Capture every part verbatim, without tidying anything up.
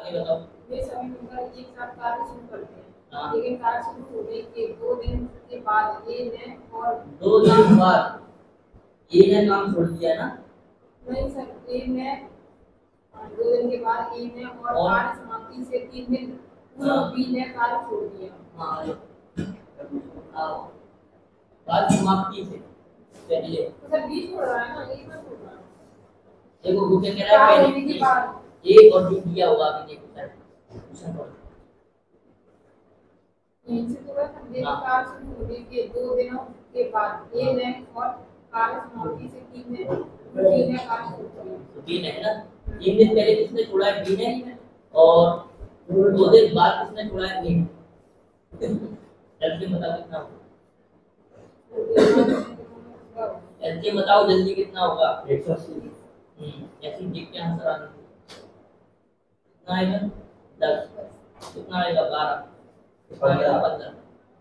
आगे बताओ। वे सभी मिलकर एक साथ कार्य शुरू करते हैं, हाँ। लेकिन कार्य शुरू होने के दो दिन के बाद ए ने और दो दिन बाद ए ने काम छोड़ दिया ना? नहीं सर, ए ने दो दिन के बाद ए ने और और? कार्य समाप्ति से तीन दिन पूर्व बी ने कार्य छोड़ दिया। हाँ, आओ। कार्य समाप्ति से पहले तो सर बी छोड़ रहा है ना, ए मत छोड़ रहा है। देखो वो क्या कह रहा है, कार्य होने के बाद ए और बी दिया हुआ अभी देखो सर क्वेश्चन पढ़ो। यहीं से तो है कार्य शुरू होने के दो दिनों के बाद ए ने और कार्य समाप्ति से तीन दिन बी ने कार्य छोड़ दिया। तो बी ने है ना, तीन दिन पहले किसने छोड़ा है? बी ने, और दो दिन बाद किसने छोड़ा है? ए ने। जल्दी बताओ कितना होगा? जल्दी बताओ जल्दी कितना होगा? एक सौ अस्सी। हम्म ऐसे देख के आंसर आना। कितना आएगा? दस। कितना आएगा? बारह। कितना आएगा? पंद्रह।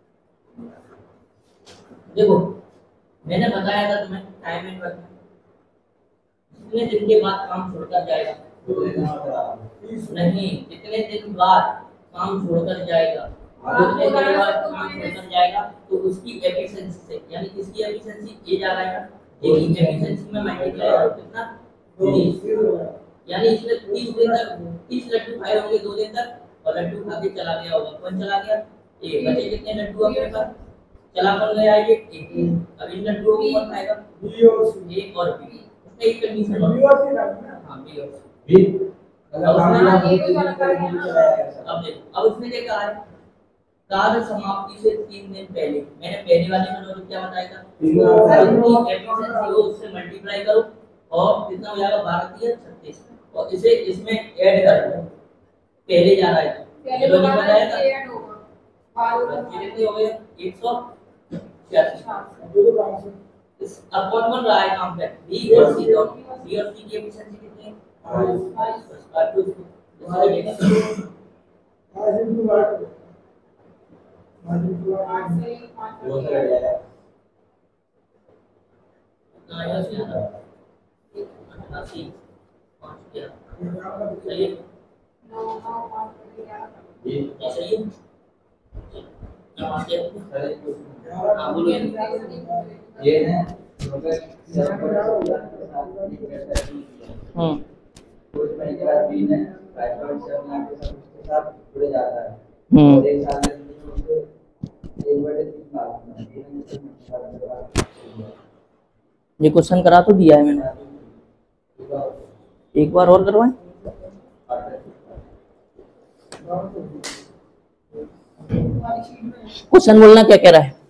देखो मैंने बताया था तुम्हें टाइम एंड वर्क कितने दिन के बाद काम छोड़कर जाएगा? नहीं, कितने दिन बाद काम छोड़कर जाएगा? कितने दिन बाद काम छोड़कर जाएगा तो उसकी एफिशिएंसी से, यानी किसकी एफिशिएंसी? ए जा रहा है ना, ए की एफिशिएंसी में मल्टीप्लाई करो कितना? तीस। यानी इसने तीस दिन तक तीस लड्डू खाए होंगे दो दिन तक, और लड्डू खा के चला गया होगा। कौन चला गया? ए। बचे कितने लड्डू अपने पास? चला कौन गया? ये एक। अब इन लड्डुओं को कौन खाएगा? बी और सी। ए और बी। उसमें एक कंडीशन है। बी और सी ना? हां बी और सी। बी अब देखो, अब उसने क्या कहा है? कार्य समाप्ति से तीन दिन पहले, मैंने पहले वाले में लोग क्या बताया था? जितनी एफिशिएंसी हो उससे मल्टीप्लाई करो और कितना हो जाएगा? बारह तीन छत्तीस, और इसे इसमें ऐड कर दो। पहले जा रहा है तो ये लोग बताया था ऐड होगा कितने हो गए? एक सौ छियासी। इस अब कौन बन रहा है काम पे? बी और सी दोनों। बी और सी की एफिशिएंसी कितनी है? बाईस। काट दो इसको। इसको देखा वो सर जाएगा कितना आएगा? ज्यादा अठासी पाँच क्या सही है? नौ नौ पाँच ग्यारह। ये सही है? क्या बात है? हाँ बोलो। ये है हम्म कुछ महीने के बाद बी ने फाइव पॉइंट सेवन लाख के साथ जुड़े जाता है। हम्म और एक साल में उसके एक बड़े तीन लाख में ये क्वेश्चन करा तो दिया है मैंने, एक बार और करवाएं। क्वेश्चन बोलना क्या कह रहा है?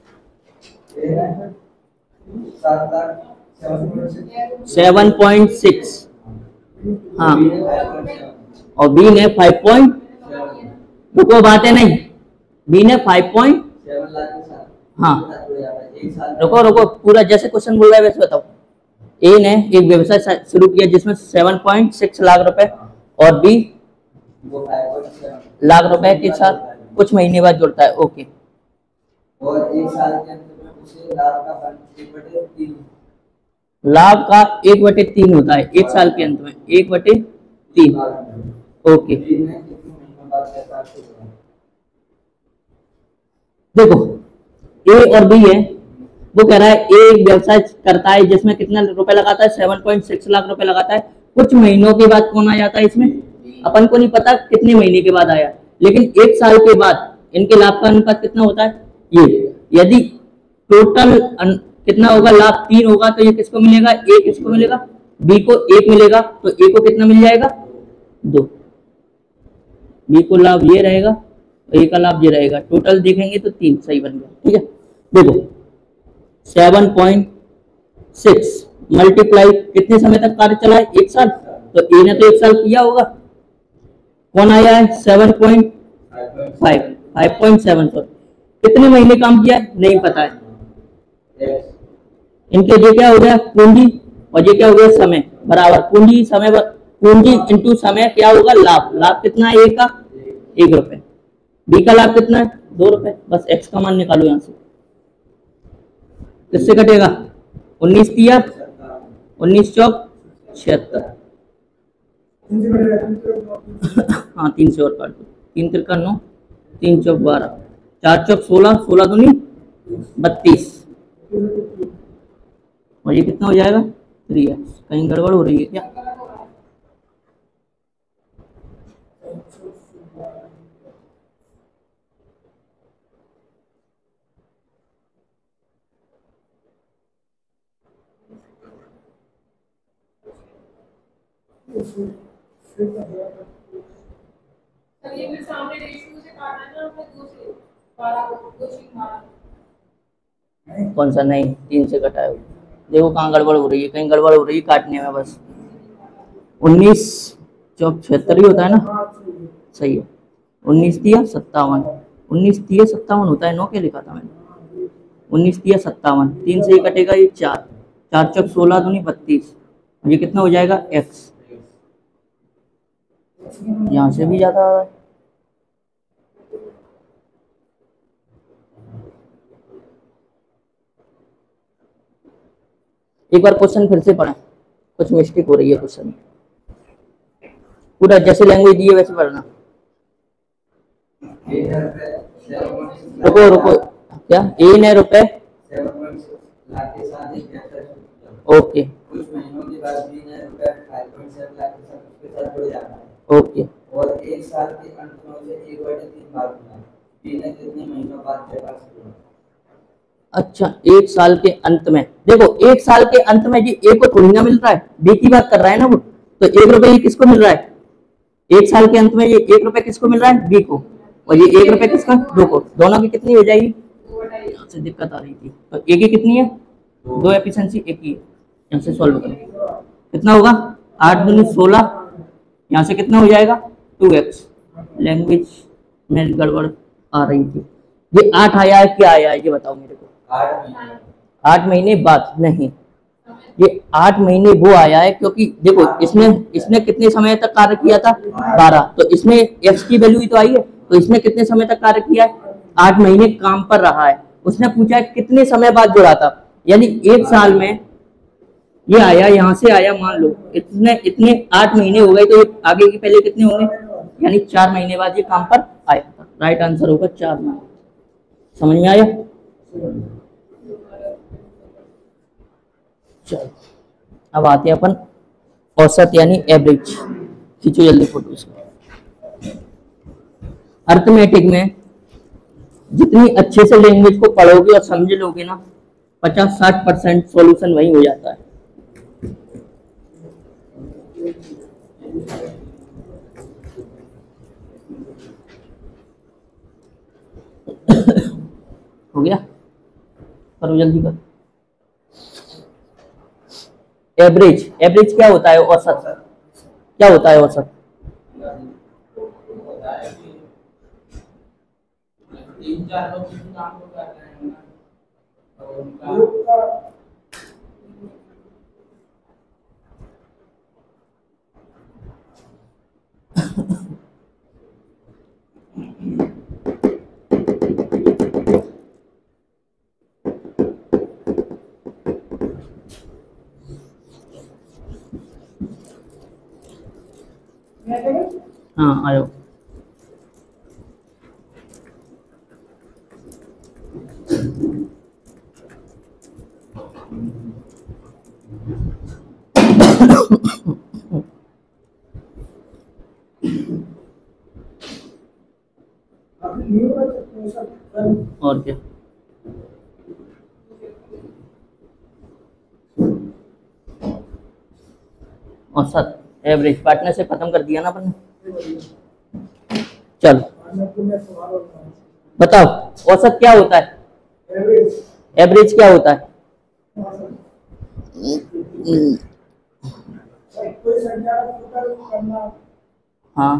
Seven point six. हाँ और बी ने फाइव पॉइंट, रुको बातें नहीं, बी ने फाइव पॉइंट, हाँ रुको रुको पूरा जैसे क्वेश्चन बोल रहा है वैसे बताओ। ए ने एक व्यवसाय शुरू किया जिसमें सेवन पॉइंट सिक्स लाख रुपए और बी लाख रुपए के साथ कुछ महीने बाद जुड़ता है। ओके, और एक साल के अंत में उसे लाभ का एक बटे तीन लाभ का एक बटे तीन होता है एक साल के अंत में, एक बटे तीन। ओके देखो ए और बी है, वो कह रहा है ए एक व्यवसाय करता है जिसमें कितना रुपए लगाता है? सेवन पॉइंट सिक्स लाख रुपए लगाता है। कुछ महीनों के बाद कौन आ जाता है इसमें? अपन को नहीं पता कितने महीने के बाद आया, लेकिन एक साल के बाद इनके लाभ का अनुपात कितना होता है? ये यदि टोटल कितना होगा? लाभ तीन होगा तो ये किसको मिलेगा? ए किसको मिलेगा? बी को एक मिलेगा, तो ए को कितना मिल जाएगा? दो। बी को लाभ ये रहेगा, ए का लाभ ये रहेगा, टोटल देखेंगे तो तीन सही बन गया। ठीक है, देखो सेवन पॉइंट सिक्स मल्टीप्लाई कितने समय तक कार्य चला है? एक साल। तो ए ने तो एक साल किया होगा, कौन आया है? Seven point five, five point seven. कितने महीने काम किया है? नहीं पता है। इनके ये क्या हो गया? पूंजी, और ये क्या हो गया? समय बराबर पूंजी समय, पूंजी इंटू समय क्या होगा? लाभ। लाभ कितना है? ए का एक रुपए, बी का लाभ कितना है? दो रुपए। बस एक्स का मान निकालो यहां से, किससे कटेगा? उन्नीस तिया उन्नीस चौक छिहत्तर। हाँ तीन से और काट दो, तीन तिरका नौ, तीन चौक बारह, चार चौक सोलह, सोलह दूनी बत्तीस, और ये कितना हो जाएगा थ्री एक्स। कहीं गड़बड़ हो रही है क्या? सर ये भी सामने रेशियो से काटना है ना, हमें दो से बारह को दो से बारह। कौन सा? नहीं, तीन से कटा है। देखो कहाँ गड़बड़ हो रही है, कहीं गड़बड़ हो रही है काटने में। बस उन्नीस चौक छिहत्तर ही होता है ना, सही है। उन्नीस दिया सत्तावन, उन्नीस दिया सत्तावन होता है, नौ क्या लिखा था मैंने? उन्नीस दिया सत्तावन, तीन से ही कटेगा ये चार, चार चौक सोलह दूनी बत्तीस, ये कितना हो जाएगा एक्स। यहाँ से भी ज्यादा आ रहा है। एक बार क्वेश्चन फिर से पढ़ें, कुछ मिस्टेक हो रही है क्वेश्चन। पूरा जैसे लैंग्वेज दी है वैसे पढ़ना। रुको रुको, क्या ए ने रुपए? ओके कुछ महीनों के बाद बी ने रुपए फाइव पॉइंट सेवन लाख के साथ उसके साथ जुड़ जाता है। ओके, और एक साल के अंत में उसे एक बटे तीन भाग मिला। बी ने कितने महीनों बाद छह भाग से? अच्छा एक साल के अंत में, देखो एक साल के अंत में ये ए को थोड़ी ना मिल रहा है, बी की बात कर रहा है ना वो, तो एक रुपए ये किसको मिल रहा है? एक साल के अंत में ये एक रुपए किसको मिल रहा है? बी को। और ये एक रुपए किसका? दो को। दोनों की कितनी हो जाएगी? यहाँ से दिक्कत आ रही थी। तो ए की कितनी है? दो एफिशिएंसी एक ही है। यहाँ से सॉल्व करो, कितना होगा? आठ दूनी सोलह, यहाँ से कितना हो जाएगा? To x. लैंग्वेज में गड़बड़ आ रही थी। ये आठ आया है क्या आया है ये बताओ मेरे को। आठ महीने बाद नहीं, ये आठ महीने वो आया है क्योंकि देखो इसने इसने कितने समय तक कार्य किया था? बारह। तो इसमें एक्स की वैल्यू ही तो आई है, तो इसने कितने समय तक कार्य किया है? आठ महीने काम पर रहा है। उसने पूछा है कितने समय बाद जुड़ा था, यानी एक साल में ये आया, यहाँ से आया, मान लो इतने इतने आठ महीने हो गए, तो आगे के पहले कितने होंगे? यानी चार महीने बाद ये काम पर आया था। राइट आंसर होगा चार महीने। समझ में आया? चलो अब आते हैं अपन औसत यानी एवरेज। खींचो जल्दी फोटो इसको। अर्थमेटिक में जितनी अच्छे से लैंग्वेज को पढ़ोगे और समझ लोगे ना, पचास साठ परसेंट सॉल्यूशन वही हो जाता है। हो गया? करो जल्दी कर। एवरेज, एवरेज क्या होता है? औसत। क्या होता है औसत? तीन चार लोग किसी काम को कर रहे हैं ना, तो उनका हाँ आयो। और क्या? औसत एवरेज पार्टनरशिप खत्म कर दिया ना अपन ने। चलो बताओ औसत क्या होता है? एवरेज क्या होता है? हाँ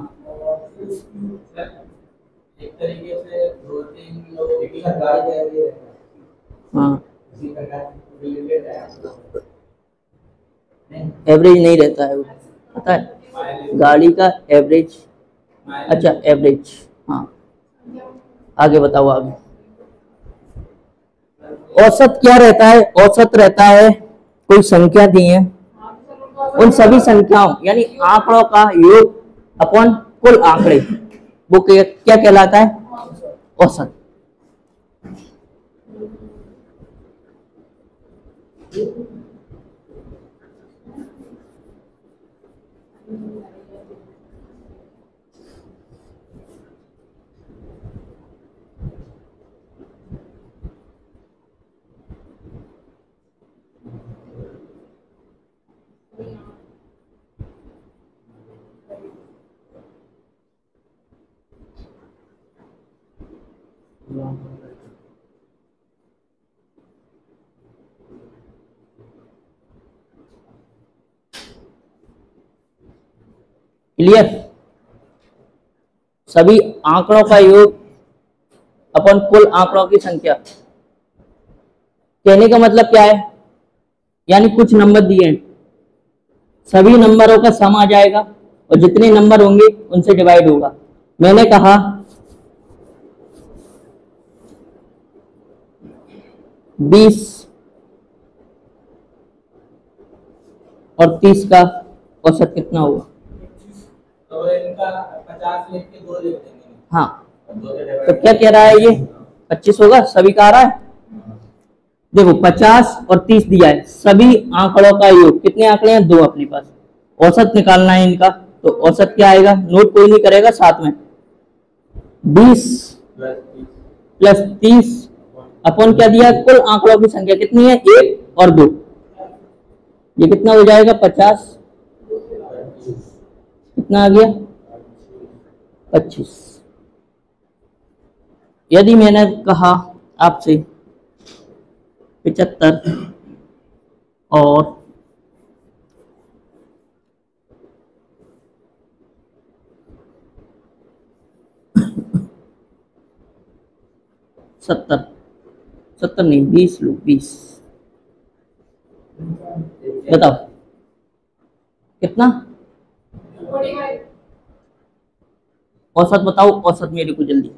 एक तरीके से दो तीन लोग एक ही गाड़ी जा रही है, हाँ इसी प्रकार रिलेटेड है। एवरेज नहीं रहता है वो, पता है गाड़ी का एवरेज। अच्छा एवरेज, हाँ आगे बताओ आगे। औसत क्या रहता है? औसत रहता है कोई संख्या दी है, उन सभी संख्याओं यानी आंकड़ों का योग अपॉन कुल आंकड़े, वो क्या क्या कहलाता है? औसत। क्लियर? सभी आंकड़ों का योग अपन कुल आंकड़ों की संख्या। कहने का मतलब क्या है? यानी कुछ नंबर दिए हैं, सभी नंबरों का सम आ जाएगा और जितने नंबर होंगे उनसे डिवाइड होगा। मैंने कहा बीस और तीस का औसत कितना होगा? तो इनका पचास लिख के दो लिख देंगे। हाँ, तो क्या कह रहा है ये? पच्चीस होगा, सभी का आ रहा है। देखो पचास और तीस दिया है, सभी आंकड़ों का योग। कितने आंकड़े हैं? दो अपने पास। औसत निकालना है इनका, तो औसत क्या आएगा? नोट कोई नहीं करेगा साथ में। बीस प्लस तीस अपॉन क्या दिया? कुल आंकड़ों की संख्या कितनी है? एक और दो। ये कितना हो जाएगा? पचास। कितना आ गया? पच्चीस। यदि मैंने कहा आपसे पिचहत्तर और सत्तर, सत्तर नहीं, बीस लो, बीस। बताओ कितना औसत? बताओ औसत मेरे को जल्दी।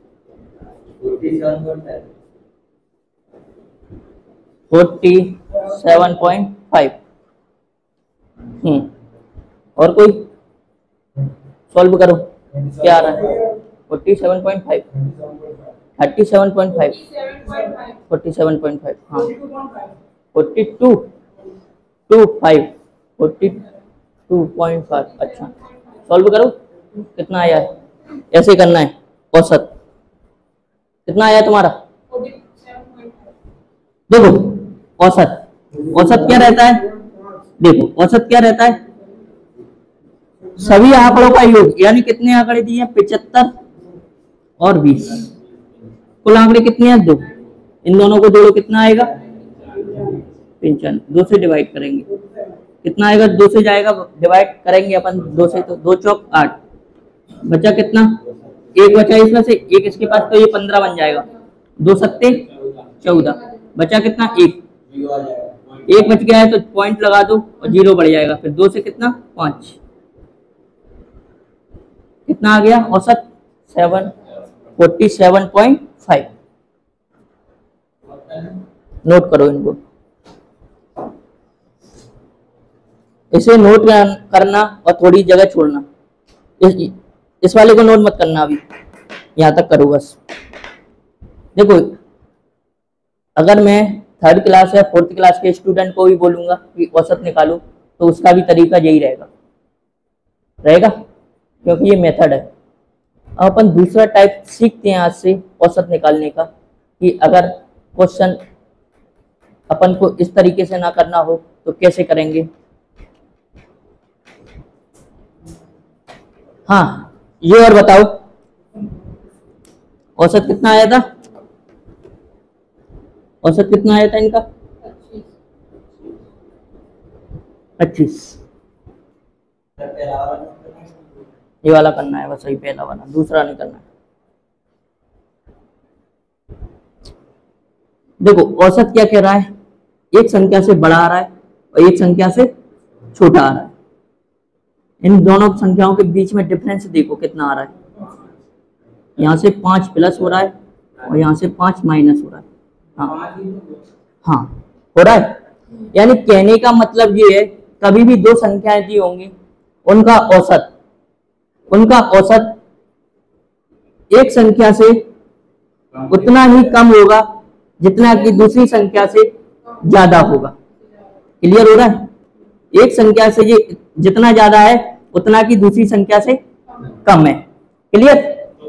Forty seven point five. हम्म और कोई सॉल्व करो, क्या आ रहा है? Forty seven point five, thirty seven point five, forty seven point five. हाँ, forty two two five, forty two point five. अच्छा, सॉल्व करो, कितना आया है? ऐसे करना है। औसत कितना आया तुम्हारा? देखो औसत, औसत क्या रहता है? देखो औसत क्या रहता है? सभी आंकड़ों का योग, यानी कितने आंकड़े दिए? पिचहत्तर और बीस। कुल आंकड़े कितने हैं? दो। इन दोनों को जोड़ो, कितना आएगा? पंचानवे। दो से डिवाइड करेंगे, कितना आएगा? दो से जाएगा, डिवाइड करेंगे अपन दो से, तो दो चौक आठ। बचा कितना? एक बचा इसमें से, एक इसके पास, तो ये पंद्रह बन जाएगा। दो सत्ते चौदह। बचा कितना? एक। एक बच गया है तो पॉइंट लगा दो और जीरो बढ़ जाएगा। फिर दो से कितना? पांच। कितना आ गया औसत? Seven forty seven point five. Note करो इनको, इसे नोट करना और थोड़ी जगह छोड़ना। इस, इस वाले को नोट मत करना, अभी यहां तक करो बस। देखो अगर मैं थर्ड क्लास या फोर्थ क्लास के स्टूडेंट को भी बोलूंगा कि औसत निकालो, तो उसका भी तरीका यही रहेगा रहेगा क्योंकि ये मेथड है। अब अपन दूसरा टाइप सीखते हैं आज से औसत निकालने का, कि अगर क्वेश्चन अपन को इस तरीके से ना करना हो तो कैसे करेंगे। हाँ, ये और बताओ औसत कितना आया था? औसत कितना आया था इनका? पच्चीस। ये वाला करना है बस, सही पहला वाला, दूसरा नहीं करना है। देखो औसत क्या कह रहा है? एक संख्या से बड़ा आ रहा है और एक संख्या से छोटा आ रहा है। इन दोनों संख्याओं के बीच में डिफरेंस देखो कितना आ रहा है। यहाँ से पांच प्लस हो रहा है और यहाँ से पांच माइनस हो रहा है। हाँ हाँ हो रहा है। यानी कहने का मतलब ये है कभी भी दो संख्याएं दी होंगी, उनका औसत उनका औसत एक संख्या से उतना ही कम होगा जितना कि दूसरी संख्या से ज्यादा होगा। क्लियर हो रहा है? एक संख्या से ये जितना ज्यादा है उतना की दूसरी संख्या से कम है। क्लियर?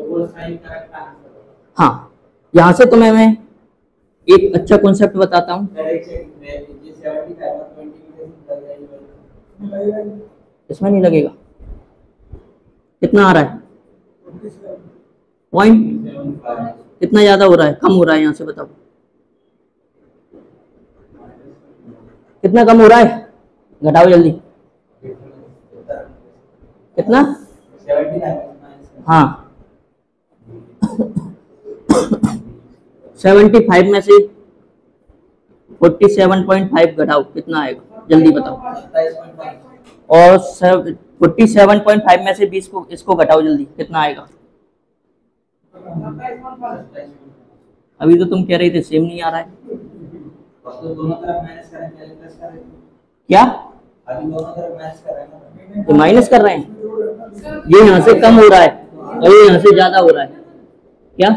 हाँ, यहां से तुम्हें मैं एक अच्छा कॉन्सेप्ट बताता हूं। इसमें नहीं लगेगा। कितना आ रहा है? पॉइंट कितना ज्यादा हो रहा है, कम हो रहा है? यहां से बताओ कितना कम हो रहा है, घटाओ जल्दी। कितना? हाँ, सेवेंटी फाइव में से फोर्टी सेवन पॉइंट फाइव घटाओ, कितना आएगा जल्दी बताओ। और फोर्टी सेवन पॉइंट फाइव में से बीस को इसको घटाओ जल्दी, कितना आएगा? अभी तो तुम कह रही थी सेम नहीं आ रहा है। तो दोनों तरफ माइनस करेंगे, प्लस करेंगे। क्या? अभी दोनों तरफ माइनस कर रहे हैं, तो माइनस कर रहे हैं। ये यहाँ से कम हो रहा है और ये यहाँ से ज्यादा हो रहा है। क्या?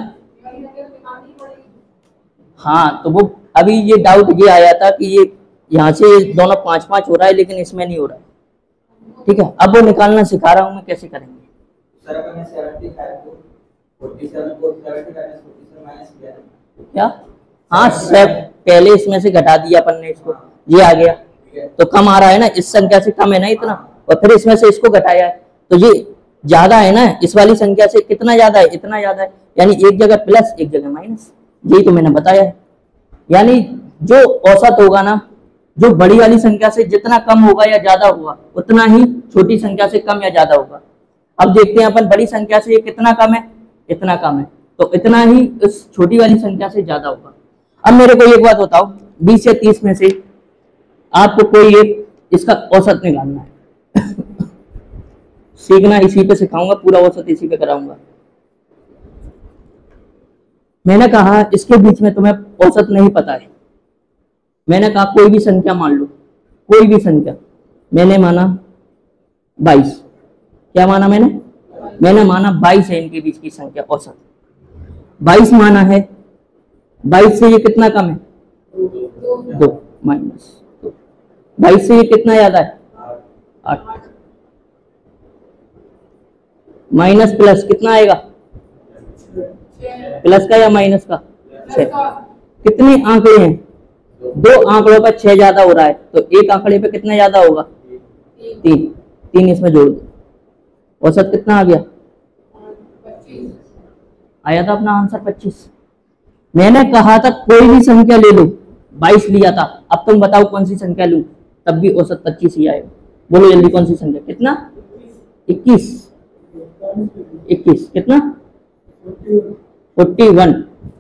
हाँ, तो वो अभी ये डाउट ये आया था कि ये यहाँ से दोनों पांच पांच हो रहा है लेकिन इसमें नहीं हो रहा है। ठीक है, अब वो निकालना सिखा रहा हूँ मैं, कैसे करेंगे। सर अपन सेवेंटी फाइव को फोर्टी सेवन को सेवेंटी फाइव में फोर्टी सेवन माइनस किया है। क्या? हाँ, सब पहले इसमें से घटा दिया अपन ने, इसको ये आ गया तो कम आ रहा है ना, इस संख्या से कम है ना इतना, और फिर इसमें से इसको घटाया है तो ये ज्यादा है ना, इस वाली संख्या से कितना ज्यादा है, इतना ज्यादा है। यानी एक जगह प्लस एक जगह माइनस, यही तो मैंने बताया है। यानी जो औसत होगा ना, जो बड़ी वाली संख्या से जितना कम होगा या ज्यादा होगा उतना ही छोटी संख्या से कम या ज्यादा होगा। अब देखते हैं अपन, बड़ी संख्या से ये कितना कम है, इतना कम है, तो इतना ही इस छोटी वाली संख्या से ज्यादा होगा। अब मेरे को एक बात बताओ, बीस या तीस में से आपको कोई एक इसका औसत निकालना है। सीखना इसी पे सिखाऊंगा, पूरा औसत इसी पे कराऊंगा। मैंने कहा इसके बीच में तुम्हें औसत नहीं पता है। मैंने कहा कोई भी संख्या मान लो, कोई भी संख्या। मैंने माना बाईस। क्या माना मैंने? मैंने माना बाईस है इनके बीच की संख्या औसत। बाईस माना है, बाईस से ये कितना कम है? दो माइनस दो। बाईस से ये कितना ज्यादा है? आठ। माइनस प्लस कितना आएगा? प्लस का या माइनस का? छह। कितने आंकड़े हैं? दो आंकड़ों पर छह ज्यादा हो रहा है, तो एक आंकड़े पे कितना ज्यादा होगा? तीन। तीन इसमें जोड़ दो, औसत कितना आ गया? आया था अपना आंसर पच्चीस। मैंने कहा था कोई भी संख्या ले लो, बाईस लिया था, अब तुम बताओ कौन सी संख्या लूं, तब भी औसत पच्चीस ही आएगा। बोलो जल्दी कौन सी संख्या? कितना? इक्कीस। इक्कीस कितना? Forty one.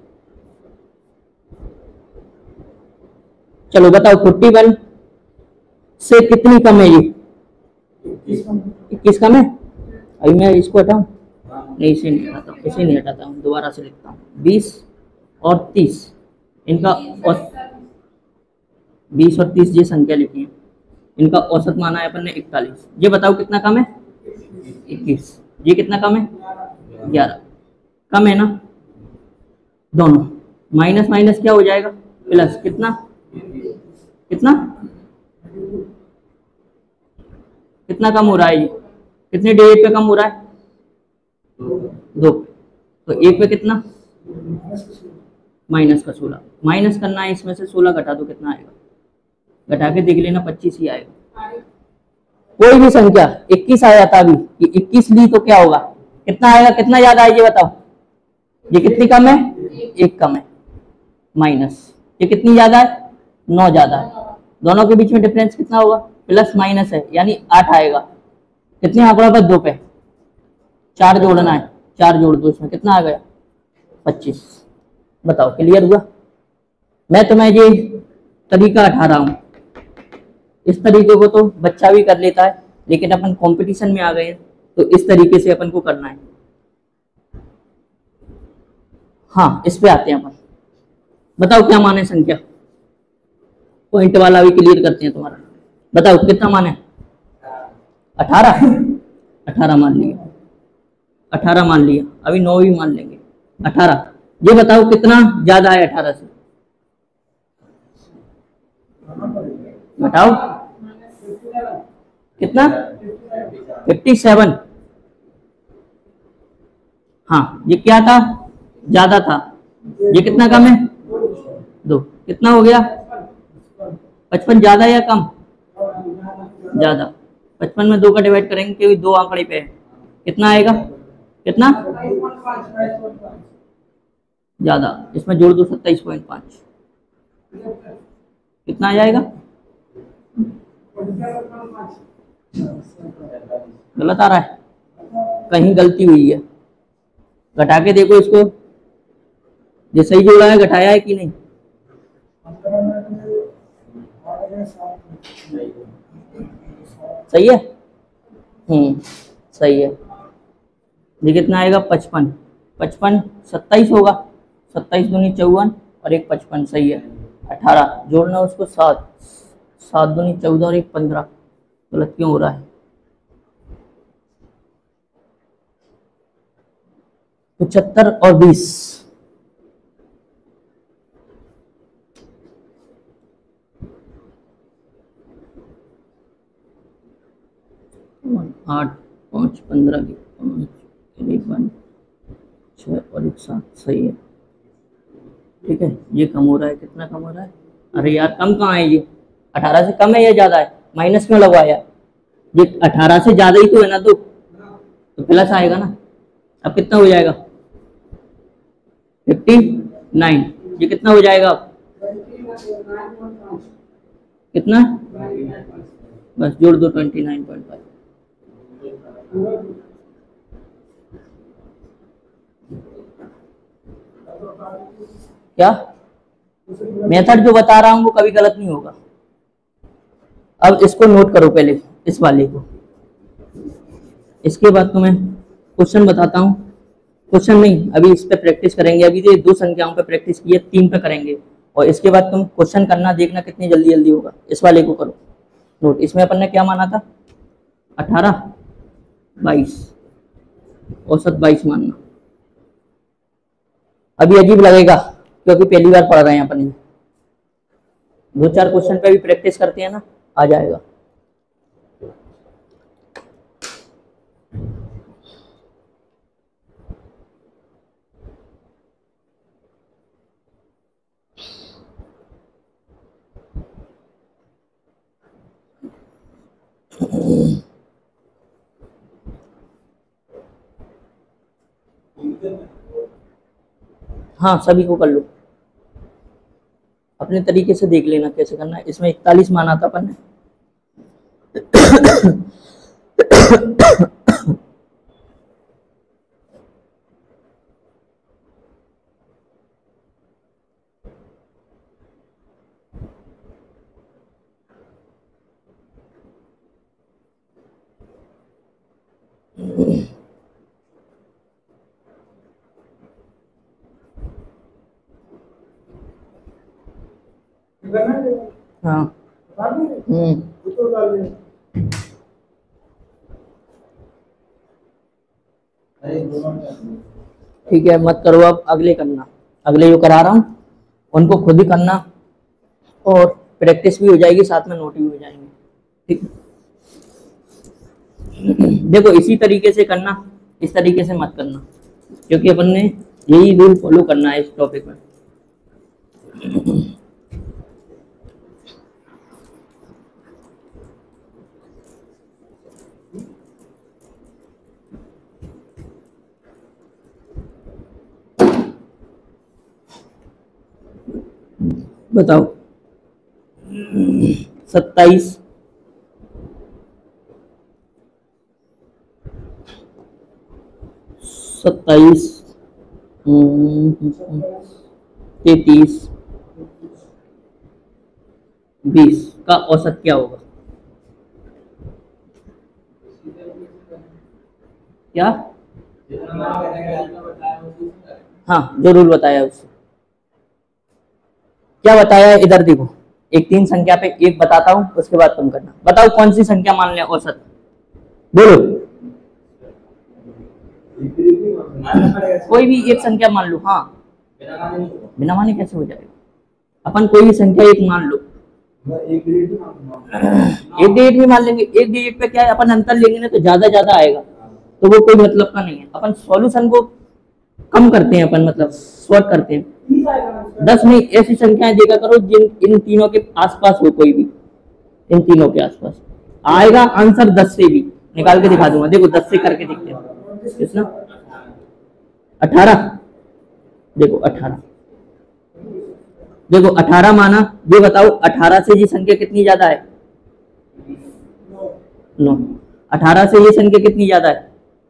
चलो बताओ, फोर्टी वन से कितनी कम है ये? इक्कीस कम है। अभी मैं इसको हटाऊं? नहीं, इसे नहीं हटाता हूँ, इसे नहीं हटाता हूँ, दोबारा से लिखता हूँ। बीस और तीस, इनका बीस और तीस ये संख्या लिखी है, इनका औसत माना है अपन ने इकतालीस। ये बताओ कितना कम है? इक्कीस। ये कितना कम है? ग्यारह। कम है ना दोनों। माइनस माइनस क्या हो जाएगा? प्लस। कितना? कितना कितना कम हो रहा है ये? कितने डिजिट पे कम हो रहा है? दो। तो एक पे कितना? माइनस का सोलह। माइनस करना है, इसमें से सोलह घटा दो, कितना आएगा? घटा के देख लेना, पच्चीस ही आएगा। कोई भी संख्या, इक्कीस आया था अभी, ये इक्कीस ली तो क्या होगा? कितना आएगा? कितना ज्यादा है ये बताओ? ये कितनी कम है? एक कम है, माइनस। ये कितनी ज्यादा है? नौ ज्यादा है। दोनों के बीच में डिफरेंस कितना होगा? प्लस माइनस है, यानी आठ आएगा। कितने आंकड़ों पर? दो पे। चार जोड़ना है, चार जोड़ दो, इसमें कितना आ गया? पच्चीस। बताओ क्लियर हुआ? मैं तुम्हें ये तरीका हटा रहा हूं। इस तरीके को तो बच्चा भी कर लेता है, लेकिन अपन कंपटीशन में आ गए हैं तो इस तरीके से अपन को करना है। हाँ, इस पे आते हैं अपन। बताओ क्या माने संख्या? पॉइंट वाला भी क्लियर करते हैं तुम्हारा। बताओ कितना मान है? अठारह। अठारह मान लिया, अठारह मान लिया, अभी नौ भी मान लेंगे। अठारह, ये बताओ कितना ज्यादा है अठारह से? बताओ कितना? Fifty seven. हाँ, ये क्या था? ज्यादा था। ये कितना कम है? दो। कितना हो गया? पचपन ज्यादा या कम? ज्यादा। पचपन में दो का डिवाइड करेंगे क्योंकि दो आंकड़े पे है। कितना आएगा? कितना? ज्यादा। इसमें जोड़ दो सत्ताईस पॉइंट पांच। कितना आ जाएगा? गलत आ रहा है, कहीं गलती हुई है। घटा के देखो इसको, ये सही जोड़ा है, घटाया है कि नहीं? सही है। हम्म सही है। ये कितना आएगा? पचपन। पचपन सत्ताईस होगा, सत्ताईस दूनी चौवन और एक पचपन। सही है। अठारह जोड़ना उसको सात, सात दूनी चौदह और एक पंद्रह। गलत क्यों हो रहा है? पचहत्तर और बीस। आठ पाँच पंद्रह की पाँच एक वन छः और एक सात। सही है। ठीक है, ये कम हो रहा है। कितना कम हो रहा है? अरे यार कम कहाँ है? ये अठारह से कम है या ज्यादा है? माइनस क्यों लगवाया? ये अठारह से ज्यादा ही तो है ना, दो तो प्लस आएगा ना। अब कितना हो जाएगा? Fifty nine. ये कितना हो जाएगा? कितना? बस जोड़ दो ट्वेंटी नाइन पॉइंट फाइव। क्या मेथड जो बता रहा हूं वो कभी गलत नहीं होगा। अब इसको नोट करो पहले, इस वाले को। इसके बाद तुम्हें क्वेश्चन बताता हूं। क्वेश्चन नहीं, अभी इस पे प्रैक्टिस करेंगे। अभी ये दो संख्याओं पे प्रैक्टिस की है, तीन पे करेंगे और इसके बाद तुम क्वेश्चन करना, देखना कितनी जल्दी जल्दी होगा। इस वाले को करो नोट। इसमें अपन ने क्या माना था? अठारह बाईस, औसत बाईस मानना। अभी अजीब लगेगा क्योंकि पहली बार पढ़ रहे हैं अपन। दो चार क्वेश्चन पे भी प्रैक्टिस करते हैं ना, आ जाएगा। हाँ, सभी को कर लो, अपने तरीके से देख लेना कैसे करना है। इसमें इकतालीस माना था अपन ने। हाँ। हम्म ठीक है, मत करो। अब अगले करना, अगले जो करा रहा हूँ उनको खुद ही करना और प्रैक्टिस भी हो जाएगी, साथ में नोट भी हो जाएंगे। ठीक देखो, इसी तरीके से करना, इस तरीके से मत करना, क्योंकि अपन ने यही रूल फॉलो करना है इस टॉपिक में। बताओ, सत्ताईस सत्ताईस तैतीस बीस का औसत क्या होगा? क्या? हाँ, जो रूल बताया उससे। क्या बताया है इधर देखो, एक तीन संख्या पे एक बताता हूँ, उसके बाद तुम करना। बताओ कौन सी संख्या मान ले औसत, बोलो। कोई भी एक संख्या मान लो। हाँ, बिना माने कैसे हो जाएगा? अपन कोई भी संख्या एक मान लो, एक डिजिट भी मान लेंगे। एक डिजिट पे क्या है, अपन अंतर लेंगे ना तो ज्यादा ज्यादा आएगा, तो वो कोई मतलब का नहीं है। अपन सॉल्यूशन को कम करते हैं, अपन मतलब शॉर्ट करते हैं। दस में ऐसी संख्याएं देखा करो जिन इन तीनों के आसपास हो, कोई भी इन तीनों के आसपास आएगा आंसर। दस से भी निकाल के दिखा दूंगा, देखो दस से करके दिखते हैं कितना। अठारह, देखो अठारह, देखो अठारह माना। ये बताओ अठारह से ये संख्या कितनी ज्यादा है? नो। अठारह से ये संख्या कितनी ज्यादा है?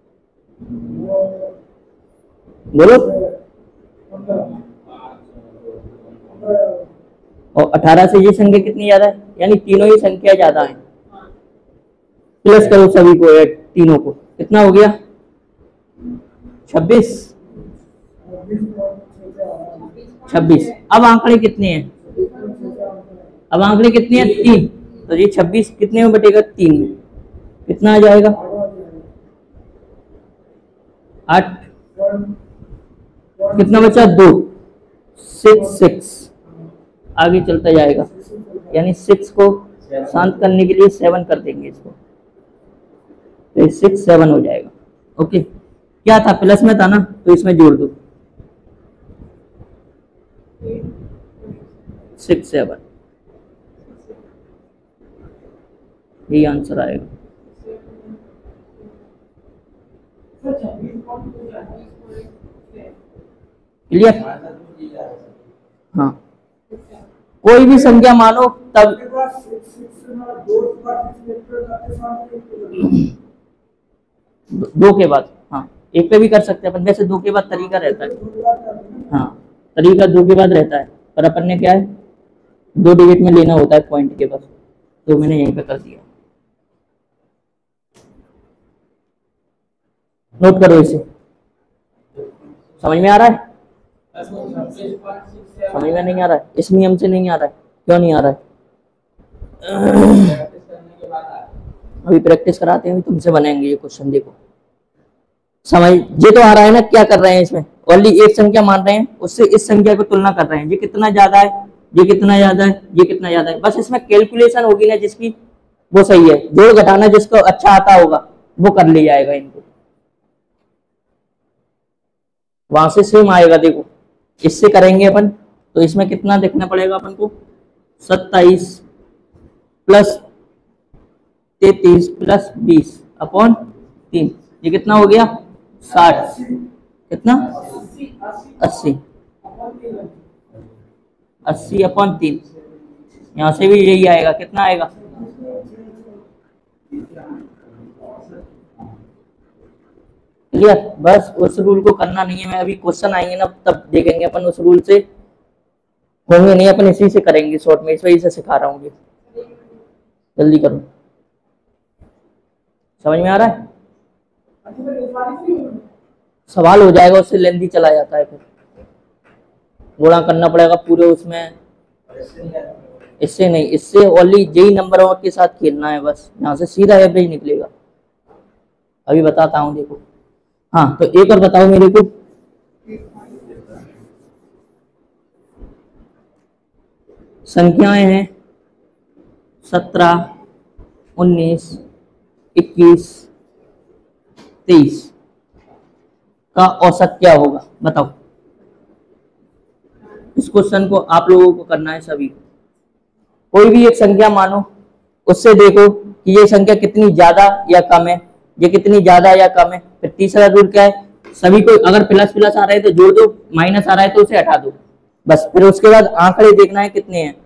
बोलो। और अठारह से ये संख्या कितनी ज्यादा है? यानी तीनों ही संख्या ज्यादा है। प्लस करो सभी को, ऐड तीनों को, कितना हो गया? छब्बीस। छब्बीस। अब आंकड़े कितने हैं? अब आंकड़े कितने हैं? तीन। तो ये छब्बीस कितने में बटेगा? तीन में। कितना आ जाएगा? आठ। कितना बचा? दो। सिक्स सिक्स आगे चलता जाएगा, यानी सिक्स को शांत करने के लिए सेवन कर देंगे इसको, तो सिक्स सेवन हो जाएगा। ओके, क्या था? प्लस में था ना, तो इसमें जोड़ दो सिक्स सेवन, ये आंसर आएगा। क्लियर? हाँ, कोई भी संख्या मानो तब दो के बाद, हाँ एक पे भी कर सकते हैं अपन, वैसे दो के बाद तरीका रहता है। हाँ, तरीका दो के बाद रहता है, पर अपन ने क्या है, दो डिजिट में लेना होता है पॉइंट के पास, तो मैंने यहीं पे कर दिया। नोट करो इसे। समझ में आ रहा है? समझ में नहीं आ रहा है? इस नियम से नहीं आ रहा है? क्यों नहीं आ रहा है? अभी प्रैक्टिस कराते हैं, तुमसे बनेंगे ये क्वेश्चन। देखो समझ, ये तो आ रहा है ना? क्या कर रहे हैं इसमें? ओनली एक संख्या मान रहे हैं, उससे इस संख्या को तुलना कर रहे हैं, ये कितना ज्यादा है, ये कितना ज्यादा है, ये कितना ज्यादा है। बस इसमें कैलकुलेशन होगी ना जिसकी, वो सही है। जोड़ घटाना जिसको अच्छा आता होगा वो कर ले जाएगा इनको, वहां से सेम आएगा। देखो इससे करेंगे अपन, तो इसमें कितना देखना पड़ेगा अपन को? सत्ताईस प्लस तैतीस प्लस बीस अपॉन तीन, ये कितना हो गया? साठ। कितना? अस्सी। अस्सी अपॉन तीन, यहां से भी यही आएगा। कितना आएगा? क्लियर? बस उस रूल को करना नहीं है। मैं अभी क्वेश्चन आएंगे ना तब देखेंगे अपन, उस रूल से होंगे नहीं, अपन इसी से करेंगे शॉर्ट में, इस वजह से सिखा रहा हूँ। जल्दी करो। समझ में आ रहा है? सवाल हो जाएगा, उससे लेंथी चला जाता है, फिर गुणा करना पड़ेगा पूरे उसमें। इससे नहीं, इससे ओनली जेई नंबर के साथ खेलना है बस, यहाँ से सीधा एवरेज निकलेगा। अभी बताता हूँ, देखो। हाँ, तो एक और बताओ मेरे को। संख्याएं हैं सत्रह, उन्नीस, इक्कीस, तेईस का औसत क्या होगा? बताओ। इस क्वेश्चन को आप लोगों को करना है सभी। कोई भी एक संख्या मानो, उससे देखो कि ये संख्या कितनी ज्यादा या कम है, ये कितनी ज्यादा या कम है। फिर तीसरा रूल क्या है? सभी को अगर प्लस प्लस आ रहा है तो जोड़ दो, माइनस आ रहा है तो उसे हटा दो, बस। फिर उसके बाद आंकड़े देखना है कितने हैं।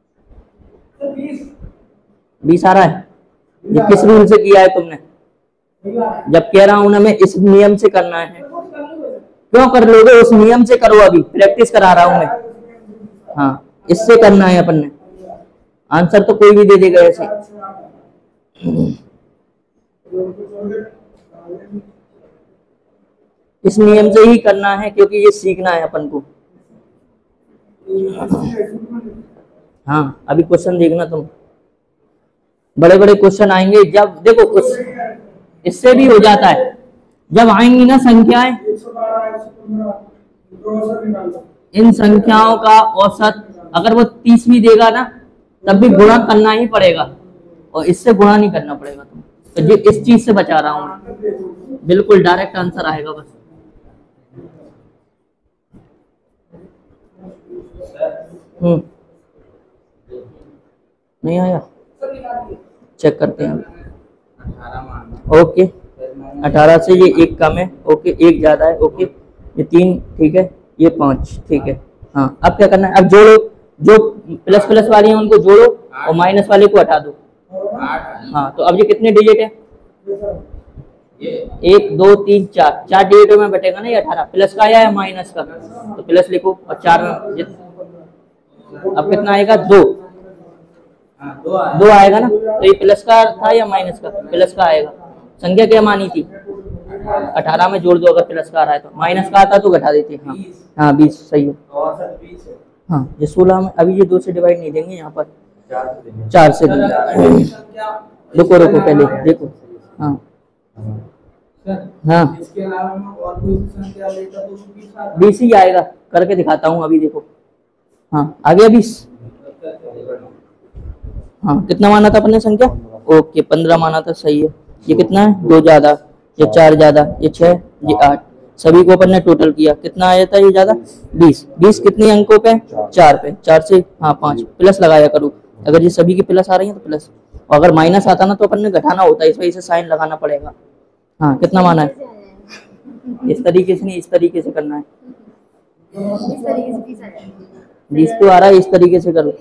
बीस आ रहा है? ये किस रूल से किया है तुमने? जब कह रहा हूं ना मैं, इस नियम से करना है। क्यों कर लोगे? उस नियम से करो, अभी प्रैक्टिस करा रहा हूं मैं। हाँ, इससे करना है अपन ने। आंसर तो कोई भी दे देगा ऐसे। इस नियम से ही करना है, क्योंकि ये सीखना है अपन को। हाँ अभी क्वेश्चन देखना तुम, बड़े बड़े क्वेश्चन आएंगे जब देखो उस इससे भी हो जाता है, जब आएंगी ना संख्याएं, इन संख्याओं का औसत अगर वो तीस भी देगा ना तब भी गुणा करना ही पड़ेगा, और इससे गुणा नहीं करना पड़ेगा तुम। तो ये इस चीज से बचा रहा हूं मैं, बिल्कुल डायरेक्ट आंसर आएगा बस। हम्म नहीं आया, चेक करते हैं। ओके अठारह से ये एक कम है, ओके एक ज्यादा है, ओके ये तीन ठीक है, ये पाँच ठीक है। हाँ अब क्या करना है, अब जोड़ो, जो प्लस प्लस वाली हैं उनको जोड़ो और माइनस वाले को हटा दो। हाँ तो अब ये कितने डिजिट है, एक दो तीन चार, चार डिजिटों में बटेगा ना ये अठारह, प्लस का आया है माइनस का, तो प्लस लिखो और चार में अब कितना आएगा, दो दो आएगा ना, तो ये प्लस का था या माइनस का, प्लस का आएगा। संख्या क्या मानी थी, अठारह में जोड़ दो, अगर प्लस का आ रहा है तो, माइनस का आता तो घटा देते। हाँ हाँ बीस सही है। हाँ ये सोलह में अभी ये दो से डिवाइड नहीं देंगे, यहाँ पर चार से देंगे। रुको रुको पहले देखो। हाँ हाँ इसके अलावा मैं और कोई संख्या लेता तो बीस ही आएगा, करके दिखाता हूँ अभी देखो। हाँ आ गया बीस। हाँ कितना माना था अपने संख्या, ओके पंद्रह माना था, सही है। ये कितना है, दो ज्यादा, ये चार ज्यादा, ये छह, ये आठ, सभी को अपन ने टोटल किया, कितना आया था ये ज्यादा, बीस। बीस कितने अंकों पे, चार पे, चार से हाँ पाँच, प्लस लगाया करो, अगर ये सभी की प्लस आ रही है तो प्लस, और अगर माइनस आता ना तो अपन ने घटाना होता है, इस वजह से साइन लगाना पड़ेगा। हाँ कितना माना है, इस तरीके से नहीं, इस तरीके से करना है, बीस तो आ रहा है, इस तरीके से करो।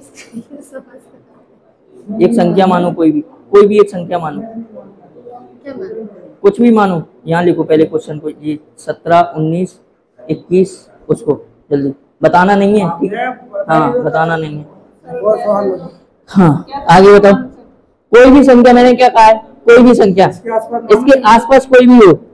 एक संख्या मानो, कोई भी कोई भी एक संख्या मानो, कुछ भी मानो, यहाँ लिखो पहले क्वेश्चन को, ये सत्रह उन्नीस इक्कीस, उसको जल्दी बताना नहीं है, ठीक है। हाँ बताना नहीं है। हाँ आगे बताओ, कोई भी संख्या, मैंने क्या कहा है, कोई भी संख्या इसके आसपास कोई भी हो,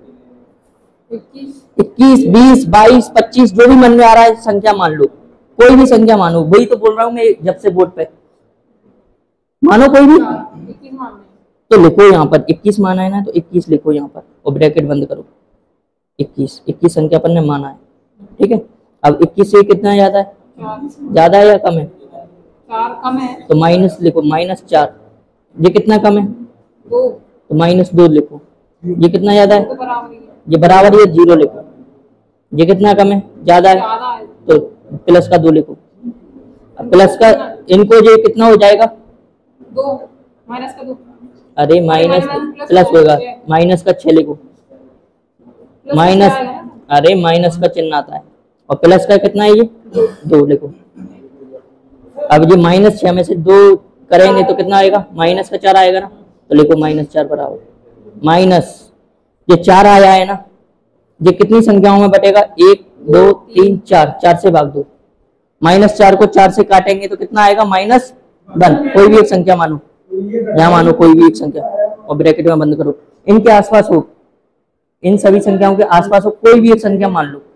इक्कीस बीस बाईस पच्चीस जो भी मन में आ रहा है संख्या मान लो, कोई भी संख्या मानो, वही तो बोल रहा हूँ मैं जब से बोर्ड पे, मानो कोई भी तो लिखो यहाँ पर, इक्कीस माना है ना तो इक्कीस लिखो यहाँ पर और ब्रैकेट बंद करो, इक्कीस इक्कीस संख्या पर ने माना है, ठीक है। अब इक्कीस से कितना ज्यादा है, ज्यादा है या कम है, चार कम है तो माइनस लिखो, माइनस चार। ये कितना कम है, दो, तो माइनस दो लिखो। ये कितना ज्यादा है, तो बराबर ही है, ये बराबर है, जीरो लिखो। ये कितना कम है, ज्यादा है, ज्यादा है, तो प्लस का दो लिखो। अब प्लस का इनको ये कितना हो जाएगा, दो माइनस का दो, अरे माइनस प्लस होगा, माइनस का छह लिखो, माइनस, अरे माइनस का चिन्ह आता है, और प्लस का कितना है ये, दो लिखो। अब ये माइनस छह में से दो करेंगे तो कितना आएगा, माइनस का चार आएगा ना, तो लिखो माइनस चार बराबर माइनस, ये चार आया है ना, ये कितनी संख्याओं में बटेगा, एक दो तीन चार, चार से भाग दो, माइनस चार को चार से काटेंगे तो कितना आएगा, माइनस वन। कोई भी एक संख्या मानो, यहाँ मानो कोई भी एक संख्या और ब्रैकेट में बंद करो, इनके आसपास हो, इन सभी संख्याओं के आसपास हो, कोई भी एक संख्या मान लो।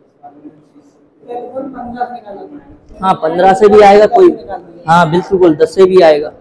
हाँ पंद्रह से भी आएगा कोई, हाँ बिल्कुल दस से भी आएगा।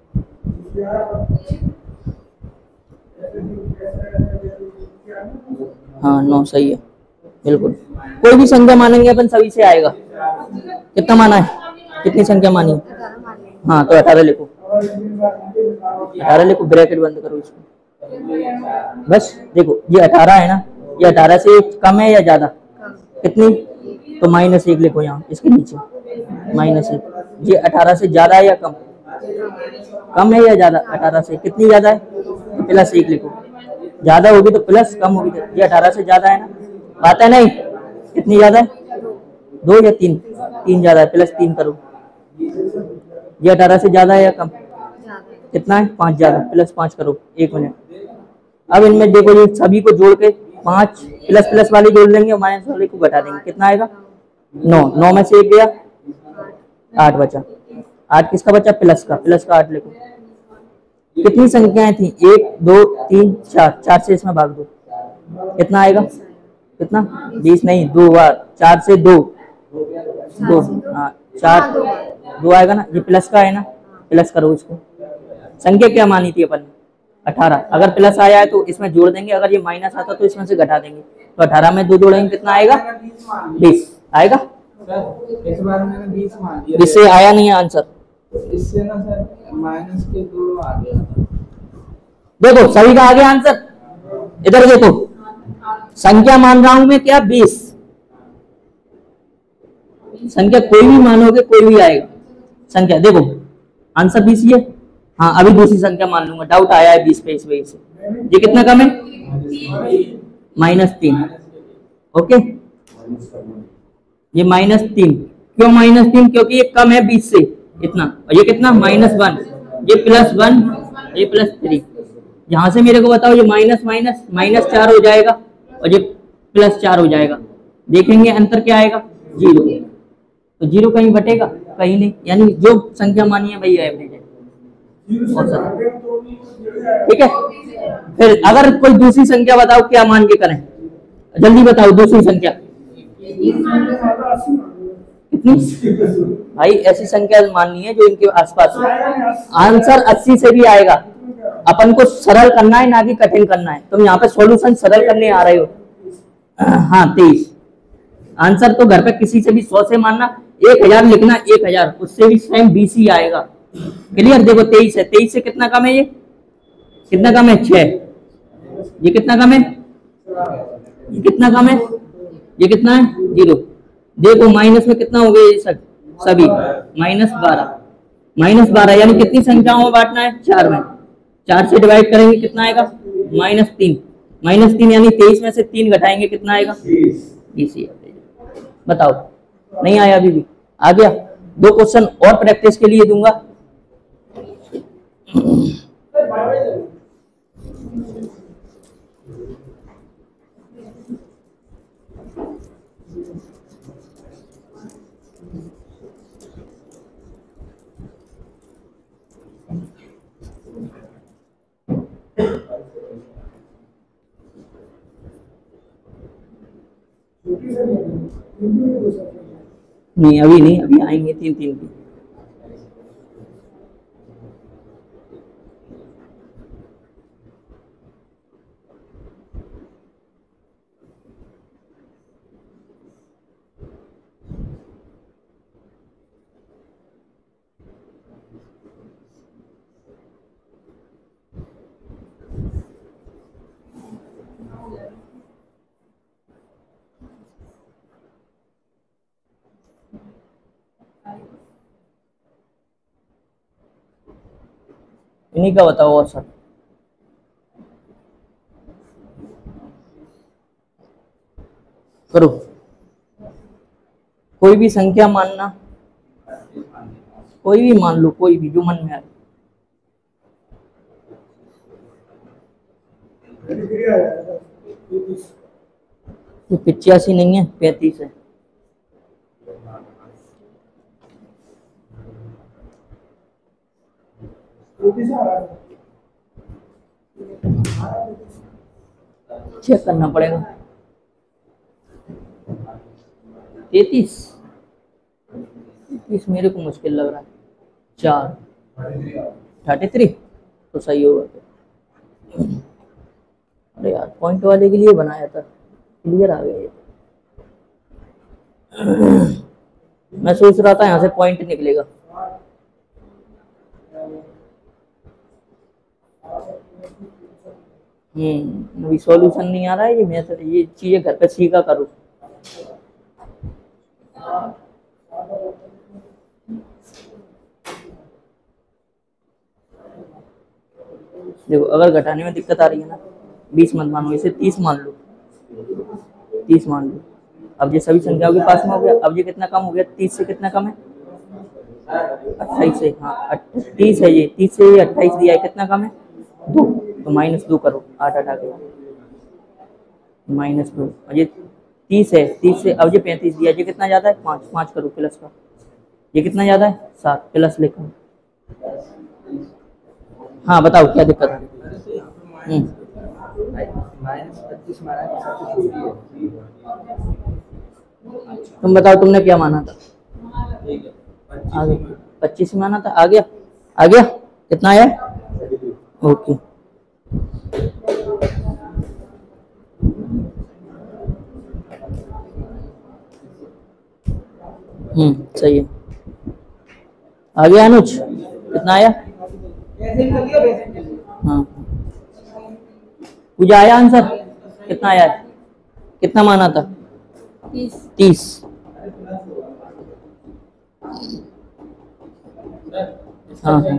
हाँ नौ सही है, बिल्कुल कोई भी संख्या मानेंगे अपन सभी से आएगा। कितना माना है, कितनी संख्या मानी है, हाँ तो अठारह लिखो, अठारह लिखो, ब्रैकेट बंद करो इसको। बस देखो ये अठारह है ना, ये अठारह से कम है या ज्यादा, कितनी, तो माइनस एक लिखो यहाँ इसके नीचे, माइनस एक। ये अठारह से ज्यादा है या कम, कम है या ज्यादा, अठारह से कितनी ज्यादा है, तो प्लस एक लिखो, ज्यादा होगी तो प्लस, कम होगी तो, ये अठारह से ज्यादा है ना, बात है नहीं, कितनी ज्यादा है, दो या तीन, तीन ज्यादा है, प्लस तीन करो। ये अठारह से ज्यादा है या कम, कितना है, पाँच ज्यादा, प्लस पाँच करो, एक मिनट। अब इनमें देखो ये सभी को जोड़ के पाँच प्लस प्लस वाले जोड़ देंगे और माइनस वाले को घटा देंगे, कितना आएगा, नौ, नौ में से एक गया, आठ बचा, आठ किसका बचा, प्लस का, प्लस का आठ लिखो। कितनी संख्याएं थी, एक दो तीन चार, चार से इसमें भाग दो, कितना आएगा, कितना, बीस नहीं, दो बार, चार से दो, दो, हाँ चार, दो आएगा ना, ये प्लस का है ना, प्लस करो इसको। संख्या क्या मानी थी अपन ने, अठारह। अगर प्लस आया है तो इसमें जोड़ देंगे, अगर ये माइनस आता तो इसमें से घटा देंगे। तो अठारह में दो जोड़ेंगे कितना आएगा, बीस आएगा। सर इस बार मैंने बीस मान लिया, इससे आया नहीं है आंसर। तो इससे ना सर माइनस के दो आ गया था। देखो सभी का आ गया आंसर। इधर देखो, संख्या मान रहा हूं मैं क्या, बीस। संख्या कोई भी मानोगे कोई भी आएगा। संख्या देखो आंसर बीस ही है। हाँ अभी दूसरी संख्या मान लूंगा, डाउट आया है बीस पे इस वजह से। ये कितना कम है, माइनस तीन। ओके ये माइनस तीन, क्यों माइनस तीन, क्योंकि ये कम है बीस से इतना। और ये कितना, माइनस वन, ये प्लस वन, ये प्लस थ्री। यहां से मेरे को बताओ, ये माइनस माइनस माइनस चार हो जाएगा और ये प्लस चार हो जाएगा। देखेंगे अंतर क्या आएगा, जीरो। तो जीरो कहीं बटेगा, कहीं नहीं, यानी जो संख्या मानी है वही एवरेज है। ठीक है, फिर अगर कोई दूसरी संख्या बताओ, क्या मान के करें, जल्दी बताओ दूसरी संख्या कितनी। भाई ऐसी संख्या माननी है जो इनके आसपास हो। आंसर अस्सी से भी आएगा। अपन को सरल करना है ना कि कठिन करना है। तुम यहाँ पे सॉल्यूशन सरल करने आ रहे हो। हाँ तेईस। आंसर तो घर पे किसी से भी सौ से मानना, एक हजार लिखना, एक हजार उससे भी सेम बीस ही आएगा। क्लियर। देखो तेईस है, तेईस से कितना कम है, ये कितना कम है, छह। ये कितना कम है, ये कितना कम है, ये कितना है, जीरो। देखो माइनस में कितना हो गया ये सब, सभी माइनस बारह, माइनस बारह यानी कितनी संख्याओं में बांटना है, चार में। चार से डिवाइड करेंगे कितना आएगा, माइनस तीन। माइनस तीन यानी तेईस में से तीन घटाएंगे कितना आएगा, बीस ही। बताओ नहीं आया अभी भी, आ गया। दो क्वेश्चन और प्रैक्टिस के लिए दूंगा। नहीं अभी नहीं, अभी आएंगे तीन तीन की। इन्हीं का बताओ और सर। करो, कोई भी संख्या मानना, कोई भी मान लो, कोई भी जो मन में आए। ये पिचासी नहीं है, पैंतीस है। चेक करना पड़ेगा। तैतीस, तैतीस मेरे को मुश्किल लग रहा है। चार, थर्टी थ्री तो सही होगा। अरे यार पॉइंट वाले के लिए बनाया था, क्लियर आ गया ये। मैं सोच रहा था यहाँ से पॉइंट निकलेगा। हम्म अभी सॉल्यूशन नहीं आ रहा है, ये मैं ये चीजें घर पे सीखा करूँ। देखो अगर घटाने में दिक्कत आ रही है ना, बीस मत मानो, इसे तीस मान लो, तीस मान लो। अब ये सभी संख्याओं के पास में हो गया। अब ये कितना कम हो गया, तीस से कितना कम है, अट्ठाईस से। हाँ तीस है ये, तीस से ये अट्ठाईस दिया है, कितना कम है, दो। तो माइनस दो करो, आठ आठ आ गया, माइनस दो। और ये तीस है, तीस से अब ये पैंतीस दिया, ये कितना ज्यादा है, पाँच। पाँच करो प्लस का, ये कितना ज्यादा है, सात। प्लस लिखो। हाँ बताओ क्या दिक्कत है। तुम बताओ तुमने क्या माना था, आगे पच्चीस में आना था, आ गया आ गया कितना आया? ओके हम्म सही है। आ गया अनुज, कितना आया? हाँ पूजा आया आंसर? कितना आया है? कितना माना था? तीस। तीस। हाँ हाँ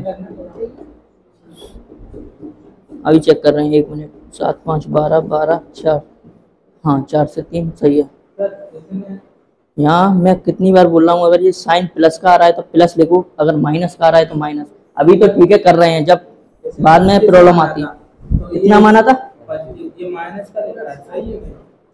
अभी चेक कर रहे हैं, एक मिनट। सात पाँच बारह, बारह चार, हाँ चार से तीन सही है। यहाँ मैं कितनी बार बोल रहा हूँ, अगर ये साइन प्लस का आ रहा है तो प्लस लिखो, अगर माइनस का आ रहा है तो माइनस। अभी तो ठीक है कर रहे हैं, जब बाद में प्रॉब्लम आती है। कितना माना था? ये माइनस का लिख रहा है, सही है।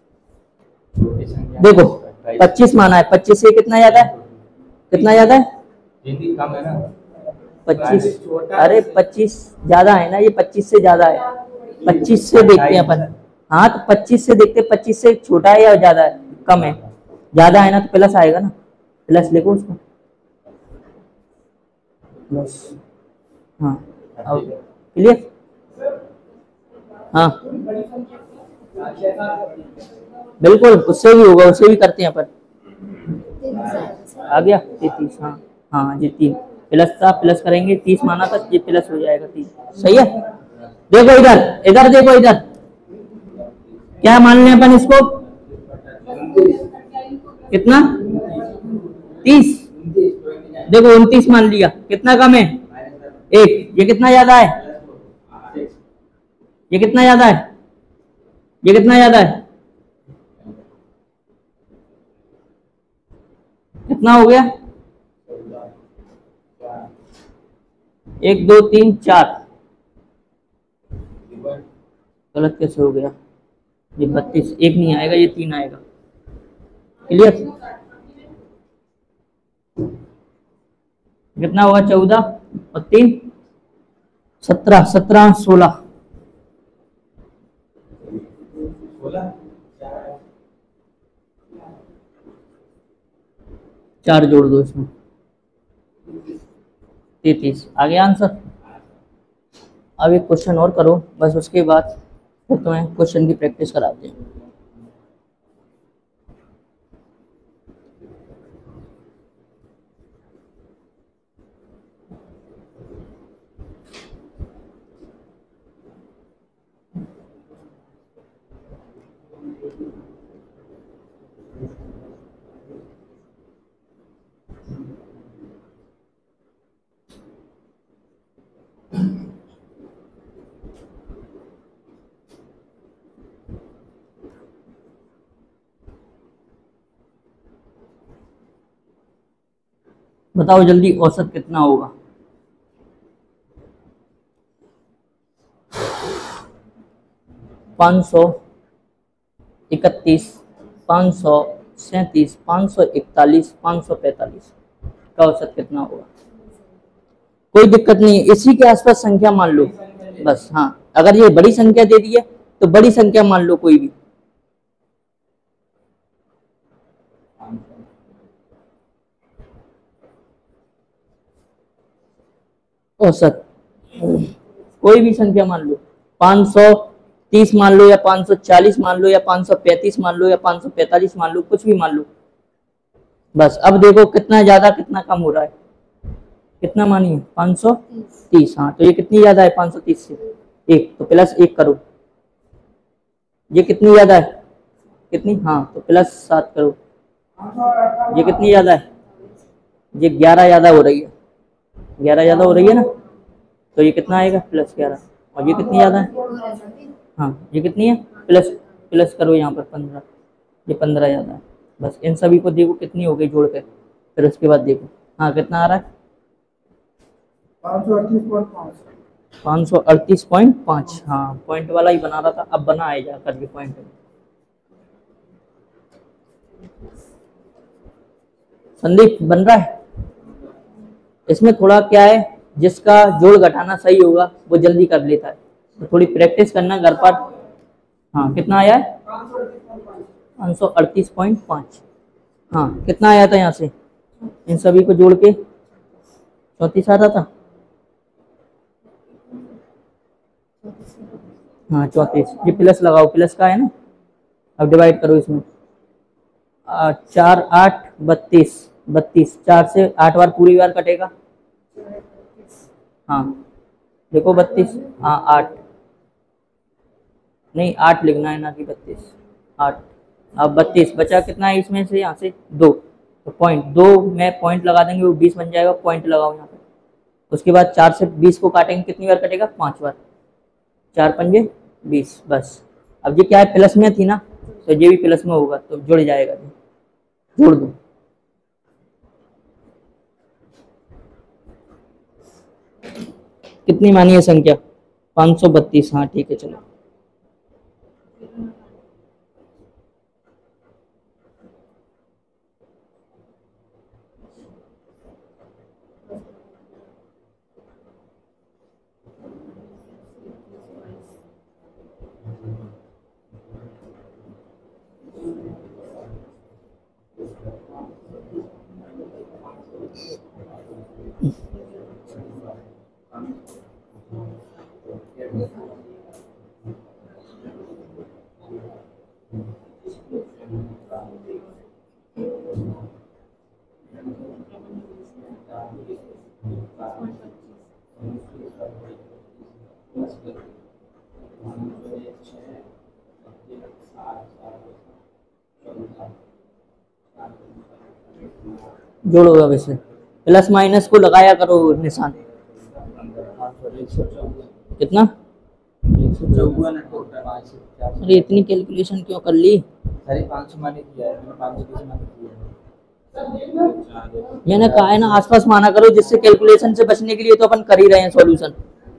देखो पच्चीस माना है, पच्चीस से कितना ज्यादा है? कितना ज्यादा है? हिंदी कम है ना, पच्चीस। अरे पच्चीस ज्यादा है ना, ये पच्चीस से ज्यादा है। पच्चीस से देखते हैं अपन। हाँ तो पच्चीस से देखते हैं, पच्चीस से छोटा है या ज्यादा है? कम है। ज्यादा है ना तो प्लस आएगा ना, प्लस लिखो उसको प्लस। हाँ क्लियर? हाँ बिल्कुल, उससे भी होगा, उससे भी करते हैं अपन। आ गया तैतीस। हाँ हाँ जी तीन प्लस था, प्लस करेंगे, तीस माना था, ये प्लस हो जाएगा तीस। सही है। देखो इधर, इधर देखो, इधर क्या मान लें अपन इसको? कितना? तीस। देखो उनतीस मान लिया, कितना कम है? एक। ये कितना ज्यादा है? ये कितना ज्यादा है? ये कितना ज्यादा है? कितना हो गया? एक दो तीन चार। गलत कैसे हो गया? ये बत्तीस, एक नहीं आएगा, ये तीन आएगा। क्लियर? कितना होगा? चौदह और तीन सत्रह, सत्रह सोलह। चार जोड़ दो इसमें, तैतीस। आ गया आंसर? अब एक क्वेश्चन और करो, बस उसके बाद फिर तुम्हें क्वेश्चन की प्रैक्टिस कराते हैं। बताओ जल्दी, औसत कितना होगा? पाँच सौ इकतीस, पाँच सौ सैंतीस, पाँच सौ इकतालीस, पाँच सौ पैंतालीस का औसत कितना होगा? कोई दिक्कत नहीं, इसी के आसपास संख्या मान लो बस। हाँ अगर ये बड़ी संख्या दे दी है तो बड़ी संख्या मान लो कोई भी। औसत कोई भी संख्या मान लो, पाँच सौ तीस मान लो या पाँच सौ चालीस मान लो या पाँच सौ पैंतीस मान लो या पाँच सौ पैंतालीस मान लो, कुछ भी मान लो बस। अब देखो कितना ज्यादा कितना कम हो रहा है। कितना मानिए? पाँच सौ तीस। हाँ तो ये कितनी ज्यादा है पाँच सौ तीस से? एक, तो प्लस एक करो। ये कितनी ज्यादा है? कितनी? हाँ तो प्लस सात करो। ये कितनी ज्यादा है? ये ग्यारह ज्यादा हो रही है, ग्यारह ज्यादा हो रही है ना, तो ये कितना आएगा? प्लस ग्यारह। और ये कितनी ज्यादा है? हाँ ये कितनी है? प्लस प्लस करो यहाँ पर पंद्रह, ये पंद्रह ज्यादा है। बस इन सभी को देखो कितनी हो गई जोड़ कर, फिर उसके बाद देखो। हाँ कितना आ रहा है? पाँच सौ अड़तीस पॉइंट पाँच। हाँ पॉइंट वाला ही बना रहा था, अब बना है जाकर ये पॉइंट। संदीप बन रहा है? इसमें थोड़ा क्या है, जिसका जोड़ घटाना सही होगा वो जल्दी कर लेता है, तो थोड़ी प्रैक्टिस करना घर पर। हाँ कितना आया है? पाँच सौ अड़तीस पॉइंट पाँच। हाँ कितना आया था यहाँ से? इन सभी को जोड़ के चौंतीस आ रहा था, हाँ चौंतीस। ये प्लस लगाओ, प्लस का है ना। अब डिवाइड करो इसमें, आ, चार आठ बत्तीस, बत्तीस चार से आठ बार पूरी बार कटेगा, हाँ देखो बत्तीस, हाँ आठ, नहीं आठ लिखना है ना कि बत्तीस, आठ। अब बत्तीस बचा कितना है इसमें से, यहाँ से दो, तो पॉइंट दो में पॉइंट लगा देंगे, वो बीस बन जाएगा, पॉइंट लगाओ यहाँ पे। उसके बाद चार से बीस को काटेंगे, कितनी बार कटेगा, पांच बार, चार पंजे बीस, बस। अब ये क्या है, प्लस में थी ना, तो ये भी प्लस में होगा, तो जुड़ जाएगा, जोड़ दो। कितनी मानी है संख्या, पाँच सौ बत्तीस, हाँ ठीक है चलो। जोड़ो अब इसे, प्लस माइनस को लगाया करो निशान। कितना, अरे इतनी कैलकुलेशन क्यों कर ली, पाँच सौ माने किया है मैंने, पाँच सौ बीस माने किया है। मैंने कहा है ना आसपास माना करो, जिससे कैलकुलेशन से बचने के लिए तो अपन कर ही रहे हैं सॉल्यूशन।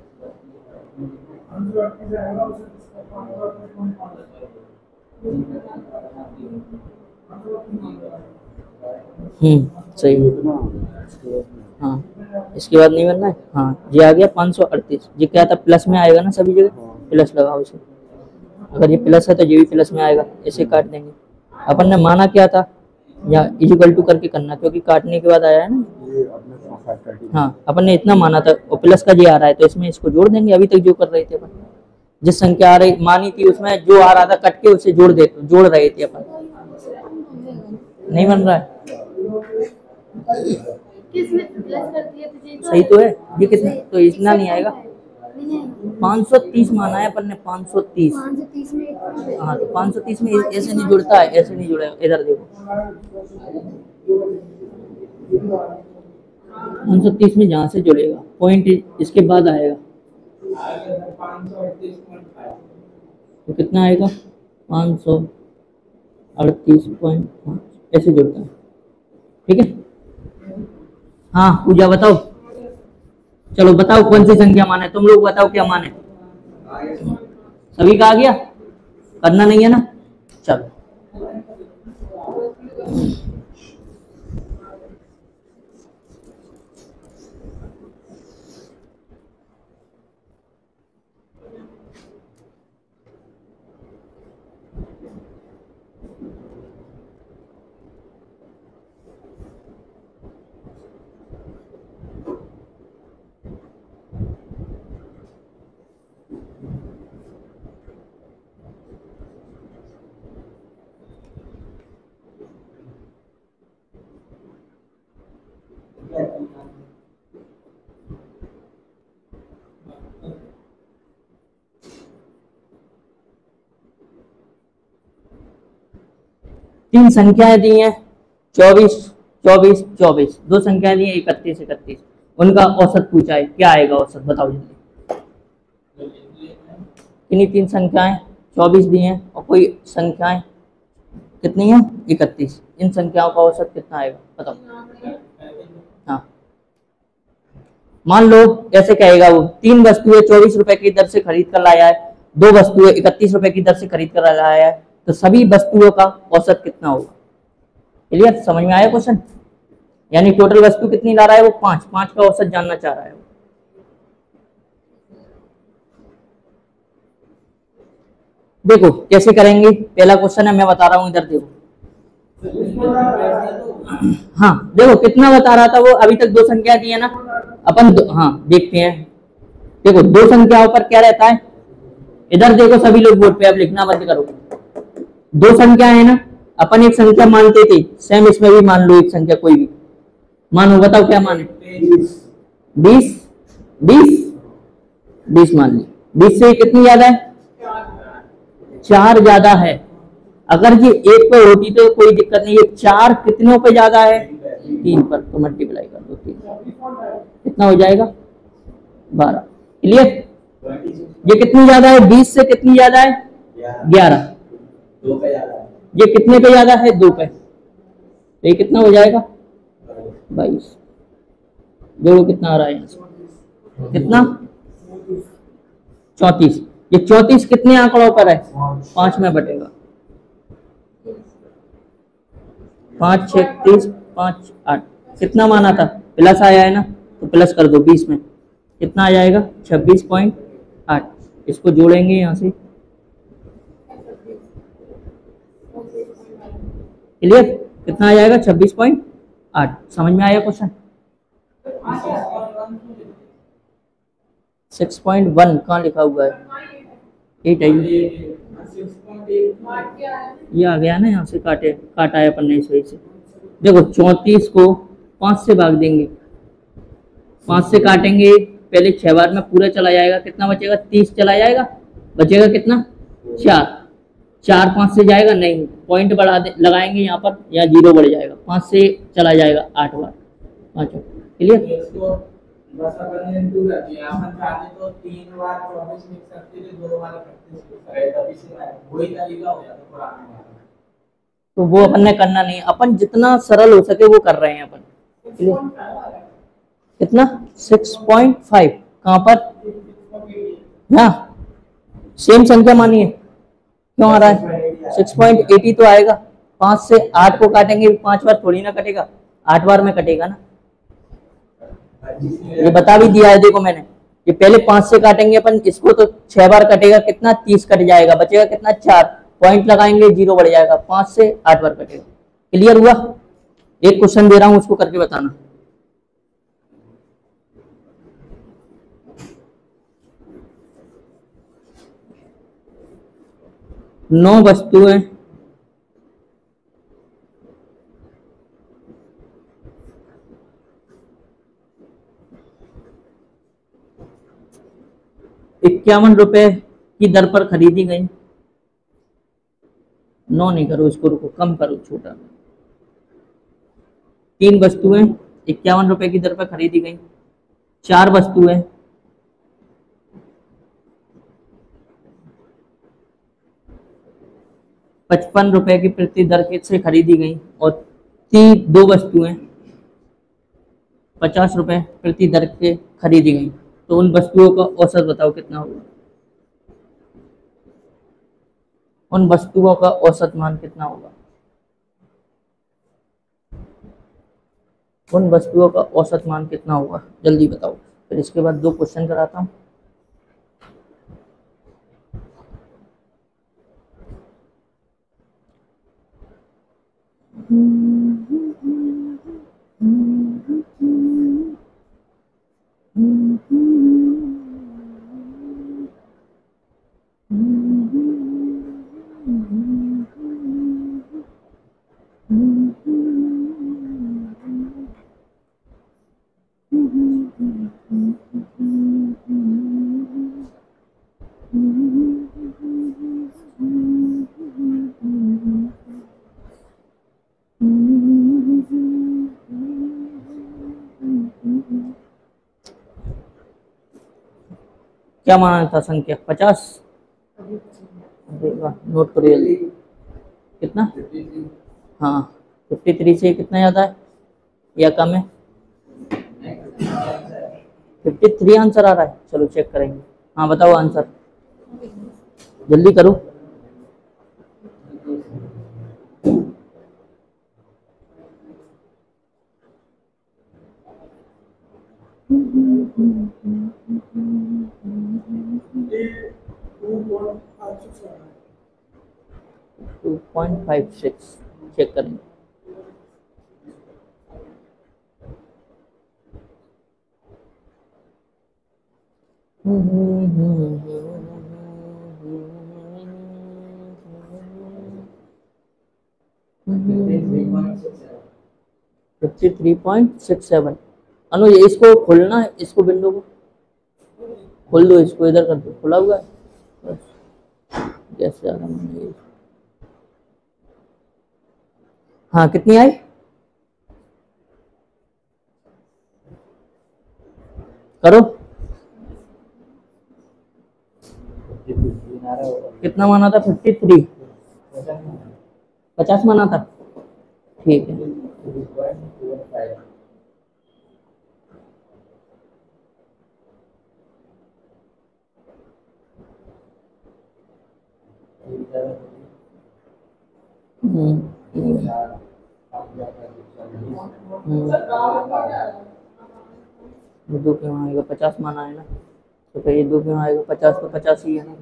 हम्म सही, हाँ इसके बाद नहीं बनना है, हाँ ये आ गया पाँच सौ अड़तीस। ये क्या था, प्लस में आएगा ना सभी जगह, प्लस लगाओ इसे। अगर ये प्लस है तो ये भी प्लस में आएगा, ऐसे काट देंगे। अपन ने माना क्या था, या इक्वल टू करके करना, क्योंकि काटने के बाद आया है ना। हाँ अपन ने इतना माना था, और प्लस का ये आ रहा है, तो इसमें इसको जोड़ देंगे। अभी तक जो कर रहे थे अपन, जिस संख्या आ रही मानी थी उसमें जो आ रहा था कट के उसे जोड़ दे, जोड़ रहे थे अपन। नहीं बन रहा है, सही तो है ये, कितना तो इतना नहीं आएगा, पाँच सौ तीस माना है अपन ने, पाँच सौ तीस। हाँ तो पाँच सौ तीस में ऐसे नहीं जुड़ता है, ऐसे नहीं जुड़ेगा। इधर देखो, पाँच सौ तीस में जहाँ से जुड़ेगा पॉइंट इसके बाद आएगा, तो कितना आएगा, पाँच सौ अड़तीस पॉइंट पाँच, ऐसे जुड़ता है। ठीक है, हाँ पूजा बताओ, चलो बताओ कौन सी संख्या माने, तुम लोग बताओ क्या माने। सभी का आ गया, करना नहीं है ना, चलो। तीन संख्याएं दी हैं, चौबीस चौबीस चौबीस, दो संख्याएं दी हैं इकतीस इकतीस, उनका औसत पूछा है, क्या आएगा औसत, बताओ जल्दी। कितनी तीन संख्याएं, चौबीस दी हैं और कोई संख्याएं कितनी है, इकतीस, इन संख्याओं का औसत कितना आएगा बताओ। हाँ मान लो कैसे कहेगा वो, तीन वस्तुएं चौबीस रुपए की दर से खरीद कर लाया है, दो वस्तुएं इकतीस रुपए की दर से खरीद कर लाया है, तो सभी वस्तुओं का औसत कितना होगा। क्लियर, समझ में आया क्वेश्चन। यानी टोटल वस्तु कितनी ला रहा है वो, पांच, पांच का औसत जानना चाह रहा है वो। देखो कैसे करेंगे, पहला क्वेश्चन है मैं बता रहा हूं, इधर देखो। हाँ देखो कितना बता रहा था वो, अभी तक दो संख्या दी है ना, अपन दो, हाँ देखते हैं। देखो दो संख्याओं पर क्या रहता है, इधर देखो सभी लोग बोर्ड पे, अब लिखना बंद करो। दो संख्या है ना, अपन एक संख्या मानते थे, सेम इसमें भी मान लो एक संख्या कोई भी मानो, बताओ क्या माने? बीस बीस बीस मान ली। बीस से कितनी ज्यादा है? चार ज्यादा है। अगर ये एक पे होती तो कोई दिक्कत नहीं, ये चार कितनों पे ज्यादा है? तीन पर, तो मल्टीप्लाई कर दो तीन, कितना हो जाएगा? बारह। क्लियर? ये कितनी ज्यादा है? बीस से कितनी ज्यादा है? ग्यारह। ये कितने पे ज्यादा है? दो पे। तो ये कितना हो जाएगा? बाईस। जोड़ो कितना आ रहा है? कितना? चौतीस। ये चौतीस कितने आंकड़ों पर है? पांच में बटेगा। पांच छह तीस, पांच आठ, कितना माना था? प्लस आया है ना, तो प्लस कर दो बीस में, कितना आ जाएगा? छब्बीस पॉइंट आठ। इसको जोड़ेंगे यहां से। क्लियर? कितना आ जाएगा? छब्बीस पॉइंट आठ। समझ में आया क्वेश्चन? सिक्स पॉइंट वन कहाँ लिखा हुआ है? एट है ये आ गया ना, यहाँ से काटे काटा है अपन ने इस वजह से। देखो चौंतीस को पांच से भाग देंगे, पांच से काटेंगे, पहले छह बार में पूरा चला जाएगा, कितना बचेगा? तीस चला जाएगा, बचेगा कितना? चार। चार पांच से जाएगा नहीं, पॉइंट बढ़ा दे लगाएंगे यहाँ पर, या जीरो बढ़ जाएगा, पांच से चला जाएगा आठ बार, पांचों। क्लियर? बस अपन ने टू कर दिया, हम चाहते तो तीन बार चौबीस लिख सकते थे, दो बार पच्चीस लिख सकते थे, तभी से वही तरीका हो जाता पुराना वाला। तो वो अपन ने करना नहीं, अपन जितना सरल हो सके वो कर रहे हैं अपन। कितना? Six point five. कहाँ पर? हाँ सेम संख्या मानिए, क्यों आ रहा है? सिक्स पॉइंट एटी तो आएगा। पांच से आठ को काटेंगे, पांच बार थोड़ी ना कटेगा, आठ बार में कटेगा ना। ये बता भी दिया है, देखो मैंने, ये पहले पांच से काटेंगे अपन इसको, तो छह बार कटेगा, कितना? तीस कट जाएगा, बचेगा कितना? चार। पॉइंट लगाएंगे, जीरो बढ़ जाएगा, पांच से आठ बार कटेगा। क्लियर हुआ? एक क्वेश्चन दे रहा हूं, उसको करके बताना। नौ वस्तुएं इक्यावन रुपए की दर पर खरीदी गई। नौ नहीं करो इसको, रुको कम करो, छोटा। तीन वस्तुएं इक्यावन रुपए की दर पर खरीदी गई। चार वस्तुएं पचपन रुपए की प्रति दर से खरीदी गई, और तीन दो वस्तुएं पचास रुपए प्रति दर से खरीदी गई। तो उन वस्तुओं का औसत बताओ कितना होगा? उन वस्तुओं का औसत मान कितना होगा? उन वस्तुओं का औसत मान कितना होगा? जल्दी बताओ, फिर इसके बाद दो क्वेश्चन कराता हूं। क्या माना था संख्या? पचास। नोट करो जल्दी। कितना? हाँ फिफ्टी थ्री से कितना ज्यादा है या कम है? फिफ्टी थ्री आंसर आ रहा है, चलो चेक करेंगे। हाँ बताओ आंसर, जल्दी करो। Two point five six check करेंगे। Fifty three point six seven. Anu ये इसको खोलना है, इसको विंडो को खोल दो, इसको इधर कर दो, खुला हुआ है बस, जैसे आ रहा है। हाँ कितनी आई? करो, कितना माना था? फिफ्टी थ्री, पचास माना था, ठीक है। हम्म दो क्यों आएगा? पचास माना है ना, तो फिर ये दो क्यों आएगा? पचास तो पचास ही है ना,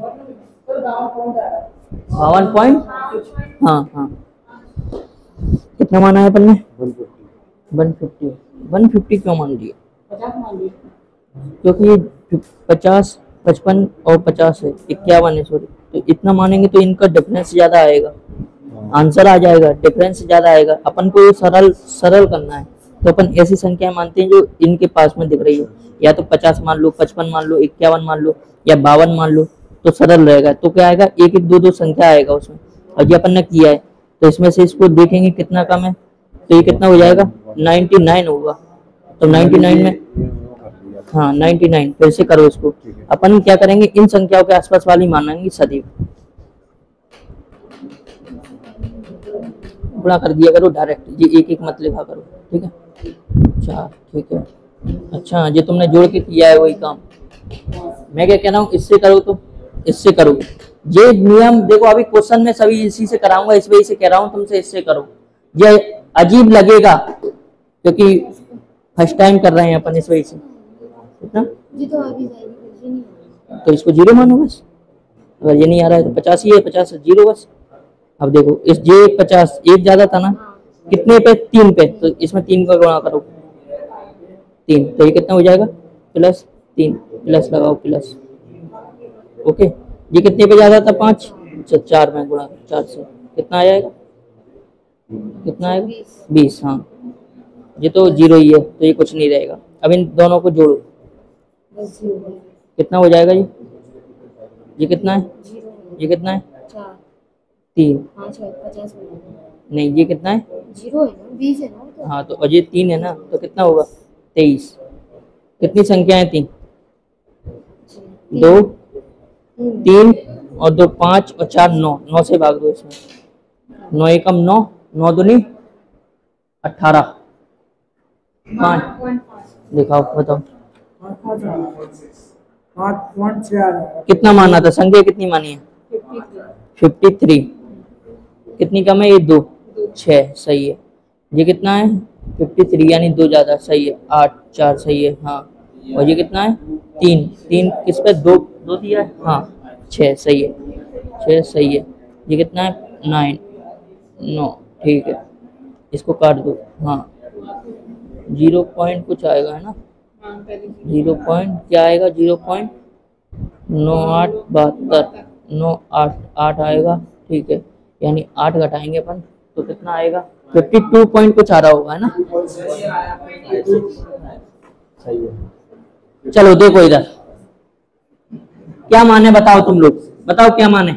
बावन पॉइंट, हाँ हाँ। कितना माना है अपन ने? One fifty. वन फिफ्टी क्यों मान लिया? क्योंकि पचास, पचपन और पचास है, इक्यावन है सॉरी, तो इतना मानेंगे तो इनका डिफरेंस ज्यादा आएगा, आंसर आ जाएगा, डिफरेंस ज्यादा आएगा। अपन को ये सरल सरल करना है, तो अपन ऐसी संख्या मानते हैं जो इनके पास में दिख रही है, या तो पचास मान लो, पचपन मान लो, इक्यावन मान लो, या बावन मान लो, तो सरल रहेगा। तो क्या आएगा? एक एक दो दो संख्या आएगा उसमें, और ये अपन ने किया है, तो इसमें से इसको देखेंगे कितना कम है, तो ये कितना हो जाएगा? नाइन्टी नाइन होगा। तो नाइन्टी नाइन में, हाँ नाइन्टी नाइन, फिर से करो इसको। अपन क्या करेंगे? इन संख्याओं के आसपास वाली मानेंगे सदैव, गुणा कर दिया करो डायरेक्ट, ये एक एक मत लिखा करो, ठीक है? चार, ठीक है। अच्छा, ये तुमने जोड़ के किया है वही काम, मैं क्या कह रहा हूँ, इससे करो तो इससे करो। ये नियम देखो, अभी क्वेश्चन में सभी इसी से कराऊंगा, इस वजह से कह रहा हूँ तुमसे इससे करो। ये अजीब लगेगा क्योंकि फर्स्ट टाइम कर रहे हैं अपन, इस वजह से, ठीक ना? तो इसको जीरो मानो बस, अगर ये नहीं आ रहा है तो पचास ही है, पचास जीरो बस। अब देखो, इस जे पचास एक ज्यादा था ना, कितने पे? तीन पे, तो इसमें तीन का गुणा करो, तीन, तो ये कितना हो जाएगा? प्लस तीन, प्लस लगाओ प्लस, ओके। ये कितने पे ज्यादा था? पाँच, चार में गुणा, चार से कितना आ जाएगा? कितना आएगा? बीस, हाँ। ये तो जीरो ही है, तो ये कुछ नहीं रहेगा। अब इन दोनों को जोड़ो, कितना हो जाएगा? ये ये कितना है? ये कितना है? तीन, नहीं ये कितना है? जीरो है ना, बीस है ना, तो हाँ, तो और ये तीन है ना, तो कितना होगा? तेईस। कितनी संख्याएं थी? दो, तीन और दो पाँच और चार नौ, नौ से भाग दो इसमें, नौ एकम नौ, नौ दूनी अठारह, पाँच, दिखाओ बताओ कितना माना था? संख्या कितनी मानी है? Fifty three. कितनी कम है? ये दो, छः, सही है। ये कितना है? फिफ्टी थ्री, यानी दो ज्यादा, सही है। आठ, चार, सही है, हाँ। और ये कितना है? तीन, तीन किस पे? दो, दो दिया है, हाँ। छः, सही है, छः, सही है। ये कितना है? नाइन, नौ, ठीक है। इसको काट दो, हाँ। जीरो पॉइंट कुछ आएगा, है ना? जीरो पॉइंट क्या आएगा? जीरो पॉइंट नौ आठ बहत्तर, नौ आठ, आठ आएगा, ठीक है। यानी आठ घटाएंगे अपन तो कितना आएगा? फिफ्टी टू पॉइंट कुछ आ रहा होगा, है ना? सही है। चलो देखो इधर क्या माने, बताओ तुम लोग, बताओ क्या माने?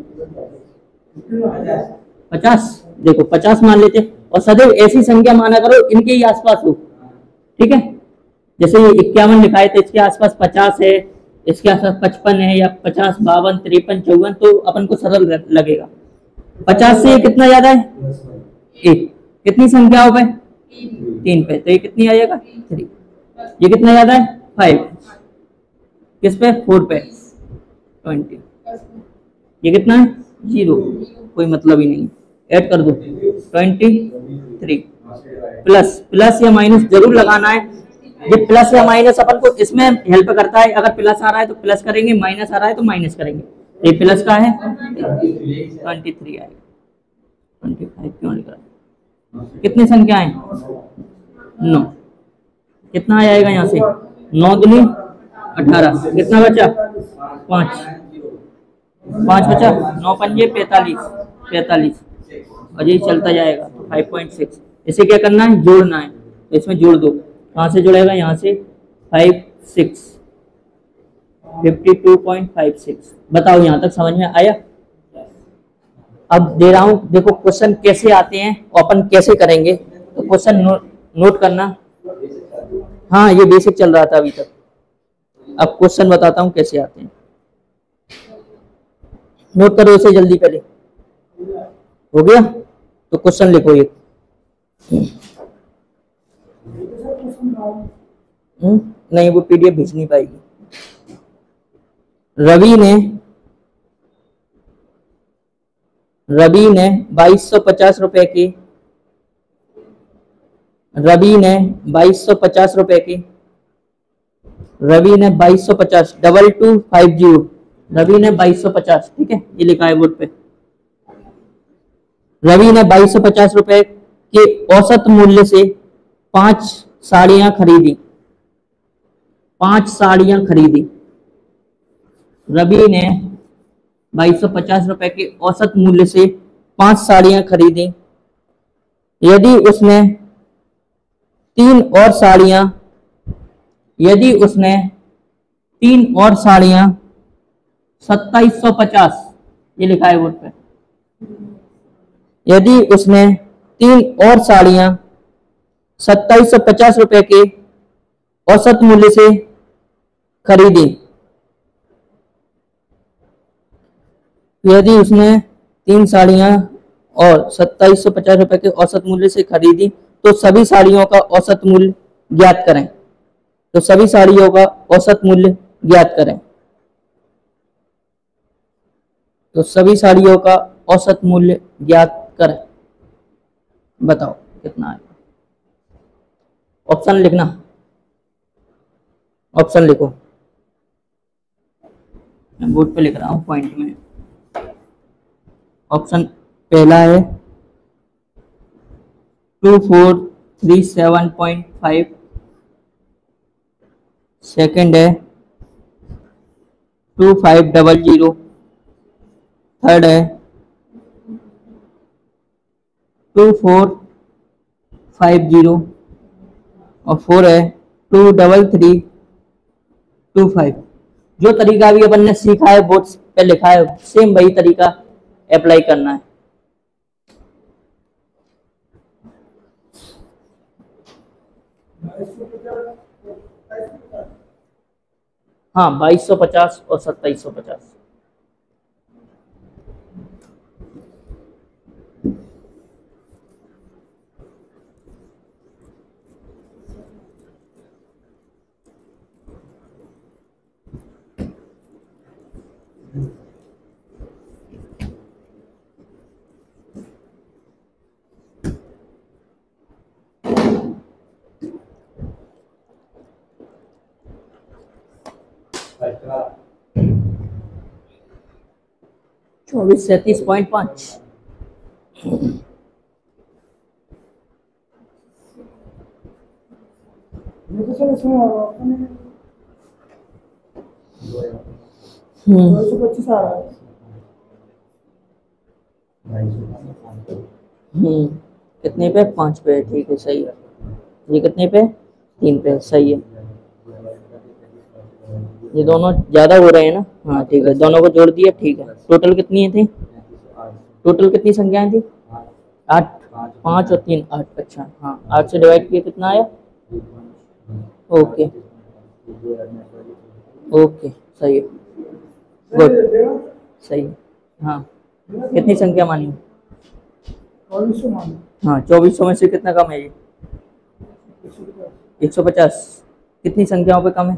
पचास। देखो पचास मान लेते, और सदैव ऐसी संख्या माना करो इनके ही आसपास हो, ठीक है? जैसे ये इक्यावन लिखाए थे, इसके आसपास पचास है, इसके आसपास पचपन है, या पचास, बावन, तिरपन, चौवन, तो अपन को सरल लगेगा। पचास से कितना ज्यादा है? एक। कितनी संख्याओं पे? तीन पे, तो ये कितनी आ जाएगा? थ्री। ये कितना ज्यादा है? फाइव। किस पे? फोर पे, ट्वेंटी। ये कितना है? जीरो, कोई मतलब ही नहीं, ऐड कर दो, ट्वेंटी थ्री। प्लस, प्लस या माइनस जरूर लगाना है। ये प्लस या माइनस अपन को इसमें हेल्प करता है, अगर प्लस आ रहा है तो प्लस करेंगे, माइनस आ रहा है तो माइनस करेंगे। ये प्लस का है, ट्वेंटी थ्री आएगा, ट्वेंटी फाइव क्यों लिख रहा है? कितनी संख्याएं? नौ। कितना आ जाएगा यहाँ से? नौ दूनी अठारह, कितना बचा? पाँच, पाँच बचा, नौ पंजे पैंतालीस, पैंतालीस और यही चलता जाएगा। तो फाइव पॉइंट सिक्स, इसे क्या करना है? जोड़ना है। तो इसमें जोड़ दो, कहाँ से जुड़ेगा? यहाँ से five six, fifty two point five six. बताओ यहाँ तक समझ में आया? अब दे रहा हूं, देखो क्वेश्चन कैसे आते हैं और अपन कैसे करेंगे। तो क्वेश्चन नो, नोट करना। हाँ ये बेसिक चल रहा था अभी तक, अब क्वेश्चन बताता हूं कैसे आते हैं। नोट करो इसे जल्दी, पहले हो गया तो क्वेश्चन लिखो ये। हम्म, नहीं वो पीडीएफ भेज नहीं पाएगी। रवि ने रवि ने बाईस सौ पचास रुपए की रवि ने बाईस सौ पचास रुपए की रवि ने बाईस सौ पचास double two five zero Ravi ने बाईस सौ पचास, ठीक है ये लिखा है बोर्ड पे। रवि ने बाईस सौ पचास रुपए के औसत मूल्य से पांच साड़ियां खरीदी पांच साड़ियां खरीदी रवि ने बाईस सौ पचास रुपए के औसत मूल्य से पांच साड़ियां खरीदी। यदि उसने तीन और साड़ियां यदि उसने तीन और साड़ियां सत्ताईस सौ पचास, ये लिखा है बोर्ड पे। यदि उसने तीन और साड़ियां सत्ताईस सौ पचास रुपए के औसत मूल्य से खरीदी यदि उसने तीन साड़ियां और सत्ताईस सौ पचास रुपए के औसत मूल्य से खरीदी तो सभी साड़ियों का औसत मूल्य ज्ञात करें तो सभी साड़ियों का औसत मूल्य ज्ञात करें तो सभी साड़ियों का औसत मूल्य ज्ञात करें। बताओ कितना है? ऑप्शन लिखना, ऑप्शन लिखो, मैं बोर्ड पे लिख रहा हूं पॉइंट में। ऑप्शन पहला है two four three seven point five, second है two five double zero, third है टू फोर फाइव जीरो और फोर है two double three two five. जो तरीका भी अपन ने सीखा है बोर्ड पे लिखा है सेम वही तरीका अप्लाई करना है। हाँ बाईस सौ पचास और सत्ताईस सौ पचास। चौबीस सैंतीस पॉइंट पाँच। हम्म कितने पे? पाँच पे, ठीक है सही है। ये कितने पे? तीन पे, सही है। ये दोनों ज्यादा हो रहे हैं ना? हाँ ठीक है, दोनों को जोड़ दिया, ठीक है। टोटल कितनी थी? टोटल कितनी संख्याएं थी? आठ, पाँच और तीन आठ। अच्छा हाँ, आठ से डिवाइड किया कितना आया? ओके ओके सही है, गुड सही है। हाँ कितनी संख्या मानी? हाँ चौबीस सौ में से कितना कम है ये? एक सौ पचास। कितनी संख्याओं पे कम है?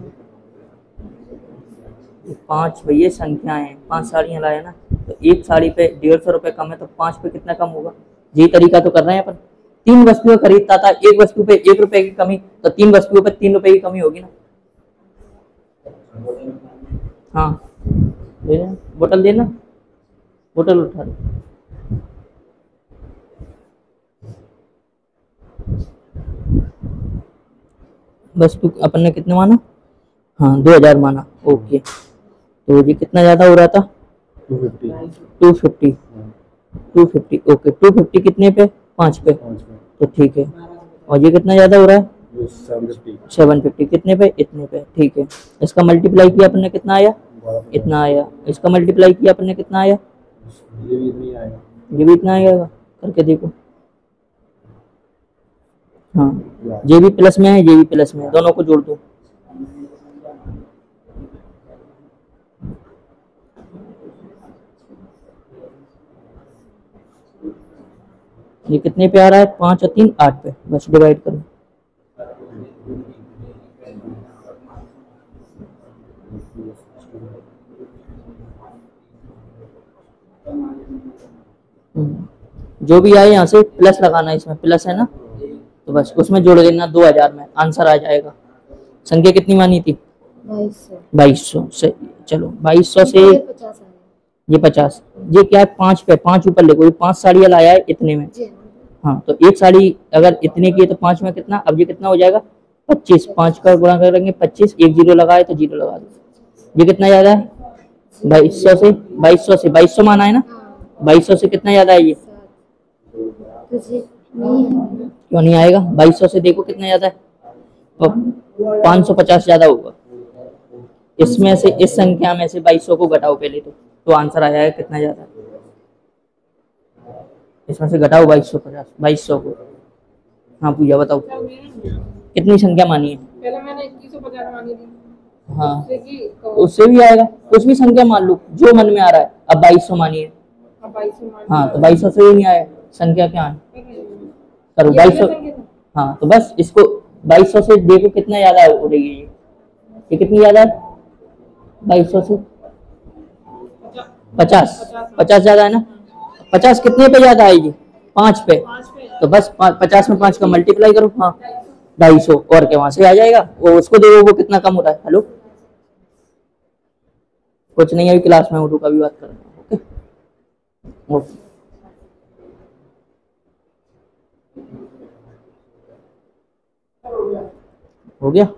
पांच भैया संख्याएं हैं, पांच साड़ियां लाए ना, तो एक साड़ी पे डेढ़ सौ रुपए कम है तो पांच पे कितना कम होगा? यही तरीका तो कर रहे हैं अपन। तीन वस्तुएं खरीदता था, एक वस्तु पे एक रुपए की कमी, तो तीन वस्तुओं पे तीन रुपए की कमी होगी ना। हाँ देना, बोतल देना, बोतल उठा दो। वस्तु अपन ने कितने माना? हाँ दो हजार माना, ओके। तो ये कितना ज्यादा हो रहा था? Two fifty two fifty two fifty okay. Two fifty कितने पे? पाँच पे, पाँच में तो ठीक है। और ये कितना ज्यादा हो रहा है? सेवन फिफ्टी सेवन फिफ्टी कितने पे? इतने पे, ठीक है। इसका मल्टीप्लाई किया अपन ने, कितना आया? इतना आया। इसका मल्टीप्लाई किया अपन ने, कितना आया? ये भी नहीं आएगा। ये भी इतना आएगा, करके देखो। हाँ ये भी प्लस में है, ये भी प्लस में है, दोनों को जोड़ दो। ये कितने पे आ रहा है? पाँच और तीन आठ पे, बस डिवाइड करो। जो भी आए यहाँ से प्लस लगाना, इसमें प्लस है ना, तो बस उसमें जोड़ देना दो हजार में, आंसर आ जाएगा। संख्या कितनी मानी थी? बाईस सौ बाईस सौ से, चलो बाईस सौ से ये पचास आ ये पचास, ये क्या है? पाँच पे, पाँच ऊपर लेको, ये पाँच साड़ियाँ लाया है इतने में। जी हाँ तो एक साड़ी अगर इतने की है तो पाँच में कितना? अब ये कितना हो जाएगा? पच्चीस। पाँच का गुणा करेंगे पच्चीस, एक जीरो लगाए तो जीरो लगा दो। ये कितना ज्यादा है? बाईस सौ से, बाईस सौ से बाईस सौ माना है ना, हाँ बाईस सौ से कितना ज्यादा है ये? सात तो जी नहीं है क्यों नहीं आएगा? बाईस सौ से देखो कितना ज्यादा है, पाँच सौ पचास ज्यादा होगा। इसमें से, इस संख्या में से बाईस सौ को घटाओ पहले तो तो आंसर आ जाएगा कितना ज्यादा है। इसमें से घटाओ बाईस सौ पचास, बाईस सौ को। हाँ पूजा बताओ कितनी संख्या मानी है? पहले मैंने इक्कीस सौ पचास मानी थी, हाँ उससे की तो उससे भी आएगा, कुछ भी संख्या मान लो जो मन में आ रहा है। अब बाईस सौ मानी है, अब बाईस सौ मानी। हाँ तो बाईस सौ से ही नहीं आया, संख्या क्या है? करो ये बाईस सौ। संख्या था? हाँ तो बस इसको बाईस सौ से देखो कितना ज्यादा हो रही है ये ये कितनी ज्यादा है? बाईस सौ से पचास, पचास ज्यादा है ना। पचास कितने पे ज्यादा आएगी? पाँच पे, तो बस पचास में पाँच का मल्टीप्लाई करो, हाँ ढाई सौ, और क्या वहां से आ जाएगा। वो उसको देखो वो कितना कम हो रहा है। हेलो कुछ नहीं, अभी क्लास में उर्दू का भी बात कर रहे हैं। ओके ओके हो गया।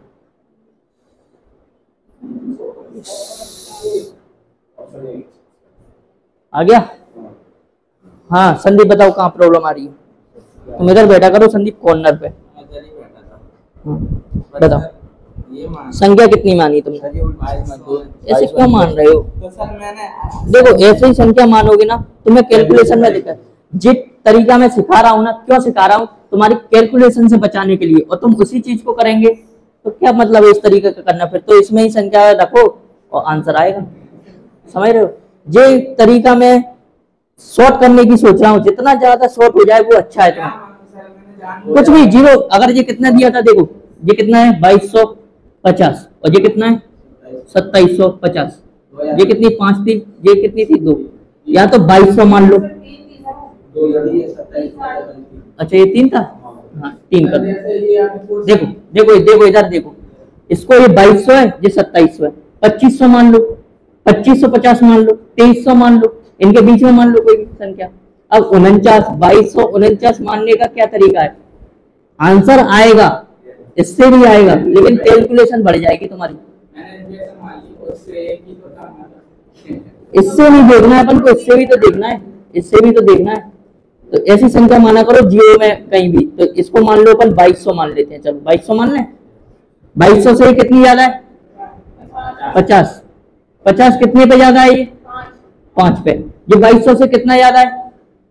आ गया। हाँ संदीप बताओ कहाँ प्रॉब्लम आ रही है? तुम इधर बैठा करो संदीप, कॉर्नर पे। मैं इधर ही बैठा था। हाँ, बताओ ये मान संख्या कितनी मानी तुमने? सर ये बाईस में दो ऐसे क्यों मान रहे हो? तो सर मैंने देखो ऐसे ही संख्या मानोगे ना, तुम्हें कैलकुलेशन में दिक्कत। जिस तरीका मैं सिखा रहा हूँ ना, क्यों सिखा रहा हूँ? तुम्हारी कैलकुलेशन से बचाने के लिए, और तुम उसी चीज को करेंगे तो क्या मतलब है इस तरीके का करना? फिर तो इसमें ही संख्या रखो और आंसर आएगा। समझ रहे हो? ये तरीका मैं शॉर्ट करने की सोच रहा हूँ, जितना ज्यादा शॉर्ट हो जाए वो अच्छा है तुम्हें। सर मैंने जान कुछ भी जीरो, अगर ये कितना दिया था देखो, ये कितना है? बाईस सौ पचास, और ये कितना है? सत्ताईस सौ पचास। ये कितनी? पांच थी, ये कितनी थी? दो। या तो बाईस सौ मान लो। दो ये सत्ताईस अच्छा ये तीन था, हाँ तीन कर दो। जैसे ये आपको देखो देखो देखो इधर देखो, इसको ये बाईस सौ है, ये सत्ताईस सौ है, पच्चीस सौ मान लो, पच्चीस सौ पचास मान लो, तेईस सौ मान लो, इनके बीच में मान लो कोई भी संख्या। अब उनचास, बाईस सौ उनचास मानने का क्या तरीका है? आंसर आएगा, इससे भी आएगा, लेकिन कैलकुलेशन बढ़ जाएगी तुम्हारी। मैंने जैसे मान ली उससे एक ही तो था मतलब इससे नहीं देखना है अपन को, इससे भी तो देखना है, इससे भी तो देखना है। तो ऐसी संख्या माना करो जीरो में कहीं भी, तो इसको मान लो अपन बाईस सौ मान लेते हैं। चलो बाईस सौ मान लें। बाईस सौ से कितनी ज्यादा है? पचास। पचास कितने पे ज्यादा है? ये पांच पे। ये बाईस सौ से कितना ज्यादा है?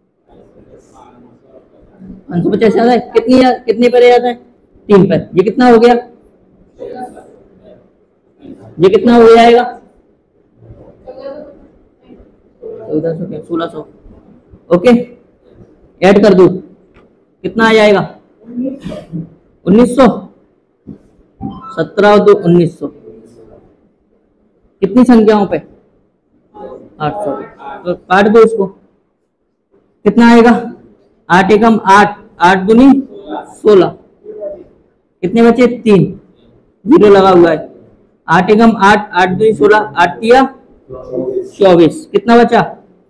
पाँच सौ पचास ज्यादा है। कितनी कितने पे ज्यादा है? तीन पे। ये कितना हो गया? ये कितना हो जाएगा? चौदह सौ क्या? सोलह सौ। ओके ऐड कर दो, कितना आ जाएगा? उन्नीस सौ। सत्रह दो उन्नीस सौ। कितनी संख्याओं पे? आठ सौ। तो काट दो इसको, कितना आएगा? आठ एकम आठ, आठ दूनी सोलह, कितने बचे? तीन, जीरो लगा हुआ है। आठ एकम आठ, आठ दूनी सोलह, आठ तिया चौबीस, कितना बचा?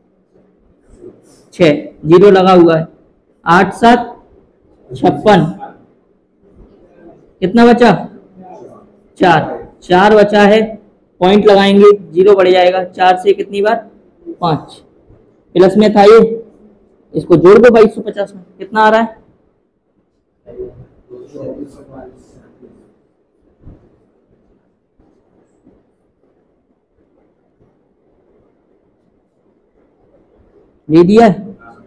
छह, जीरो लगा हुआ है। आठ सात छप्पन, कितना बचा? चार, चार बचा है, पॉइंट लगाएंगे, जीरो बढ़ जाएगा। चार से कितनी बार? पांच। प्लस में था ये, इसको जोड़ दो बाईस सौ पचास में, कितना आ रहा है? दे दिया है?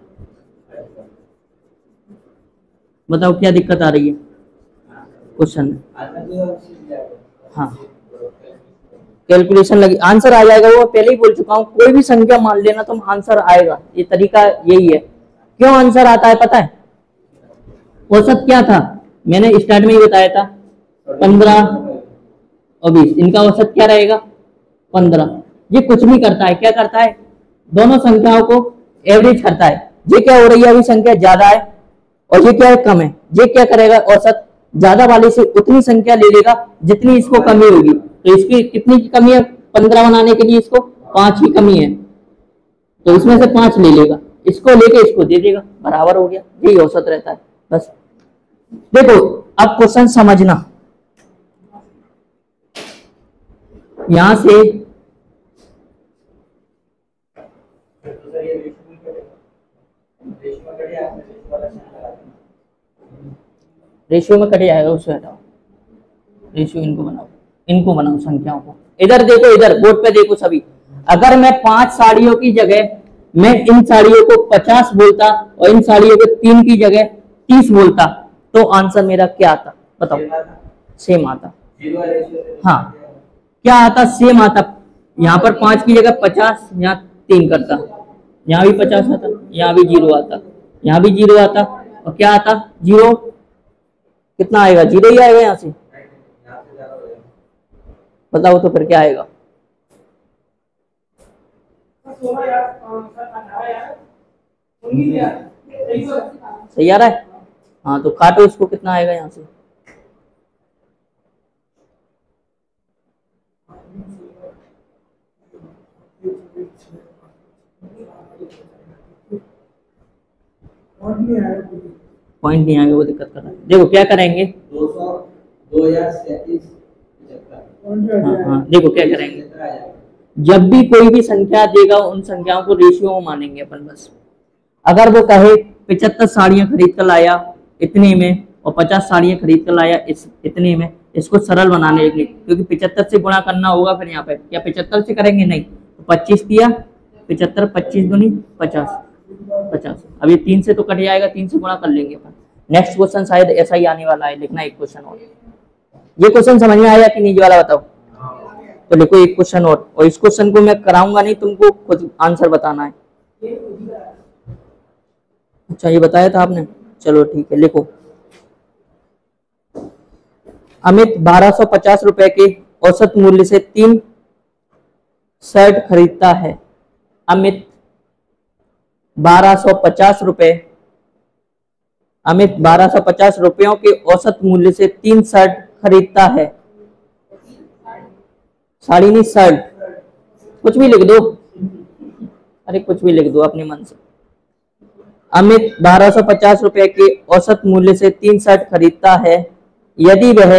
बताओ क्या दिक्कत आ रही है क्वेश्चन में? हाँ, कैलकुलेशन लगी, आंसर आ जाएगा। वो पहले ही बोल चुका हूँ, कोई भी संख्या मान लेना तुम, आंसर आएगा। ये तरीका यही है। क्यों आंसर आता है पता है? औसत क्या था, मैंने स्टार्ट में ही बताया था, पंद्रह और बीस, इनका औसत क्या रहेगा? पंद्रह। ये कुछ नहीं करता है, क्या करता है? दोनों संख्याओं को एवरेज करता है। ये क्या हो रही है, अभी संख्या ज्यादा है और ये क्या है, कम है। ये क्या करेगा, औसत ज्यादा वाले से उतनी संख्या ले लेगा जितनी इसको कमी होगी। तो इसकी कितनी की कमी है? पंद्रह बनाने के लिए इसको पांच की कमी है, तो इसमें से पांच ले लेगा, इसको लेके इसको दे देगा, बराबर हो गया। यही औसत रहता है बस। देखो अब क्वेश्चन समझना, यहां से रेशियो में कटे जाएगा, उससे हटाओ, रेशियो इनको बनाओ, इनको बनाओ संख्याओं को। इधर देखो, इधर बोर्ड पे देखो सभी। अगर मैं पांच साड़ियों की जगह मैं इन साड़ियों को पचास बोलता और इन साड़ियों को तीन की जगह तीस बोलता, तो आंसर मेरा क्या आता बताओ? सेम आता। हाँ, क्या आता? सेम आता। यहाँ पर पांच की जगह पचास, यहाँ तीन करता, यहाँ भी पचास आता, यहाँ भी जीरो आता, यहाँ भी जीरो आता, और क्या आता? जीरो। कितना आएगा? जीरो ही आएगा यहाँ से। बताओ तो फिर क्या आएगा? सही आ रहा है? हाँ, तो काटो इसको, कितना आएगा यहाँ से? पॉइंट नहीं आएगा, वो दिक्कत कर रहा है। देखो क्या करेंगे, दो सौ दो हजार सैंतीस हाँ हाँ, देखो क्या करेंगे, जब भी कोई भी संख्या देगा उन संख्याओं को रेशियो में मानेंगे अपन बस। अगर वो कहे पिछहत्तर साड़ियां खरीद कर लाया इतने में और पचास साड़ियां खरीद कर लाया इस इतने में, इसको सरल बनाने के लिए, क्योंकि पिछहत्तर से गुणा करना होगा फिर यहाँ पे, क्या पिछहत्तर से करेंगे? नहीं, तो पच्चीस दिया, पिछहत्तर, पच्चीस दूनी पचास, पचास। अब ये तीन से तो कट जाएगा, तीन से गुणा कर लेंगे अपन। नेक्स्ट क्वेश्चन शायद ऐसा ही आने वाला है, लिखना एक क्वेश्चन और। ये क्वेश्चन समझ में आया कि नहीं वाला बताओ? तो लिखो एक क्वेश्चन और, और इस क्वेश्चन को मैं कराऊंगा नहीं, तुमको खुद आंसर बताना है। अच्छा, ये बताया था आपने, चलो ठीक है, लिखो। अमित बारह सौ पचास रुपए के औसत मूल्य से तीन शर्ट खरीदता है। अमित बारह सौ पचास रुपए अमित बारह सौ पचास रुपयों के औसत मूल्य से तीन शर्ट खरीदता है। साड़ी नहीं, शर्ट, कुछ भी लिख दो, अरे कुछ भी लिख दो अपने मन से। अमित बारह सौ पचास रुपए के औसत मूल्य से तीन शर्ट खरीदता है। यदि वह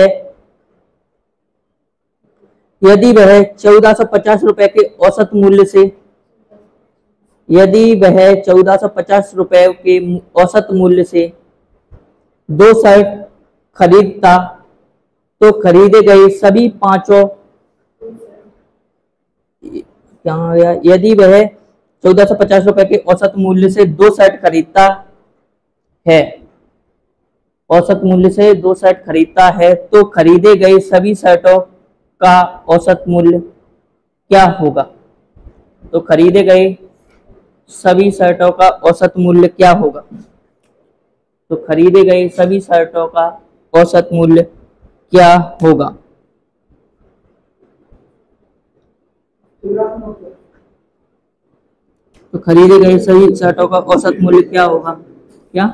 यदि वह चौदह सौ पचास रुपए के औसत मूल्य से यदि वह चौदह सौ पचास रुपए के औसत मूल्य से दो शर्ट खरीदता, तो खरीदे गए सभी पांचों, क्या आ गया, यदि वह चौदह सौ पचास रुपए के औसत मूल्य से दो शर्ट खरीदता है, औसत मूल्य से दो शर्ट खरीदता है, तो खरीदे गए सभी शर्टों का औसत मूल्य क्या होगा? तो खरीदे गए सभी शर्टों का औसत मूल्य क्या होगा? तो खरीदे गए सभी शर्टों का औसत मूल्य क्या होगा? तो खरीदे गए सभी शर्टों का औसत मूल्य क्या होगा? क्या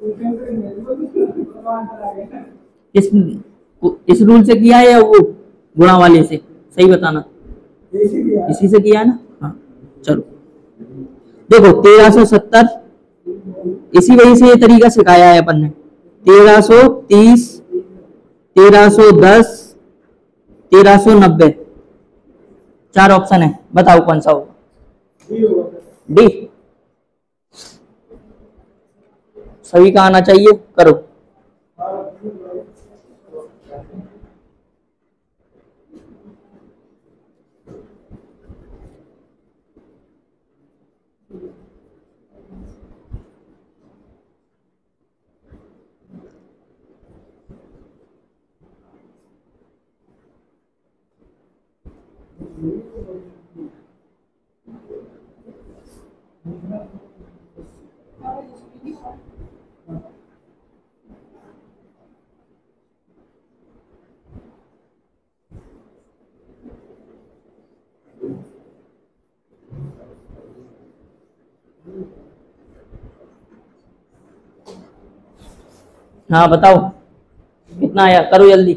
इस इस रूल से किया है या वो गुणा वाले से? सही बताना, इसी से किया है ना? हाँ, चलो देखो, तेरह सौ सत्तर, इसी वजह से ये तरीका सिखाया है अपन ने। तेरह सौ तीस, तेरह सौ दस, तेरह सौ नब्बे। चार ऑप्शन है, बताओ कौन सा होगा। डी सभी का आना चाहिए, करो। हाँ बताओ कितना आया, करो जल्दी।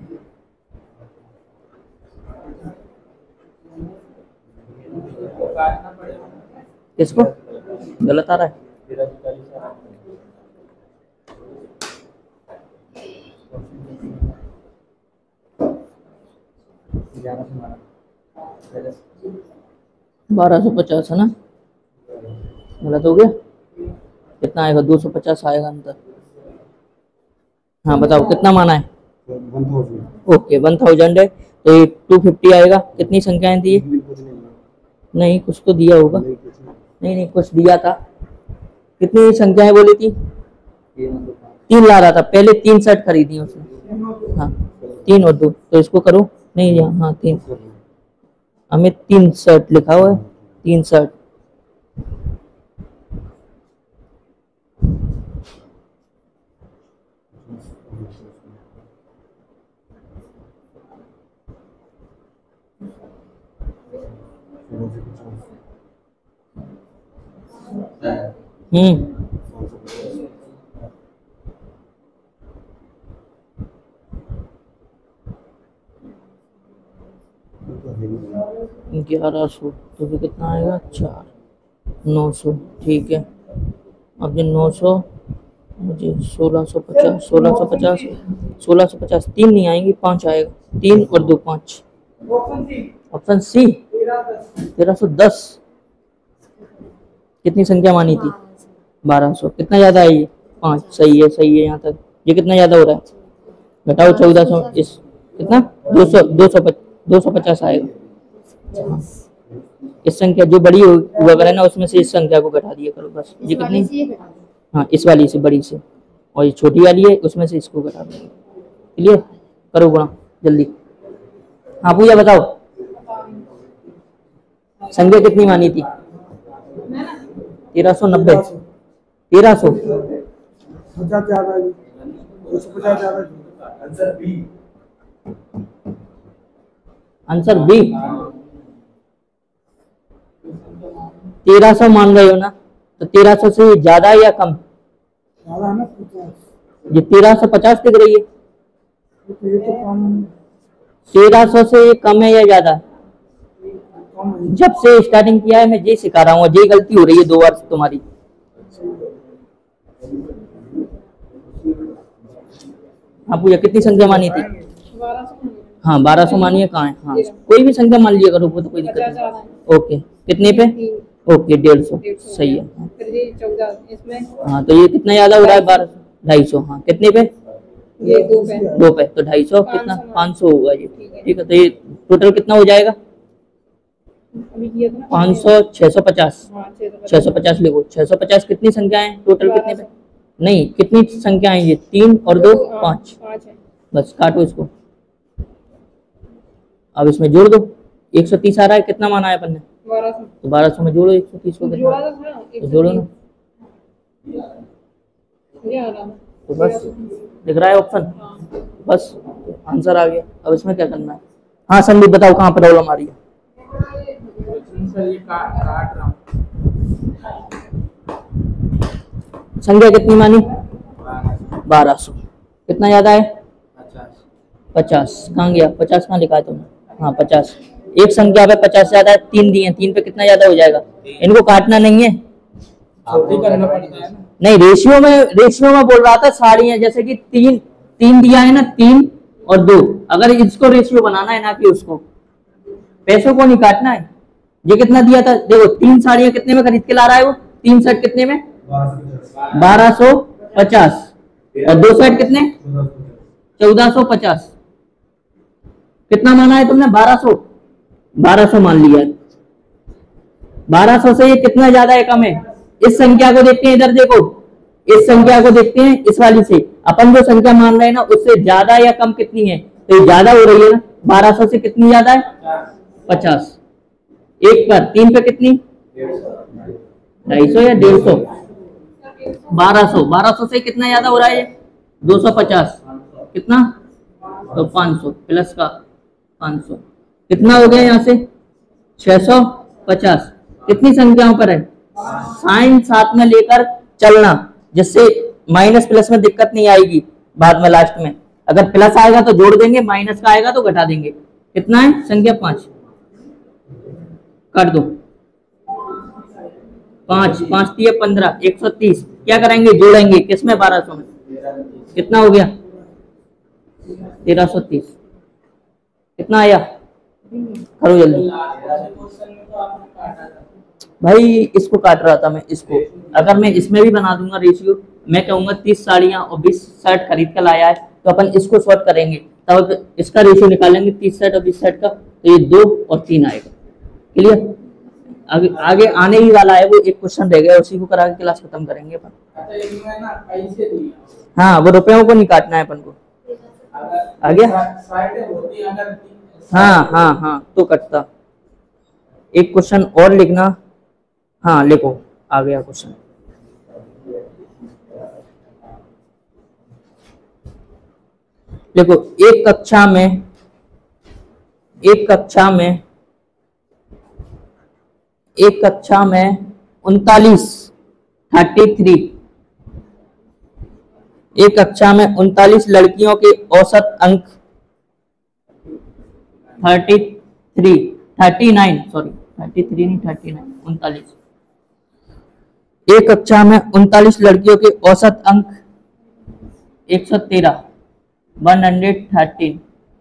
किसको गलत आ रहा है? बारह सौ पचास है ना, गलत हो गया। कितना आएगा? दो सौ पचास आएगा अंतर। हाँ बताओ कितना माना है? ओके वन थाउजेंड है तो ये टू फिफ्टी आएगा। कितनी संख्याएं थी? नहीं कुछ तो दिया होगा। नहीं नहीं कुछ दिया था। कितनी संख्याएं बोली थी? तीन ला रहा था पहले, तीन शर्ट खरीदी उसने। हाँ तीन और दो, तो इसको करो। नहीं हाँ तीन, हमें तीन शर्ट लिखा हुआ है, तीन शर्ट। हम्म ग्यारह सौ तो फिर कितना आएगा? चार, नौ सौ। ठीक है, अब ये नौ सौ मुझे सोलह सौ पचास, सोलह सौ पचास, सोलह सौ पचास। तीन नहीं आएंगी, पाँच आएगा। तीन और दो पाँच। ऑप्शन सी तेरह सौ दस। कितनी संख्या मानी थी? बारह सौ। कितना ज्यादा है ये? पाँच। सही है सही है यहाँ तक। ये कितना ज्यादा हो रहा है? घटाओ चौदह सौ। इस कितना? दो सौ दो सौ दो सौ पचास आएगा। इस संख्या जो बड़ी हुआ करे ना उसमें से इस संख्या को घटा दिया करो बस। ये कितनी? हाँ इस वाली से बड़ी से, और ये छोटी वाली है उसमें से इसको घटा दो। क्लियर? करो गुणा जल्दी। हाँ पूजा बताओ संख्या कितनी मानी थी? तेरह सौ नब्बे। तेरह सौ आंसर बी। तेरह सौ मान गए हो ना, तो तेरह सौ से ज्यादा है या कम? ये तेरह सौ पचास दिख रही है, तेरह सौ से कम है या ज्यादा? जब से स्टार्टिंग किया है मैं ये सिखा रहा हूँ, ये गलती हो रही है दो बार तुम्हारी। हाँ पूजा कितनी संख्या मानी थी? हाँ बारह सौ मानी है। कहाँ है? हाँ कोई भी संख्या मान लिया करो, वो तो कोई दिक्कत नहीं। ओके कितने पे? ओके डेढ़ सौ। सही है। हाँ तो ये कितना ज्यादा हो रहा है? बारह सौ, ढाई सौ। हाँ कितने पे? ये दो पे। दो पे तो ढाई सौ। कितना? पाँच सौ होगा ये। ठीक है, तो ये टोटल कितना हो जाएगा? पाँच सौ, छह सौ पचास। छह सौ पचास लिखो। छह सौ पचास कितनी संख्याएं टोटल? कितने पे? नहीं कितनी संख्याएं? ये तीन और दो पाँच। बस काटो इसको, अब इसमें जोड़ दो। एक सौ तीस आ रहा है। कितना माना है अपन ने? तो बारह सौ में जोड़ो एक सौ तीस को। तो जोड़ो ना, तो बस दिख रहा है ऑप्शन। बस आंसर आ गया। अब इसमें क्या करना है? हाँ संदीप बताओ कहाँ प्रॉब्लम आ रही है? संख्या कितनी मानी? बारह सौ। कितना ज्यादा है? पचास। कहाँ गया? पचास कहाँ लिखा है तुमने? हाँ पचास। एक संख्या पे पचास ज्यादा है, तीन दिए, तीन पे कितना ज्यादा हो जाएगा? इनको काटना नहीं है। नहीं रेशियो में, रेशियो में बोल रहा था सारी है। जैसे कि तीन तीन दिया है ना, तीन और दो। अगर इसको रेशियो बनाना है ना कि उसको, पैसों को नहीं काटना है। ये कितना दिया था देखो, तीन साड़ियां कितने में खरीद के ला रहा है वो, तीन सेट कितने में, बारह सौ पचास, और दो सेट कितने, चौदह सौ पचास। कितना माना है तुमने, बारह सौ, बारह सौ मान लिया। बारह सौ से ये कितना ज्यादा है कम है, इस संख्या को देखते हैं, इधर देखो, इस संख्या को देखते हैं, इस वाली से अपन जो संख्या मान रहे हैं ना उससे ज्यादा या कम कितनी है, तो ये ज्यादा हो रही है ना, बारह सौ से कितनी ज्यादा है, पचास। एक पर तीन पे कितनी, ढाई सौ या डेढ़ सौ, बारह सौ, बारह सौ से कितना ज्यादा हो रहा है, दो सौ पचास, कितना, तो पाँच सौ प्लस का पाँच सौ, कितना हो गया यहाँ से, छह सौ पचास। कितनी संख्याओं पर है, साइन साथ में लेकर चलना, जिससे माइनस प्लस में दिक्कत नहीं आएगी बाद में, लास्ट में अगर प्लस आएगा तो जोड़ देंगे, माइनस का आएगा तो घटा देंगे। कितना है, संख्या पांच, काट दो, पांच पांच दिए पंद्रह, एक सौ तीस। क्या करेंगे, जोड़ेंगे किसमें, बारह सौ में, कितना हो गया, तेरह सौ तीस। कितना आया, करो जल्दी भाई, इसको काट रहा था मैं इसको। अगर मैं इसमें भी बना दूंगा रेशियो, मैं कहूंगा तीस साड़ियां और बीस शर्ट खरीद कर लाया है, तो अपन इसको सॉर्ट करेंगे, तब इसका रेशियो निकालेंगे, तीस शर्ट और बीस शर्ट का, तो ये दो और तीन आएगा। क्लियर, आगे आगे आने ही वाला है, वो एक क्वेश्चन रह गया, उसी को करा के क्लास खत्म करेंगे अपन। हाँ, वो रुपयों को नहीं काटना है अपन को, आ गया, हाँ हाँ हाँ, तो कटता। एक क्वेश्चन और लिखना, हाँ लिखो, आ गया क्वेश्चन। देखो, एक कक्षा में एक कक्षा में एक कक्षा में उनतालीस थर्टी थ्री एक कक्षा में उनतालीस लड़कियों के औसत अंक thirty three thirty nine sorry thirty three नहीं थर्टी नाइन उनतालीस। एक कक्षा में उनतालीस लड़कियों के औसत अंक एक सौ तेरह वन हंड्रेड थर्टीन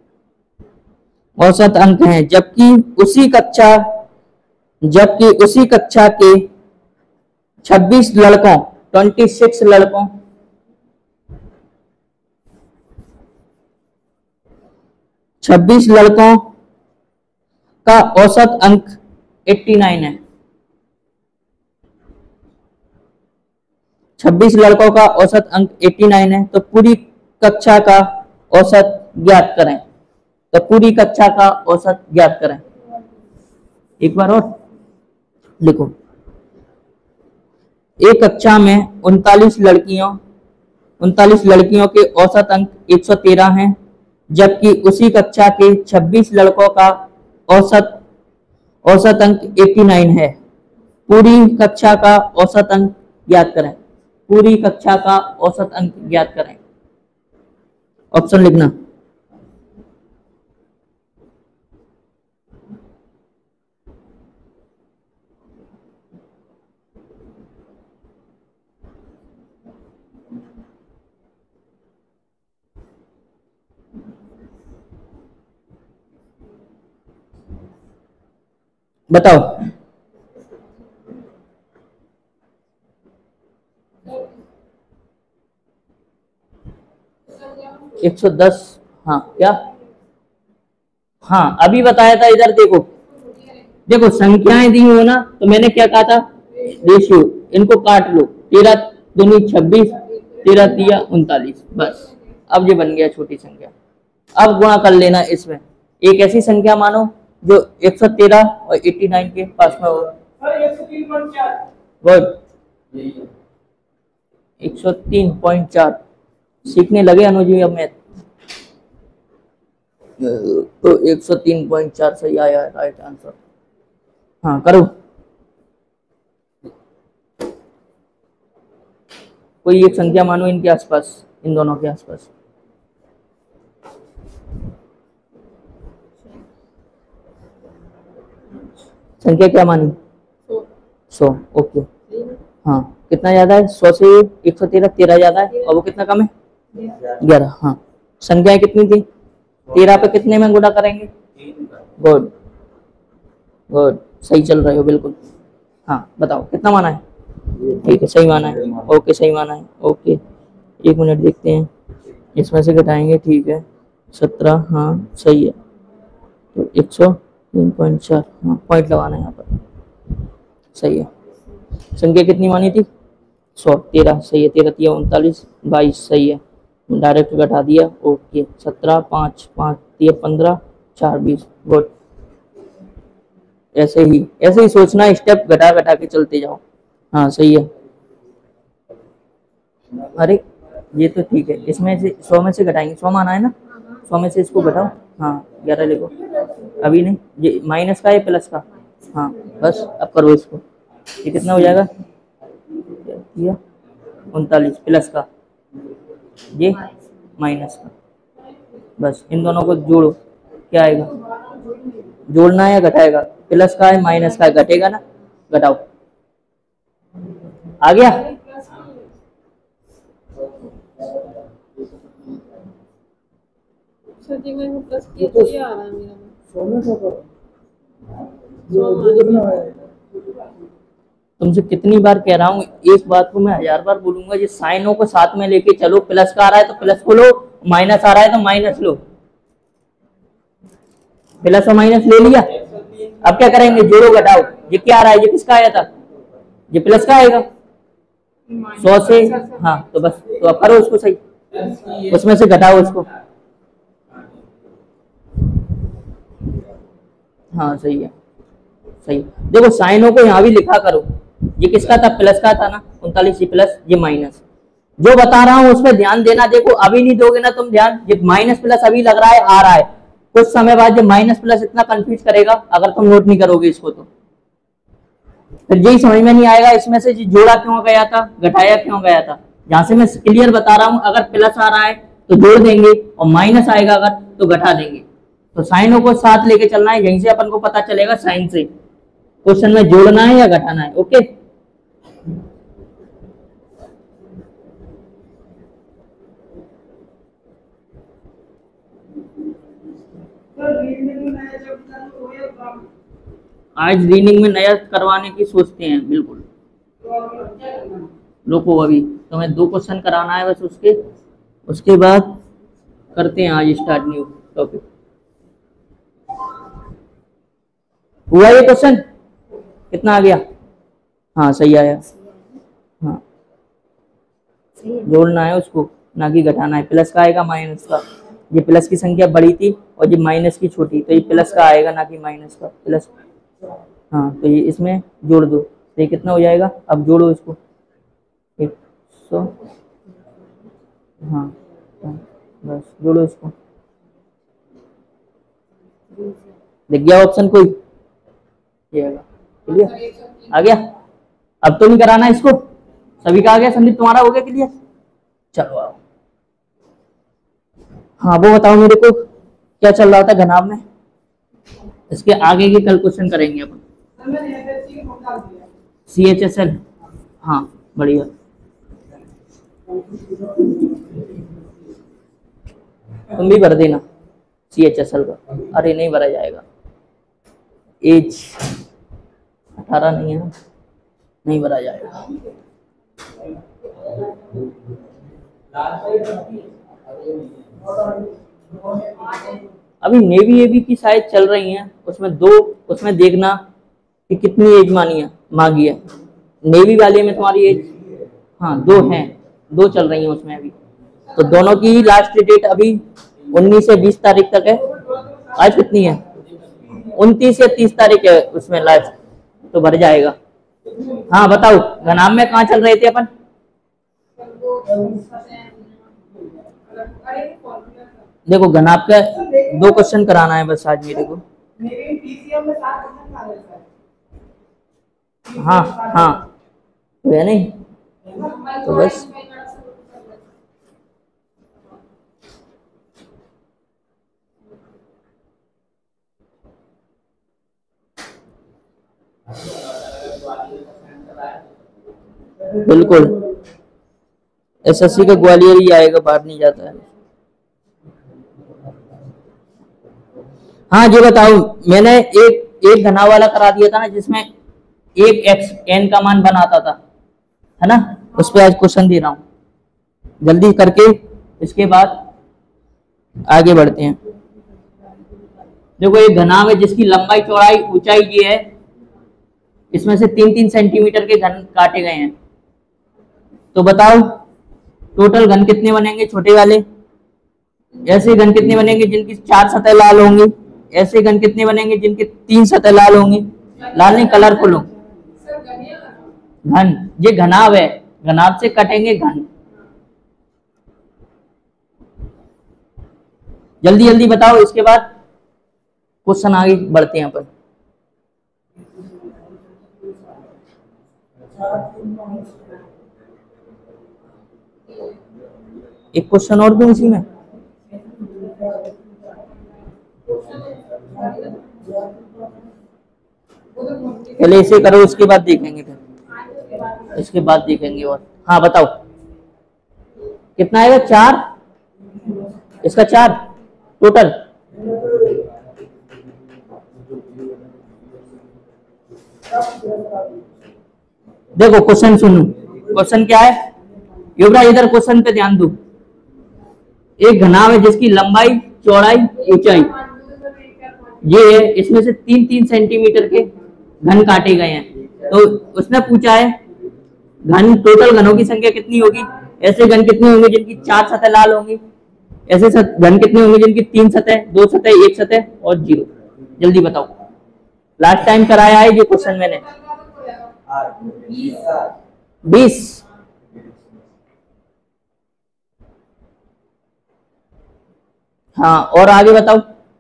औसत अंक हैं, जबकि उसी कक्षा जबकि उसी कक्षा के छब्बीस लड़कों छब्बीस लड़कों छब्बीस लड़कों का औसत अंक नवासी है। छब्बीस लड़कों का औसत अंक नवासी है, तो पूरी कक्षा का औसत ज्ञात करें। तो पूरी कक्षा का औसत ज्ञात करें। एक बार और लिखो, एक कक्षा में उनतालीस लड़कियों उनतालीस लड़कियों के औसत अंक एक सौ तेरह हैं, जबकि उसी कक्षा के छब्बीस लड़कों का औसत औसत अंक नवासी है। पूरी कक्षा का औसत अंक ज्ञात करें। पूरी कक्षा का औसत अंक ज्ञात करें। ऑप्शन लिखना। बताओ। एक सौ दस। हाँ क्या, हाँ अभी बताया था। इधर देखो देखो संख्याएं दी हो ना, तो मैंने क्या कहा था, रेशियो। इनको काट लो, तेरह दूनी छब्बीस, तेरह तिया उनतालीस, बस अब ये बन गया छोटी संख्या। अब गुणा कर लेना इसमें। एक ऐसी संख्या मानो जो एक सौ तेरह और नवासी के पास में हो। गुड, एक सौ तीन पॉइंट चार सीखने लगे अनुज जी अब मैथ, तो एक सौ तीन पॉइंट चार सही आया है राइट आंसर। हाँ करो, कोई एक संख्या मानो इनके आसपास, इन दोनों के आसपास। संख्या क्या मानी, सौ। ओके, हाँ कितना ज्यादा है, सौ से एक सौ तेरह तेरह ज्यादा है, और वो कितना कम है, ग्यारह। हाँ संख्याएं कितनी थी, तेरह पे कितने में गुणा करेंगे? गुड गुड, सही चल रहे हो बिल्कुल। हाँ बताओ कितना माना है? ठीक है, सही माना है। ओके, सही माना है। ओके, एक मिनट देखते हैं, इसमें से घटाएंगे। ठीक है, सत्रह, हाँ सही है। तो एक सौ तीन पॉइंट चार, हाँ पॉइंट लगाना है यहाँ पर, सही है। संख्या कितनी मानी थी? सौ, तेरह, सही है। तेरह तिया उनतालीस, बाईस, सही है। डायरेक्ट घटा दिया। ओके, सत्रह, पाँच, पाँच तिया पंद्रह, चार बीस, गुड। ऐसे ही ऐसे ही सोचना, स्टेप घटा घटा के चलते जाओ। हाँ सही है। अरे ये तो ठीक है, इसमें से सौ में से घटाएंगे, सौ माना है ना, सौ में से इसको घटाओ। हाँ ग्यारह लिखो, अभी नहीं, ये माइनस का है प्लस का? हाँ बस अब करो इसको, ये कितना हो जाएगा? ये उनतालीस प्लस का, ये माइनस का, बस इन दोनों को जोड़ो, क्या आएगा? जोड़ना है या घटाएगा? प्लस का है माइनस का है, घटेगा ना, घटाओ। आ गया? सर जी मैं प्लस किया तो ये आ रहा है मेरा। तुमसे कितनी बार कह रहा हूँ, एक बात को मैं हजार बार बोलूंगा, ये साइनों को साथ में लेके चलो। प्लस का आ रहा है तो प्लस को लो, माइनस आ रहा है तो माइनस लो। प्लस और माइनस ले लिया, अब क्या करेंगे? जोड़ो घटाओ। ये क्या आ रहा है? ये किसका आया था? ये प्लस का आएगा सौ से। हाँ तो बस, तो अब करो उसको सही, उसमें से घटाओ उसको। हाँ सही है, सही। देखो साइनों को यहाँ भी लिखा करो, ये किसका था? प्लस का था ना, उनतालीस प्लस ये माइनस। जो बता रहा हूँ उस पर ध्यान देना। देखो अभी नहीं दोगे ना तुम ध्यान, ये माइनस प्लस अभी लग रहा है, आ रहा है, कुछ समय बाद ये माइनस प्लस इतना कंफ्यूज करेगा अगर तुम नोट नहीं करोगे इसको, तो फिर यही समझ में नहीं आएगा इसमें से जोड़ा क्यों गया था, घटाया क्यों गया था। जहां से मैं क्लियर बता रहा हूँ, अगर प्लस आ रहा है तो जोड़ देंगे, और माइनस आएगा अगर तो घटा देंगे। तो साइनों को साथ लेके चलना है, यहीं से अपन को पता चलेगा साइन से क्वेश्चन में जोड़ना है या घटाना है। ओके, आज रीडिंग में नया करवाने की सोचते हैं, बिल्कुल। रुको, अभी तुम्हें दो क्वेश्चन कराना है बस, उसके उसके बाद करते हैं आज स्टार्ट न्यू टॉपिक। हुआ ये क्वेश्चन? कितना आ गया? हाँ सही आया। हाँ जोड़ना है उसको, ना कि घटाना है। प्लस का आएगा माइनस का, ये प्लस की संख्या बड़ी थी और ये माइनस की छोटी, तो ये प्लस का आएगा ना कि माइनस का। प्लस, हाँ तो ये इसमें जोड़ दो, तो ये कितना हो जाएगा? अब जोड़ो इसको, एक सौ, हाँ बस जोड़ो इसको। दिख गया ऑप्शन कोई? क्लियर आ गया? अब तो नहीं कराना इसको, सभी का आ गया। संदीप तुम्हारा हो गया क्लियर? चलो आओ। हाँ वो बताओ मेरे को, क्या चल रहा था घनाभ में? इसके आगे के कल क्वेश्चन करेंगे अपन। सी एच एस एल, हाँ बढ़िया। तुम भी भर देना सी एच एस एल का। अरे नहीं भरा जाएगा, एज अठारह नहीं है ना, नहीं भरा जाएगा। अभी नेवी एवी की शायद चल रही हैं, उसमें दो, उसमें देखना कि कितनी एज मानी है, मांगी है। नेवी वाले में तुम्हारी एज, हाँ दो हैं, दो चल रही हैं उसमें अभी। तो दोनों की लास्ट डेट अभी उन्नीस से बीस तारीख तक है। आज कितनी है? उनतीस या तीस तारीख है उसमें लास्ट, तो भर जाएगा। हाँ बताओ, घनाभ में कहाँ चल रहे थे अपन? देखो घनाभ का दो क्वेश्चन कराना है बस आज मेरे को। हाँ हाँ तो है नहीं, तो बस बिल्कुल एसएससी का ग्वालियर ही आएगा, बाहर नहीं जाता है। हाँ जी बताओ, मैंने एक एक घना वाला करा दिया था ना जिसमें एक एक्स एन का मान बनाता था, है ना, उस पर आज क्वेश्चन दे रहा हूं, जल्दी करके इसके बाद आगे बढ़ते हैं। देखो एक घनाभ है जिसकी लंबाई चौड़ाई ऊंचाई ये है, इसमें से तीन तीन सेंटीमीटर के घन काटे गए हैं, तो बताओ टोटल घन कितने बनेंगे छोटे वाले। ऐसे घन कितने बनेंगे जिनकी चार सतह लाल होंगी, ऐसे घन कितने बनेंगे जिनकी तीन सतह लाल होंगी, लाल नहीं कलरफुल हो। सर गनिया का घन, ये घनाभ है, घनाभ से कटेंगे घन। जल्दी जल्दी बताओ, इसके बाद क्वेश्चन आगे बढ़ते हैं अपन। एक क्वेश्चन और दूं इसी में। पहले इसे करो, उसके बाद देखेंगे, फिर इसके बाद देखेंगे। और हाँ बताओ कितना आएगा, चार, इसका चार टोटल। देखो क्वेश्चन सुनो, क्वेश्चन क्या है युवराज, इधर क्वेश्चन पे ध्यान दो। एक घनाभ है जिसकी लंबाई चौड़ाई ऊंचाई ये है, इसमें से तीन तीन सेंटीमीटर के घन काटे गए हैं, तो उसने पूछा है घन, टोटल घनों की संख्या कितनी होगी। ऐसे घन कितने होंगे जिनकी चार सतह लाल होंगी, ऐसे घन कितने होंगे जिनकी तीन सतह, दो सतह, एक सतह और जीरो। जल्दी बताओ, लास्ट टाइम कराया है ये क्वेश्चन मैंने। बीस, हाँ और आगे बताओ।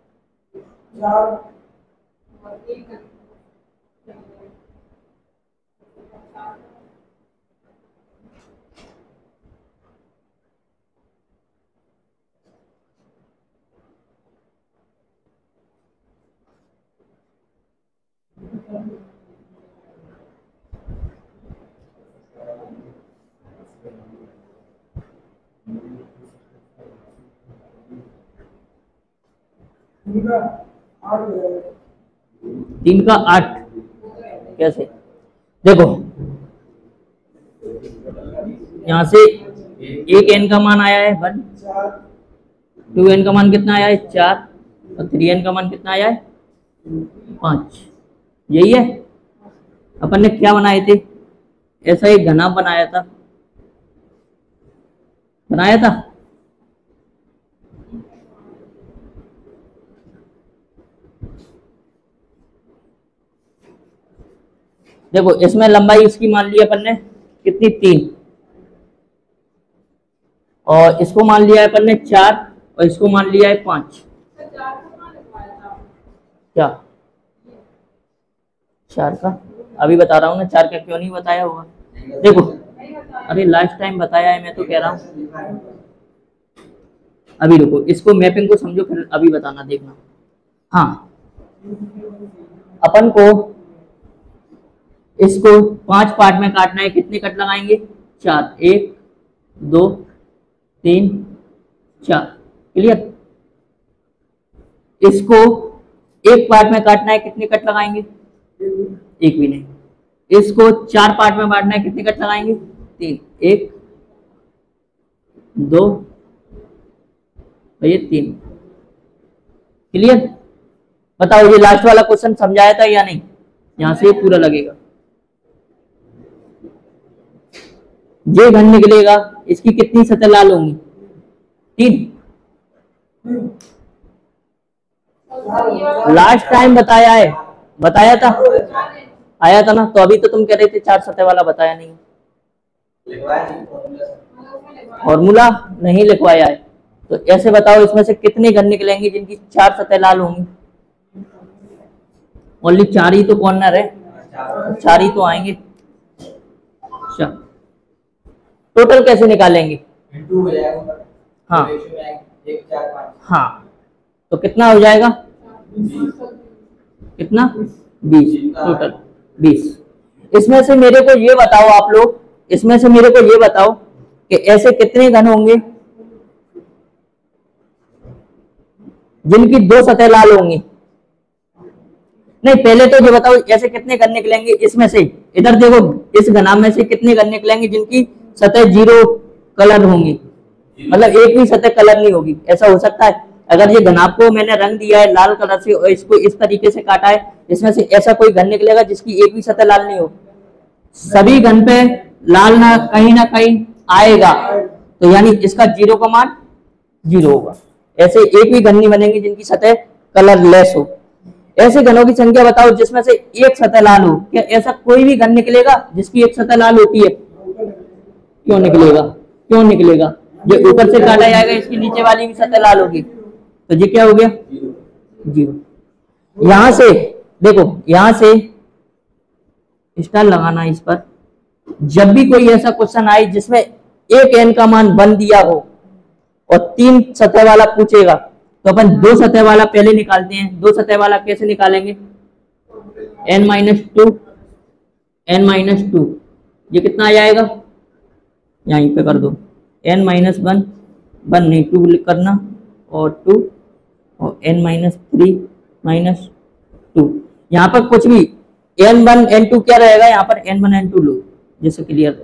तीन का आठ कैसे, देखो यहां से एक एन का मान आया है वन, टू एन का मान कितना आया है चार, और थ्री एन का मान कितना आया है पांच। यही है अपन ने क्या बनाए थे, ऐसा एक घना बनाया था, बनाया था। देखो इसमें लंबाई इसकी मान ली अपन ने कितनी, तीन, और इसको मान लिया है अपन ने चार, और इसको मान लिया है पांच। क्या चार का अभी बता रहा हूँ ना, चार का क्यों नहीं बताया होगा। देखो अरे लास्ट टाइम बताया है, मैं तो कह रहा हूँ अभी रुको, इसको मैपिंग को समझो फिर अभी बताना, देखना। हाँ अपन को इसको पांच पार्ट में काटना है, कितने कट लगाएंगे, चार, एक दो तीन चार, क्लियर। इसको एक पार्ट में काटना है, कितने कट लगाएंगे, एक भी नहीं। इसको चार पार्ट में बांटना है, कितने कट लगाएंगे, तीन, एक दो ये तीन, क्लियर। बताओ ये लास्ट वाला क्वेश्चन समझाया था या नहीं, यहां से पूरा लगेगा। ये घन निकलेगा, इसकी कितनी सतह लाल होंगी, तीन। लास्ट टाइम बताया है, बताया था, आया था ना, तो अभी तो तुम कह रहे थे चार सतह वाला बताया नहीं, फॉर्मूला नहीं लिखवाया है। तो ऐसे बताओ इसमें से कितने घन निकलेंगे जिनकी चार सतह लाल होंगी। ओनली चार ही तो कॉर्नर है, चार ही तो आएंगे। अच्छा टोटल कैसे निकालेंगे, हाँ हाँ, तो कितना हो जाएगा, कितना, बीस, टोटल बीस। इसमें से मेरे को ये बताओ आप लोग, इसमें से मेरे को ये बताओ कि ऐसे कितने घन होंगे जिनकी दो सतह लाल होंगी। नहीं पहले तो ये बताओ ऐसे कितने गन निकलेंगे इसमें से, इधर देखो इस घनाभ में से कितने गन निकलेंगे जिनकी सतह जीरो कलर होंगी, मतलब एक भी सतह कलर नहीं होगी, ऐसा हो सकता है? अगर ये घनाभ को मैंने रंग दिया है लाल कलर से और इसको इस तरीके से काटा है, इसमें से ऐसा कोई घन निकलेगा जिसकी एक भी सतह लाल नहीं हो? सभी घन पे लाल ना कहीं ना कहीं आएगा, तो यानी इसका जीरो का मान जीरो होगा। ऐसे एक भी घन नहीं बनेंगे जिनकी सतह कलरलेस हो। ऐसे घनों की संख्या बताओ जिसमें से एक सतह लाल हो। क्या ऐसा कोई भी घन निकलेगा जिसकी एक सतह लाल होती है? क्यों निकलेगा? क्यों निकलेगा? ये ऊपर से काटा जाएगा, इसकी नीचे वाली भी सतह लाल होगी, तो ये क्या हो गया? जीरो। यहां से देखो, यहां से स्टार लगाना इस पर। जब भी कोई ऐसा क्वेश्चन आए जिसमें एक एन का मान वन दिया हो और तीन सतह वाला पूछेगा, तो अपन दो सतह वाला पहले निकालते हैं। दो सतह वाला कैसे निकालेंगे? N minus two, n minus two, ये कितना आ जाएगा? यहीं पे कर दो, एन माइनस वन, वन नहीं टू करना, और टू, और n minus three minus two. यहाँ पर कुछ भी एन वन एन टू क्या रहेगा? यहाँ पर एन वन एन टू लो जैसे clear.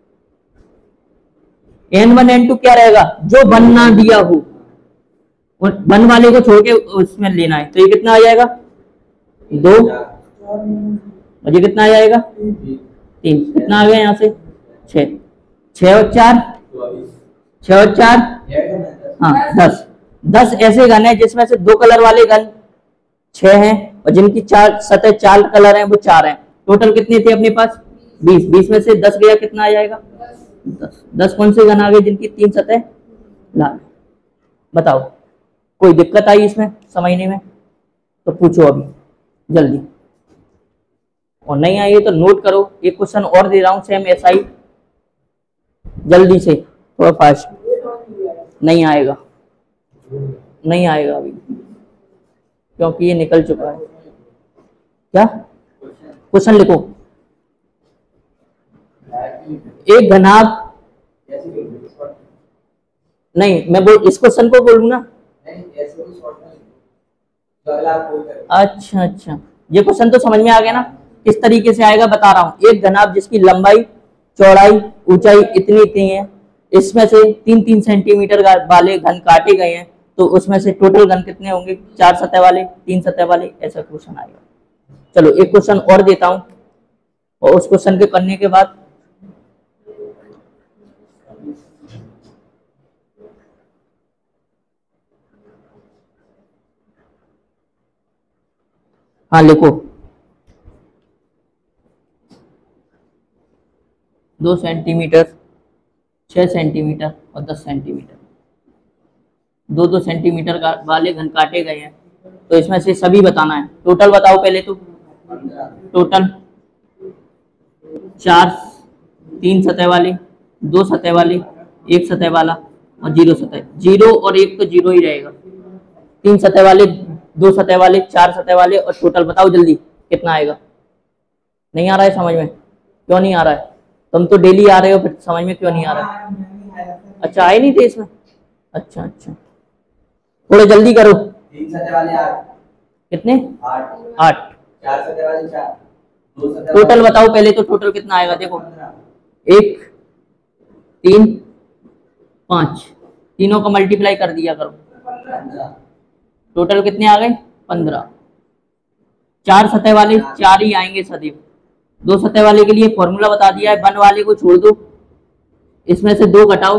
N one n two क्या रहेगा? जो वन ना दिया हो, वन वाले को छोड़ के उसमें लेना है, तो ये कितना आ जाएगा? दो, और ये कितना आ जाएगा? तीन। कितना आ गया यहाँ से? छह। छह और चार, छह और चार, हाँ दस। दस ऐसे गन है जिसमें से दो कलर वाले गन छह हैं और जिनकी चार सतह चार कलर हैं वो चार हैं। टोटल कितने थे अपने पास? बीस। बीस में से दस गया, कितना आ जाएगा? दस। दस कौन से गन आ गए जिनकी तीन सतह लाल? बताओ, कोई दिक्कत आई इसमें समझने में? तो पूछो अभी जल्दी, और नहीं आई है तो नोट करो। एक क्वेश्चन और दे रहा हूं सेम ऐसा ही, जल्दी से, थोड़ा फास्ट। नहीं आएगा, नहीं आएगा अभी, क्योंकि ये निकल चुका है। क्या क्वेश्चन लिखो? एक घनाभ, नहीं मैं बोल इस क्वेश्चन को बोलूँ ना? अच्छा अच्छा, ये क्वेश्चन तो समझ में आ गया ना किस तरीके से आएगा, बता रहा हूँ। एक घनाभ जिसकी लंबाई, चौड़ाई, ऊंचाई इतनी इतनी है, इसमें से तीन तीन सेंटीमीटर वाले घन काटे गए हैं, तो उसमें से टोटल घन कितने होंगे? चार सतह वाले, तीन सतह वाले, ऐसा क्वेश्चन आएगा। चलो एक क्वेश्चन और देता हूं, और उस क्वेश्चन के करने के बाद हाँ लिखो। दो सेंटीमीटर, छह सेंटीमीटर और दस सेंटीमीटर, दो दो सेंटीमीटर का वाले घन काटे गए हैं, तो इसमें से सभी बताना है। टोटल बताओ पहले तो। टोटल चार, तीन सतह वाले, दो सतह वाले, एक सतह वाला और जीरो सतह। जीरो और एक तो जीरो ही रहेगा। तीन सतह वाले, दो सतह वाले, चार सतह वाले, और टोटल बताओ जल्दी कितना आएगा? नहीं आ रहा है समझ में? क्यों नहीं आ रहा है? तुम तो डेली आ रहे हो, फिर समझ में क्यों नहीं आ रहा है? अच्छा आए नहीं थे इसमें? अच्छा अच्छा, थोड़ा जल्दी करो। तीन सतह वाले आठ। कितने? आठ। आठ। चार सतह वाले चार। दो सतह टोटल बताओ पहले तो, टोटल कितना आएगा? देखो, एक, तीन, पांच, तीनों का मल्टीप्लाई कर दिया करो। टोटल कितने आ गए? पंद्रह। चार सतह वाले चार ही आएंगे सदैव। दो सतह वाले के लिए फॉर्मूला बता दिया है, वन वाले को छोड़ दो, इसमें से दो घटाओ,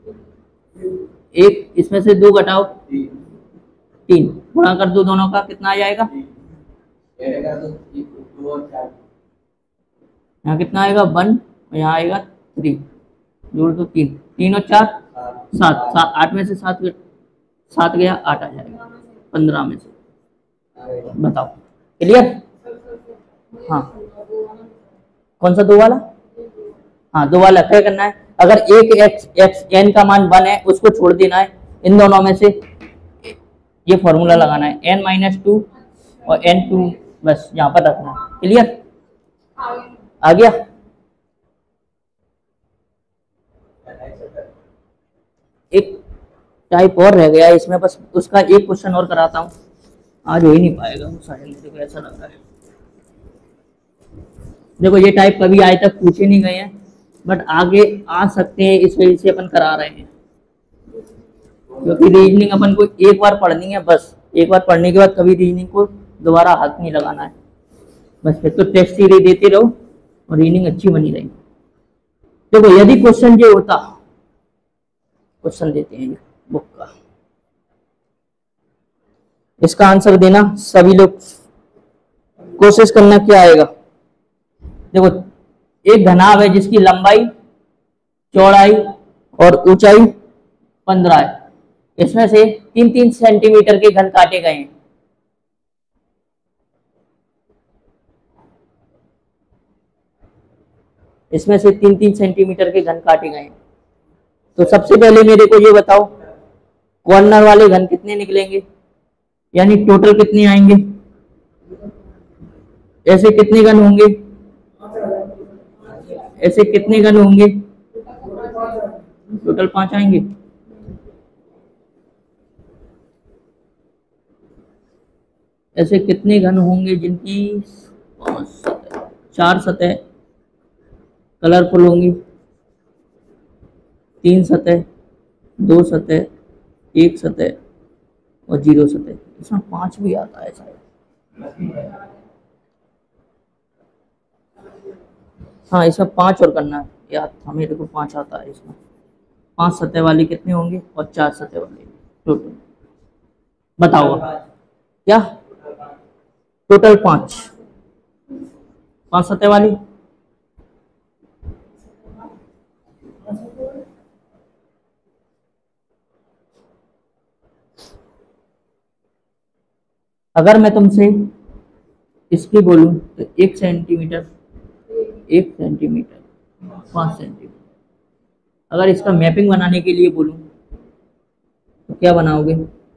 एक, इसमें से दो घटाओ, तीन, गुणा कर दो दोनों का, कितना आ जाएगा? यहाँ कितना आएगा? वन, और यहाँ आएगा थ्री, जोड़ दो तीन, तीन और चार सात, सात, आठ में से सात सात गया, आठ आ जाएगा पंद्रह में से। बताओ क्लियर? हाँ, कौन सा दो वाला? हाँ दो वाला क्या करना है? अगर एक एक्स एक्स एन का मान वन है, उसको छोड़ देना है, इन दोनों में से ये फॉर्मूला लगाना है, एन माइनस टू और एन टू, बस यहाँ पर रखना है। क्लियर? आ गया? एक टाइप और रह गया इसमें, बस उसका एक क्वेश्चन और कराता हूँ, आज हो ही नहीं पाएगा शायद, मेरे को ऐसा लग रहा है। देखो ये टाइप कभी आज तक पूछे नहीं गए हैं, बट आगे आ सकते हैं, इस वजह से अपन करा रहे हैं, क्योंकि रीजनिंग अपन को एक बार पढ़नी है बस। एक बार पढ़ने के बाद कभी रीजनिंग को दोबारा हाथ नहीं लगाना है बस। फिर तो टेस्ट सीरीज देते रहो और रीजनिंग अच्छी बनी रहेगी। देखो यदि क्वेश्चन ये होता, क्वेश्चन देते हैं बुक का, इसका आंसर देना सभी लोग, कोशिश करना क्या आएगा। देखो एक घनाभ है जिसकी लंबाई, चौड़ाई और ऊंचाई पंद्रह है, इसमें से तीन तीन सेंटीमीटर के घन काटे गए हैं। इसमें से तीन तीन सेंटीमीटर के घन काटे गए हैं। तो सबसे पहले मेरे को ये बताओ कॉर्नर वाले घन कितने निकलेंगे, यानी टोटल कितने आएंगे, ऐसे कितने घन होंगे, ऐसे कितने घन होंगे, टोटल पांच आएंगे। ऐसे कितने घन होंगे जिनकी पांच सतह, चार सतह कलरफुल होंगी, तीन सतह, दो सतह, एक सतह और जीरो सतह। इसमें पांच भी आता है शायद, हाँ इसमें पांच और करना है याद था मेरे को, पांच आता है इसमें। पांच सतह वाले कितने होंगे और चार सतह वाले टोटल बताओ क्या, टोटल पांच, पांच सतह वाली। अगर मैं तुमसे इसकी बोलूं तो एक सेंटीमीटर, एक सेंटीमीटर, पांच सेंटीमीटर। अगर इसका मैपिंग बनाने के लिए बोलूं तो क्या बनाओगे,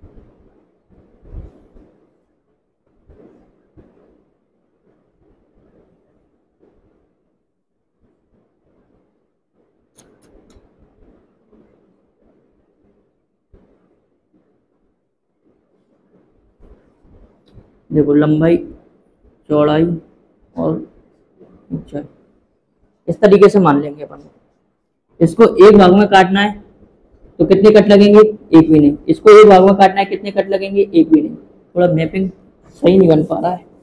देखो लंबाई, चौड़ाई और ऊंचाई इस तरीके से मान लेंगे अपन। इसको एक भाग में काटना है तो कितने कट लगेंगे, एक भी नहीं। इसको एक भाग में काटना है कितने कट लगेंगे, एक भी नहीं। थोड़ा मैपिंग सही नहीं बन पा रहा है।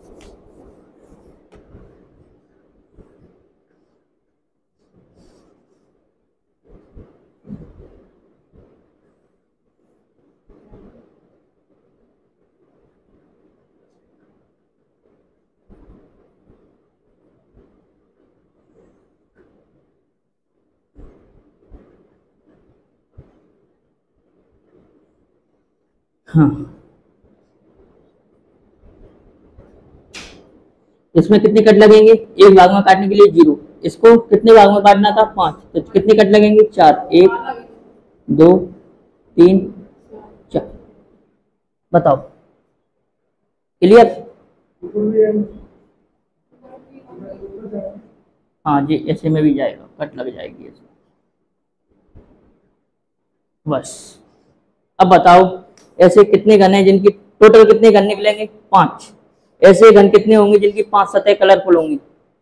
हाँ इसमें कितने कट लगेंगे, एक भाग में काटने के लिए जीरो। इसको कितने भाग में काटना था, पांच, तो कितने कट लगेंगे, चार। एक, दो, तीन, चार। बताओ क्लियर। हाँ जी ऐसे में भी जाएगा, कट लग जाएगी ऐसे बस। अब बताओ ऐसे कितने घन हैं जिनकी टोटल कितने घन निकलेंगे, पांच। ऐसे घन कितने होंगे जिनकी पांच सतह कलरफुल होंगी।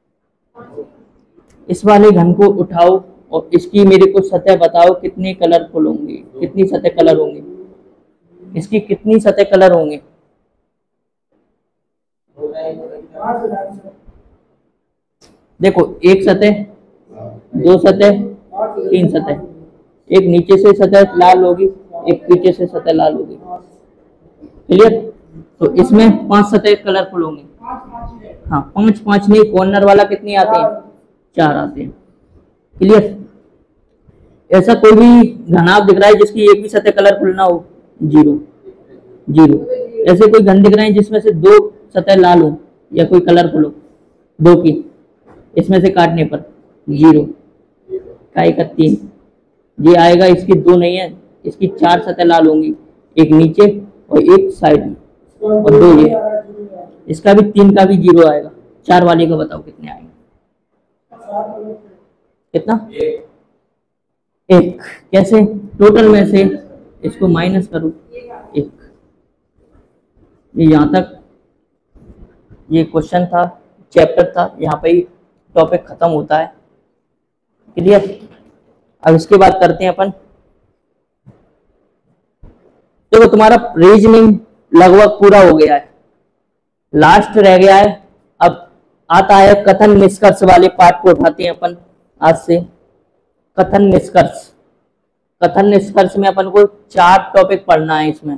इस वाले घन को उठाओ और इसकी मेरे को सतह बताओ कितनी कलरफुल होंगी, कितनी सतह कलर होंगी, इसकी कितनी सतह कलर होंगे। देखो एक सतह, दो सतह, तीन सतह। एक नीचे से सतह लाल होगी, एक पीछे से सतह लाल होगी। क्लियर। तो इसमें पांच सतह कलरफुल होंगी। हाँ पांच पांच नहीं, कॉर्नर वाला कितने आते हैं, चार आते हैं। क्लियर। ऐसा कोई भी घनाभ दिख रहा है जिसकी एक भी सतह कलरफुल ना हो, जीरो जीरो। ऐसे कोई घन दिख रहे हैं जिसमें से दो सतह लाल हो या कोई कलरफुल हो, दो की, इसमें से काटने पर जीरो का एक तीन ये आएगा। इसकी दो नहीं है, इसकी चार सतह लाल होंगी, एक नीचे और एक साइड में और दो ये। इसका भी तीन का भी जीरो आएगा। चार वाले का बताओ कितने आएंगे, कितना, एक। कैसे, टोटल में से इसको माइनस करो एक। ये यहाँ तक ये क्वेश्चन था, चैप्टर था, यहाँ पे ही टॉपिक खत्म होता है। क्लियर। अब इसके बाद करते हैं अपन, देखो तुम्हारा रीजनिंग लगभग पूरा हो गया है, लास्ट रह गया है। अब आता है कथन निष्कर्ष वाले पार्ट को उठाते हैं अपन आज से। कथन निष्कर्ष, कथन निष्कर्ष में अपन को चार टॉपिक पढ़ना है इसमें।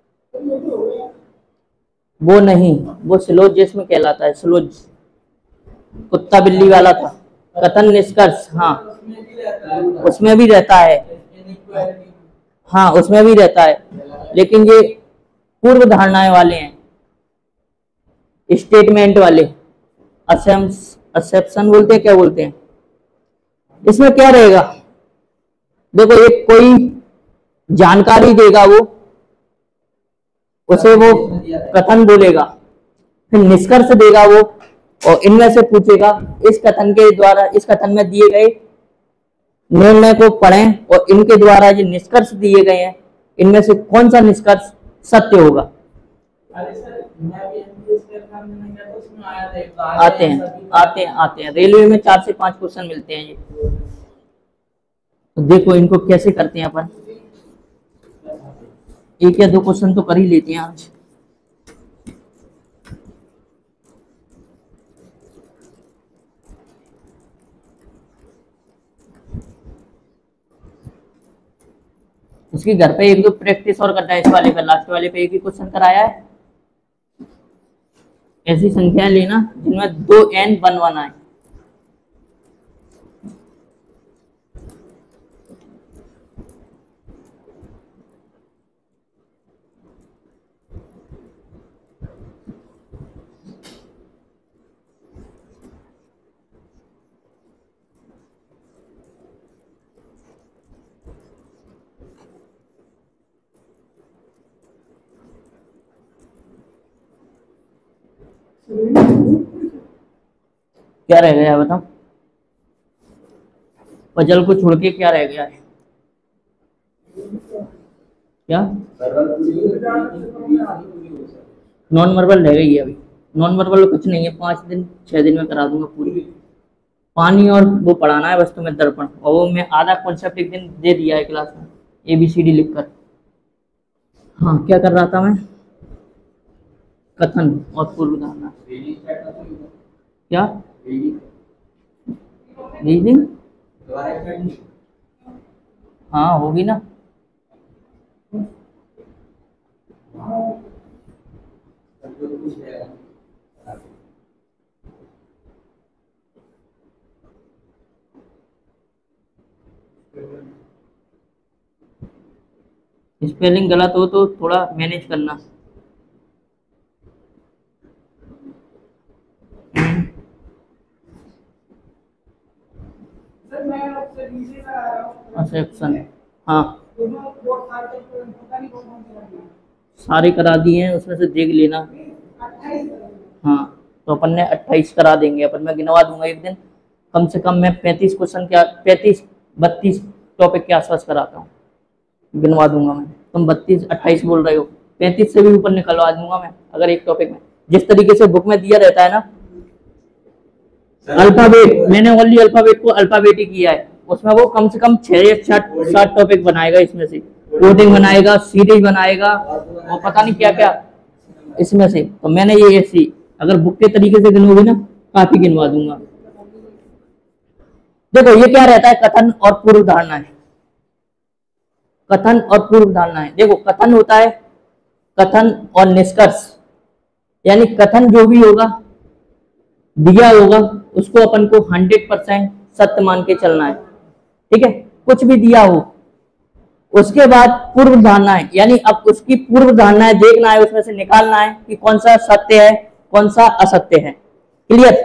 वो नहीं, वो सिलोजिज्म में कहलाता है, सिलोज कुत्ता बिल्ली वाला था। कथन निष्कर्ष, हाँ उसमें भी रहता है, हाँ उसमें भी रहता है, लेकिन ये पूर्व धारणाएं वाले हैं, स्टेटमेंट वाले, असेप्शन बोलते हैं, क्या बोलते हैं। इसमें क्या रहेगा, देखो एक कोई जानकारी देगा, वो उसे वो कथन बोलेगा, फिर निष्कर्ष देगा वो, और इनमें से पूछेगा इस कथन के द्वारा, इस कथन में दिए गए निर्णय को पढ़ें और इनके द्वारा जो निष्कर्ष दिए गए हैं इनमें से कौन सा निष्कर्ष सत्य होगा। अरे सर, मैं भी एमपीएस का एग्जाम देने गया था, उसमें आया था एक, आते हैं आते हैं आते हैं रेलवे में चार से पांच क्वेश्चन मिलते हैं ये। तो देखो इनको कैसे करते हैं अपन, एक या दो क्वेश्चन तो कर ही लेते हैं आज। उसकी घर पे एक दो प्रैक्टिस और करना है, इस वाले पे, लास्ट वाले पे एक ही क्वेश्चन कराया है। ऐसी संख्याएं लेना जिनमें दो एन वन वन आए। क्या रह गया बताओ, पजल को छोड़ के क्या रह गया है, क्या नॉन वर्बल रह गई है अभी। नॉन वर्बल कुछ नहीं है, पांच दिन छह दिन में करा दूंगा पूरी। पानी और वो पढ़ाना है बस तुम्हें, दर्पण, और वो मैं आधा कॉन्सेप्ट एक दिन दे दिया है क्लास में, ए बी सी डी लिखकर। हाँ क्या कर रहा था मैं, कथन और पूर्व धारणा। क्या रीडिंग, हाँ होगी ना। स्पेलिंग गलत हो तो थोड़ा मैनेज करना। असेप्शन, हाँ सारे करा दिए हैं, उसमें से देख लेना। हाँ तो अपन ने अट्ठाईस करा देंगे अपन, मैं गिनवा दूंगा एक दिन, कम से कम मैं पैंतीस क्वेश्चन के, पैंतीस बत्तीस टॉपिक के आसपास कराता हूँ, गिनवा दूंगा मैं। तुम बत्तीस अट्ठाईस बोल रहे हो, पैंतीस से भी ऊपर निकलवा दूंगा मैं, अगर एक टॉपिक में जिस तरीके से बुक में दिया रहता है ना। अल्फाबेट, मैंने ओनली अल्फाबेट को अल्फाबेट ही किया है, उसमें वो कम से कम छह या सात सात टॉपिक बनाएगा, इसमें से कोडिंग बनाएगा, सीरीज बनाएगा, और पता नहीं क्या क्या इसमें से। तो मैंने ये ऐसी, अगर बुक के तरीके से गिनोगे ना, काफी गिनवा दूंगा। देखो ये क्या रहता है, कथन और पूर्व धारणा है। कथन और पूर्व धारणा है, देखो कथन होता है कथन और निष्कर्ष, यानी कथन जो भी होगा दिया होगा उसको अपन को हंड्रेड परसेंट सत्य मान के चलना है, ठीक है, कुछ भी दिया हो। उसके बाद पूर्व धारणा है, यानी अब उसकी पूर्व धारणाएं देखना है, उसमें से निकालना है कि कौन सा सत्य है कौन सा असत्य है। क्लियर।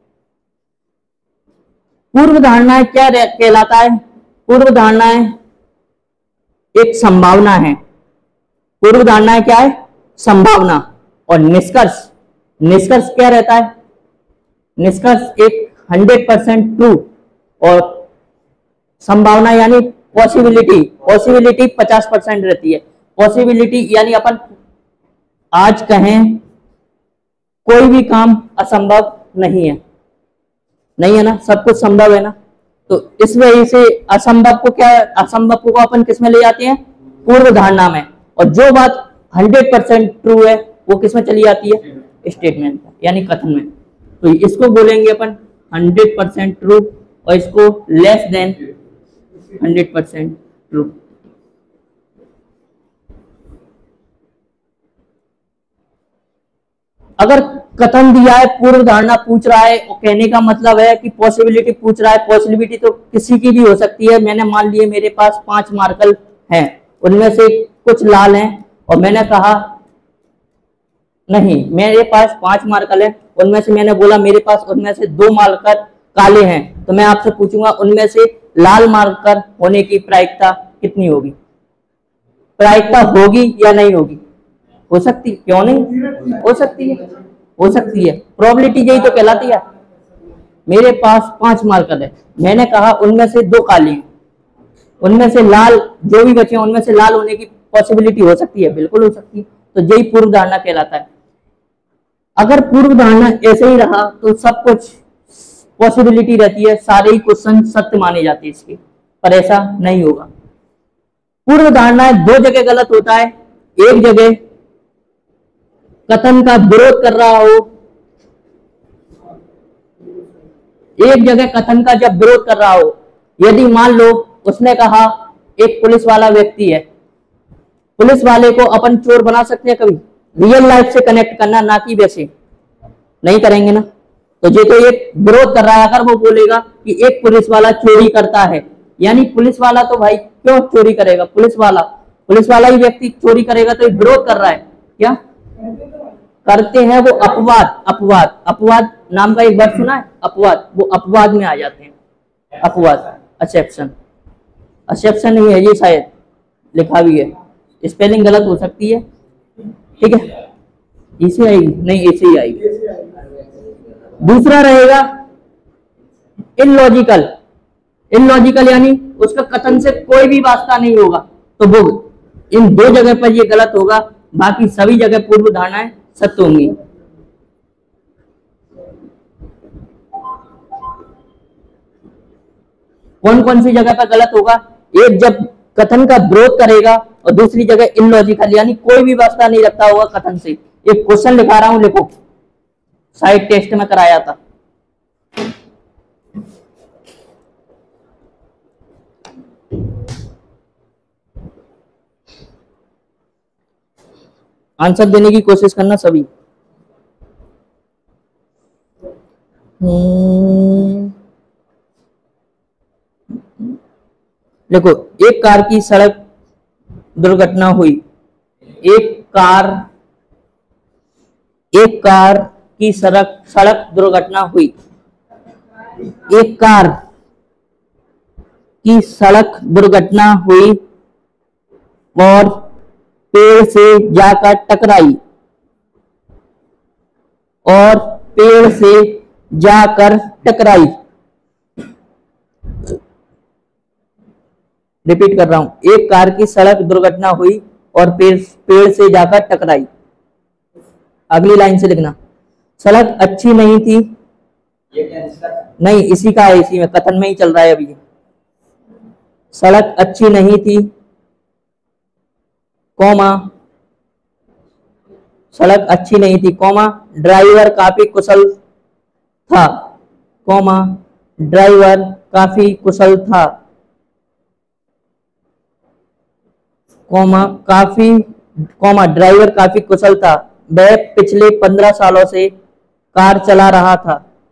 पूर्व धारणाएं क्या कहलाता है, पूर्व धारणाएं एक संभावना है। पूर्व धारणाएं क्या है, संभावना। और निष्कर्ष, निष्कर्ष क्या रहता है, निष्कर्ष एक हंड्रेड परसेंट ट्रू, और संभावना यानी पॉसिबिलिटी, पॉसिबिलिटी पचास परसेंट रहती है। पॉसिबिलिटी यानी अपन आज कहें कोई भी काम असंभव नहीं है, नहीं है ना, सब कुछ संभव है ना। तो इस वजह से असंभव को क्या, असंभव को अपन किस में ले जाते हैं, पूर्व धारणा में, और जो बात हंड्रेड परसेंट ट्रू है वो किस में चली जाती है, स्टेटमेंट यानी कथन में। तो इसको बोलेंगे अपन हंड्रेड परसेंट ट्रू और इसको less than hundred percent true. अगर कथन दिया है, पूर्व धारणा पूछ रहा है, और कहने का मतलब है कि पॉसिबिलिटी पूछ रहा है, पॉसिबिलिटी तो किसी की भी हो सकती है। मैंने मान लिए मेरे पास पांच मार्कर हैं, उनमें से कुछ लाल हैं, और मैंने कहा नहीं मेरे पास पांच मार्कर है, उनमें से मैंने बोला मेरे पास उनमें से दो मार्कर काले हैं, तो मैं आपसे पूछूंगा उनमें से लाल मार्कर होने की प्रायिकता कितनी होगी, प्रायिकता होगी या नहीं होगी, हो सकती, क्यों नहीं हो सकती है, हो सकती है, प्रोबेबिलिटी यही तो कहलाती है। मेरे पास पांच मार्कर है, मैंने कहा उनमें से दो काले हैं, उनमें से लाल जो भी बचे हैं उनमें से लाल होने की पॉसिबिलिटी हो सकती है, बिल्कुल हो सकती है। तो यही पूर्व धारणा कहलाता है। अगर पूर्व धारणा ऐसे ही रहा तो सब कुछ पॉसिबिलिटी रहती है, सारे ही क्वेश्चन सत्य माने जाते हैं इसके, पर ऐसा नहीं होगा। पूर्व धारणा दो जगह गलत होता है, एक जगह कथन का विरोध कर रहा हो, एक जगह कथन का जब विरोध कर रहा हो, यदि मान लो उसने कहा एक पुलिस वाला व्यक्ति है, पुलिस वाले को अपन चोर बना सकते हैं कभी, रियल लाइफ से कनेक्ट करना, ना कि वैसे नहीं करेंगे ना। तो ये तो एक विरोध कर रहा है, अगर वो बोलेगा कि एक पुलिस वाला चोरी करता है, यानी पुलिस वाला तो भाई क्यों चोरी करेगा, पुलिस वाला पुलिस वाला ही व्यक्ति चोरी करेगा, तो विरोध कर रहा है, क्या करते हैं वो अपवाद, अपवाद अपवाद नाम का एक वर्ड सुना है, अपवाद, वो अपवाद में आ जाते हैं, अपवाद, एक्सेप्शन, एक्सेप्शन नहीं है ये, शायद लिखा भी है, स्पेलिंग गलत हो सकती है, ठीक है, इसे आएगी नहीं, ऐसे ही आएगी। दूसरा रहेगा इलॉजिकल, इलॉजिकल यानी उसका कथन से कोई भी वास्ता नहीं होगा, तो वो इन दो जगह पर ये गलत होगा, बाकी सभी जगह पूर्व धारणाएं सत्य होंगी। कौन कौन सी जगह पर गलत होगा, एक जब कथन का विरोध करेगा, और दूसरी जगह इलॉजिकल यानी कोई भी वास्ता नहीं रखता होगा कथन से। एक क्वेश्चन लिखा रहा हूं, लिखो, साइड टेस्ट में कराया था, आंसर देने की कोशिश करना सभी। देखो, एक कार की सड़क दुर्घटना हुई, एक कार एक कार की सड़क सड़क दुर्घटना हुई, एक कार की सड़क दुर्घटना हुई और पेड़ से जाकर टकराई, और पेड़ से जाकर टकराई। रिपीट कर रहा हूं, एक कार की सड़क दुर्घटना हुई और पेड़ पेड़ से जाकर टकराई। अगली लाइन से लिखना, सड़क अच्छी नहीं थी, ये क्या इसका नहीं इसी का है, इसी में कथन में ही चल रहा है अभी। सड़क अच्छी नहीं थी, कौमा, सड़क अच्छी नहीं थी, कौमा, ड्राइवर काफी कुशल था, कौमा, ड्राइवर काफी कुशल था, कौमा, काफी, कौमा, ड्राइवर काफी कुशल था, वह पिछले पंद्रह सालों से कार चला रहा था।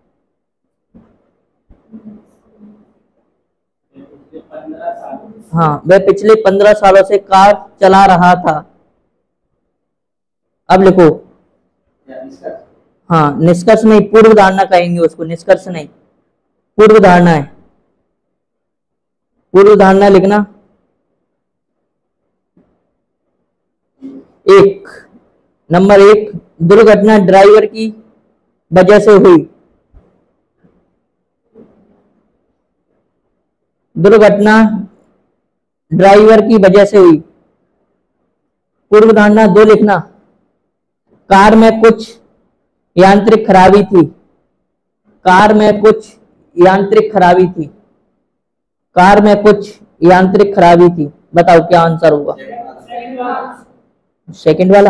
पंद्रह साल हाँ, वह पिछले पंद्रह सालों से कार चला रहा था। अब लिखो, या इसका हाँ, निष्कर्ष नहीं, पूर्व धारणा कहेंगे उसको, निष्कर्ष नहीं, पूर्व धारणा है। पूर्व धारणा लिखना, एक नंबर एक, दुर्घटना ड्राइवर की वजह से हुई, दुर्घटना ड्राइवर की वजह से हुई। पूर्व धारणा दो लिखना, कार में कुछ यांत्रिक खराबी थी, कार में कुछ यांत्रिक खराबी थी, कार में कुछ यांत्रिक खराबी थी, बताओ क्या आंसर होगा? सेकंड वाला।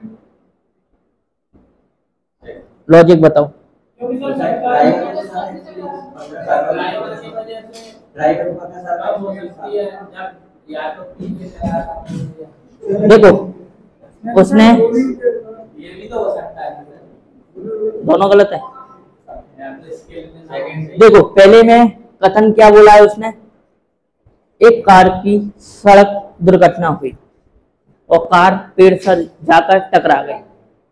लॉजिक बताओ। देखो उसने, ये भी तो हो सकता है, दोनों गलत है। देखो पहले में कथन क्या बोला है उसने, एक कार की सड़क दुर्घटना हुई और कार पेड़ से जाकर टकरा गई।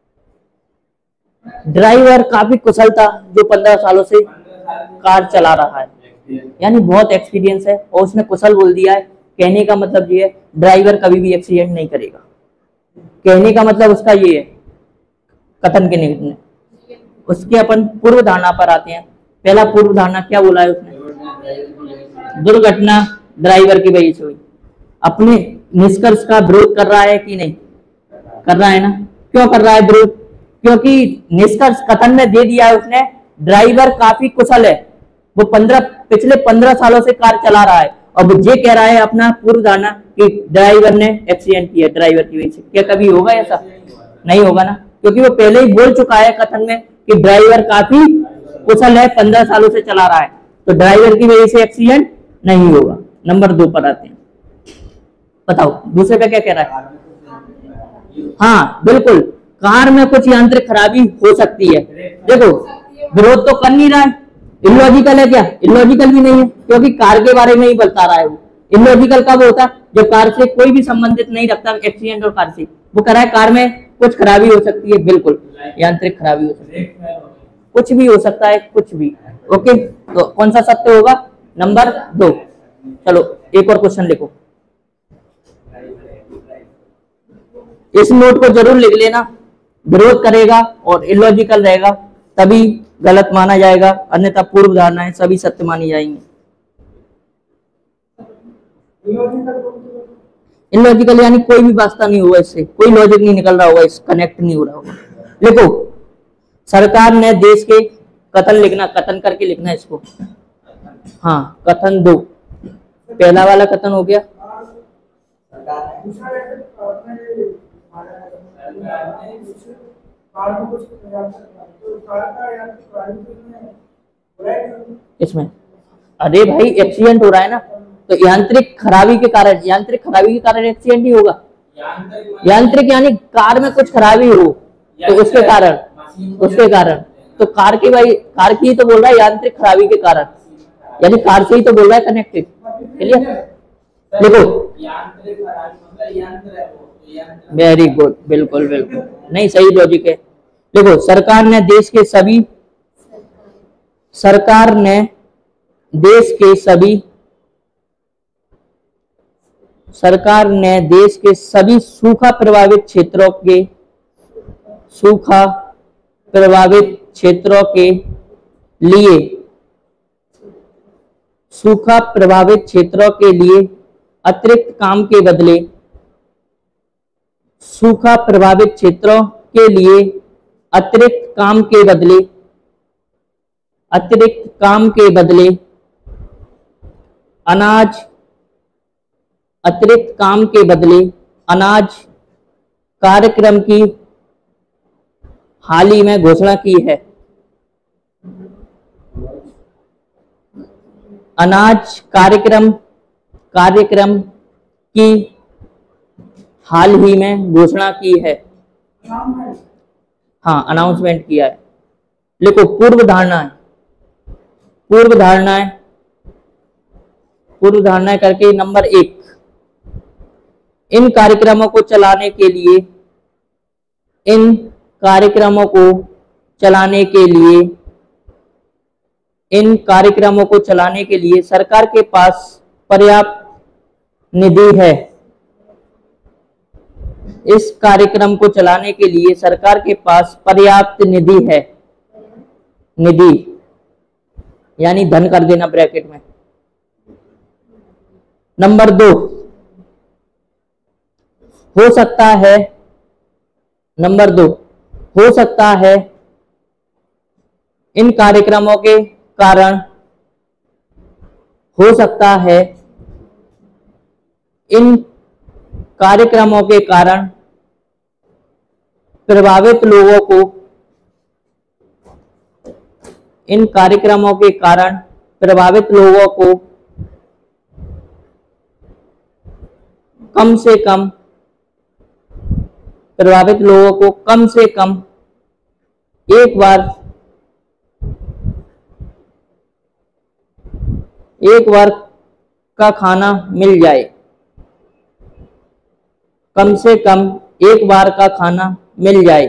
ड्राइवर काफी कुशल था जो पंद्रह सालों से कार चला रहा है, यानी बहुत एक्सपीरियंस है, और उसने कुशल बोल दिया है। कहने का मतलब ये है ड्राइवर कभी भी एक्सीडेंट नहीं करेगा। कहने का मतलब उसका ये है कथन के निकलने। उसके अपन पूर्व धारणा पर आते हैं। पहला पूर्व धारणा क्या बोला है उसने, दुर्घटना ड्राइवर की वजह से हुई। अपने निष्कर्ष का विरोध कर रहा है कि नहीं कर रहा है ना? क्यों कर रहा है विरोध? क्योंकि निष्कर्ष कथन में दे दिया है उसने, ड्राइवर काफी कुशल है, वो पंद्रह पिछले पंद्रह सालों से कार चला रहा है, और वो ये कह रहा है अपना पूर्व धारणा कि ड्राइवर ने एक्सीडेंट किया ड्राइवर की वजह से। क्या कभी होगा ऐसा? नहीं होगा ना, क्योंकि वो पहले ही बोल चुका है कथन में कि ड्राइवर काफी कुशल है, पंद्रह सालों से चला रहा है, तो ड्राइवर की वजह से एक्सीडेंट नहीं होगा। नंबर दो पर आते हैं, बताओ दूसरे पे क्या कह रहा है? हाँ बिल्कुल, कार में कुछ यांत्रिक खराबी हो सकती है। देखो विरोध तो कर नहीं रहा है, इलॉजिकल है क्या? इलॉजिकल भी नहीं है, क्योंकि कार के बारे में ही बता रहा है वो। इलॉजिकल कब होता है? जब कार से कोई भी संबंधित नहीं रखता एक्सीडेंट और कार से। वो कह रहा है कार में कुछ खराबी हो सकती है, बिल्कुल यांत्रिक खराबी हो सकती है, कुछ भी हो सकता है, कुछ भी। ओके, तो कौन सा सत्य होगा? नंबर दो। चलो एक और क्वेश्चन लिखो, इस नोट को जरूर लिख लेना। विरोध करेगा और इलॉजिकल रहेगा तभी गलत माना जाएगा, अन्यथा पूर्व धारणाएं सभी सत्य मानी जाएंगी। इलॉजिकल यानी कोई भी वास्ता नहीं हुआ, इससे कोई लॉजिक नहीं निकल रहा होगा, इस कनेक्ट नहीं हो रहा होगा। देखो सरकार ने देश के कथन लिखना, कथन करके लिखना इसको। हाँ कथन दो, पहला वाला कथन हो गया। इसमें अरे भाई एक्सीडेंट हो रहा है ना, तो यांत्रिक खराबी के कारण, यांत्रिक खराबी के कारण एक्सीडेंट नहीं होगा। यांत्रिक यानी कार में कुछ खराबी हो तो उसके कारण, उसके कारण तो कार की भाई कार की तो बोल रहा है यांत्रिक खराबी के कारण, यानी कार से ही तो बोल रहा है कनेक्टेड। क्लियर? देखो वेरी गुड, बिल्कुल बिल्कुल नहीं सही लॉजिक है। देखो सरकार ने देश के सभी सरकार ने देश के सभी सरकार ने देश के सभी सूखा प्रभावित क्षेत्रों के सूखा प्रभावित क्षेत्रों के लिए सूखा प्रभावित क्षेत्रों के लिए अतिरिक्त काम के बदले सूखा प्रभावित क्षेत्रों के लिए अतिरिक्त काम के बदले अतिरिक्त काम के बदले अनाज अतिरिक्त काम के बदले अनाज कार्यक्रम की हाल ही में घोषणा की है। अनाज कार्यक्रम कार्यक्रम की हाल ही में घोषणा की है। हाँ अनाउंसमेंट किया है। लिखो पूर्व धारणाएं, पूर्व धारणाएं पूर्व धारणाएं करके नंबर एक, इन कार्यक्रमों को चलाने के लिए इन कार्यक्रमों को चलाने के लिए इन कार्यक्रमों को चलाने के लिए सरकार के पास पर्याप्त निधि है। इस कार्यक्रम को चलाने के लिए सरकार के पास पर्याप्त निधि है। निधि यानी धन कर देना ब्रैकेट में। नंबर दो, हो सकता है नंबर दो हो सकता है इन कार्यक्रमों के कारण हो सकता है इन कार्यक्रमों के कारण प्रभावित लोगों को इन कार्यक्रमों के कारण प्रभावित लोगों को कम से कम प्रभावित लोगों को कम से कम एक बार एक बार का खाना मिल जाए कम से कम एक बार का खाना मिल जाए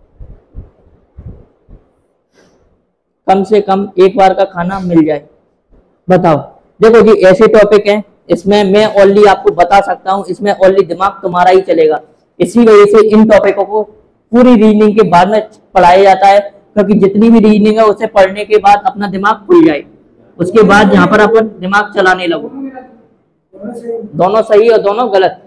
कम से कम एक बार का खाना मिल जाए। बताओ, देखो जी ऐसे टॉपिक हैं, इसमें मैं ओनली आपको बता सकता हूं, इसमें ओनली दिमाग तुम्हारा ही चलेगा। इसी वजह से इन टॉपिकों को पूरी रीजनिंग के बाद में पढ़ाया जाता है, क्योंकि जितनी भी रीजनिंग है उसे पढ़ने के बाद अपना दिमाग खुल जाए, उसके बाद यहाँ पर अपन दिमाग चलाने लगो। दोनों सही और दोनों गलत।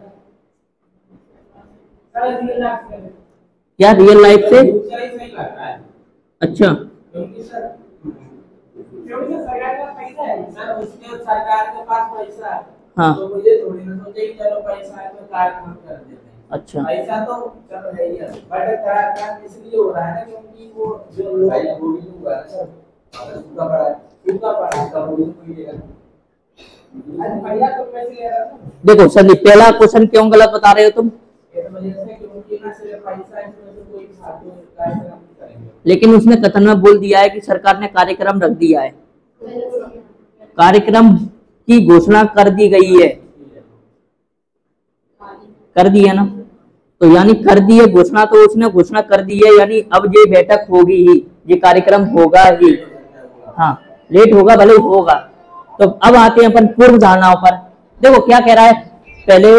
क्या रियल लाइफ से? अच्छा, क्योंकि सर क्योंकि सरकार का पैसा है सर, उसके सरकार के पास पैसा है। हाँ। तो मुझे थोड़ी ना सोचे कि चलो पैसा है तो कार्यक्रम कर देते हैं। अच्छा, पैसा तो चलो है ही है, बट कार्यक्रम इसलिए हो रहा है ना क्योंकि वो जो लोग है वो भी हुआ है सर, अगर सूखा पड़ा है सूखा पड़ा है तब वो कोई लेगा। आज भैया तो पैसे ले रहा है। देखो सर, पहला क्वेश्चन क्यों गलत बता रहे हो तुम? इस वजह से क्योंकि ना सिर्फ पैसा है, इसमें से कोई छात्र कार्यक्रम नहीं करेंगे। लेकिन उसने कथन में बोल दिया है कि सरकार ने कार्यक्रम रख दिया है, कार्यक्रम की घोषणा कर दी गई है, कर दी है ना, तो यानी कर दी है घोषणा, तो उसने घोषणा कर दी है, यानी अब ये बैठक होगी ही, ये कार्यक्रम होगा ही। हाँ, लेट होगा भले ही होगा। तो अब आते हैं अपन पूर्व धारणाओं पर। देखो क्या कह रहा है पहले।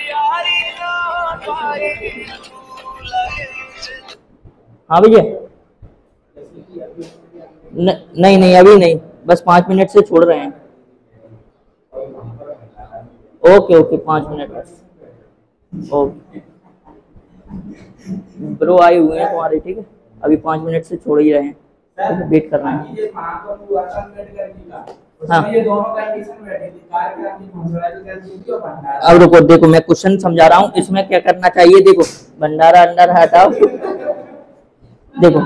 हाँ भैया, नहीं नहीं अभी नहीं, बस पांच मिनट से छोड़ रहे हैं। ओके ओके, पांच मिनट बस। ओके ब्रो आए हुए हैं तुम्हारे, ठीक है, अभी पांच मिनट से छोड़ ही रहे हैं, तो वेट कर रहे हैं। ये महाकुंभ असाइनमेंट करने का, हाँ। उसमें ये दोनों कंडीशन बैठे थे, कार्यक्रम की घोषणा भी कर दी थी और भंडारा। अब रुको, देखो मैं क्वेश्चन समझा रहा हूँ, इसमें क्या करना चाहिए। देखो भंडारा अंदर हटाओ। देखो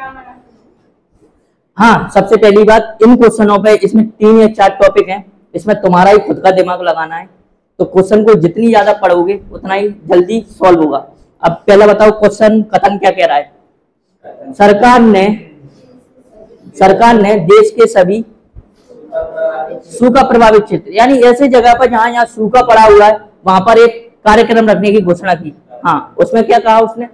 हाँ, सबसे पहली बात, इन क्वेश्चनों पे इसमें तीन या चार टॉपिक हैं, इसमें तुम्हारा ही खुद का दिमाग लगाना है। तो क्वेश्चन को जितनी ज्यादा पढ़ोगे उतना ही जल्दी सॉल्व होगा। अब पहला बताओ क्वेश्चन कथन क्या कह रहा है। सरकार ने सरकार ने देश के सभी सूखा प्रभावित क्षेत्र, यानी ऐसे जगह पर जहां जहां सूखा पड़ा हुआ है वहां पर एक कार्यक्रम रखने की घोषणा की। हाँ, उसमें क्या कहा उसने?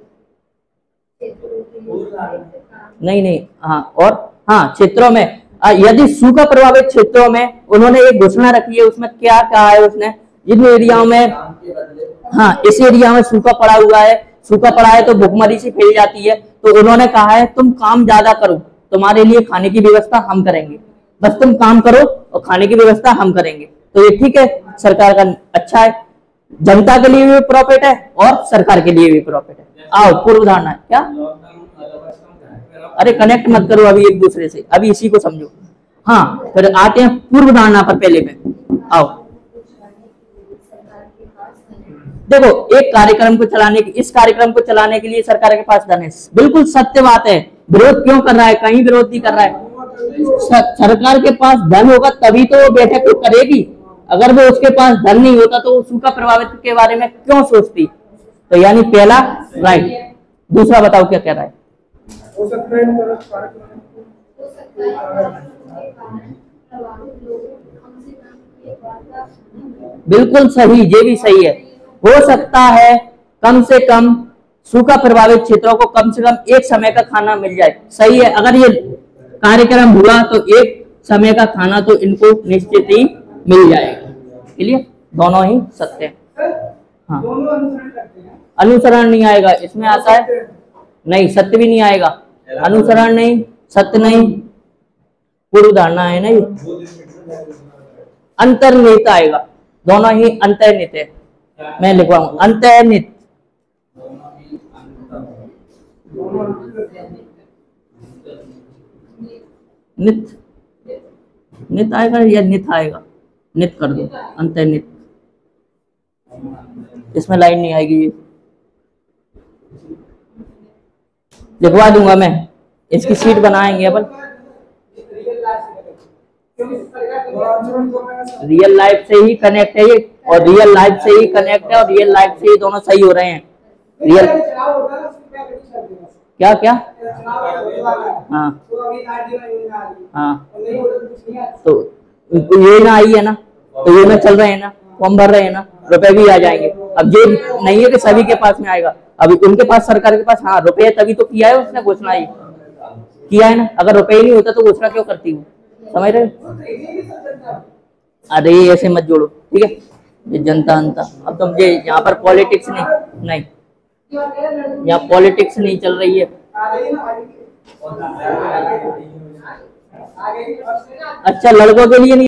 नहीं नहीं, हाँ, और हाँ क्षेत्रों में, यदि सूखा प्रभावित क्षेत्रों में उन्होंने एक घोषणा रखी है, उसमें क्या कहा है उसने? जिन एरियाओं में, हाँ, इस एरिया में सूखा पड़ा हुआ है, सूखा पड़ा है तो भुखमरी से फैल जाती है, तो उन्होंने कहा है तुम काम ज्यादा करो, तुम्हारे लिए खाने की व्यवस्था हम करेंगे, बस तुम काम करो और खाने की व्यवस्था हम करेंगे। तो ये ठीक है, सरकार का अच्छा है, जनता के लिए भी प्रॉफिट है और सरकार के लिए भी प्रॉफिट है। आओ पूर्व धारणा क्या? अरे कनेक्ट मत करो अभी एक दूसरे से, अभी इसी को समझो। हाँ, फिर आते हैं पूर्व धारणा पर। पहले में आओ, देखो एक कार्यक्रम को चलाने की इस कार्यक्रम को चलाने के लिए सरकार के पास धन है, बिल्कुल सत्य बात है। विरोध क्यों कर रहा है? कहीं विरोध नहीं कर रहा है। सरकार के पास धन होगा तभी तो वो बैठक को करेगी, अगर वो उसके पास धन नहीं होता तो वो सूखा प्रभावित के बारे में क्यों सोचती? तो यानी पहला राइट। दूसरा बताओ क्या कह रहा है? हो सकता है बिल्कुल सही, ये भी सही है। हो सकता है कम से कम सूखा प्रभावित क्षेत्रों को कम से कम एक समय का खाना मिल जाए। सही है, अगर ये कार्यक्रम हुआ तो एक समय का खाना तो इनको निश्चित ही मिल जाएगा। क्लियर? दोनों ही सत्य है। हाँ, अनुसरण नहीं आएगा, इसमें आता है नहीं, सत्य भी नहीं आएगा, अनुसरण नहीं, सत्य नहीं, पूर्व धारणा है नहीं, अंतर्निहित आएगा, दोनों ही अंतर्निहित है। मैं लिखवाऊं अंतर्निहित, नित नित आएगा या नित आएगा? नित कर दो, अंत नित, इसमें लाइन नहीं आएगी, ये लिखवा दूंगा मैं, इसकी सीट बनाएंगे अपन। रियल लाइफ से ही कनेक्ट है ये, और रियल लाइफ से ही कनेक्ट है, और रियल लाइफ से ही दोनों सही हो रहे हैं। रियल क्या क्या हाँ हाँ, तो ये ना आई है ना, तो ये ना चल रहे हैं ना, फॉर्म भर रहे हैं ना, रुपए भी आ जाएंगे। अब ये नहीं है कि सभी के पास में आएगा, अभी उनके पास, सरकार के पास हाँ रुपए, तभी तो किया है उसने घोषणा, ही किया है ना। अगर रुपए ही नहीं होता तो घोषणा क्यों करती हूँ, समझ रहे हो? अरे ऐसे मत जोड़ो, ठीक है, ये जनता अंता। अब तुम ये यहाँ पर पॉलिटिक्स नहीं, नहीं यहाँ पॉलिटिक्स नहीं चल रही है। अच्छा, लड़कों के लिए नहीं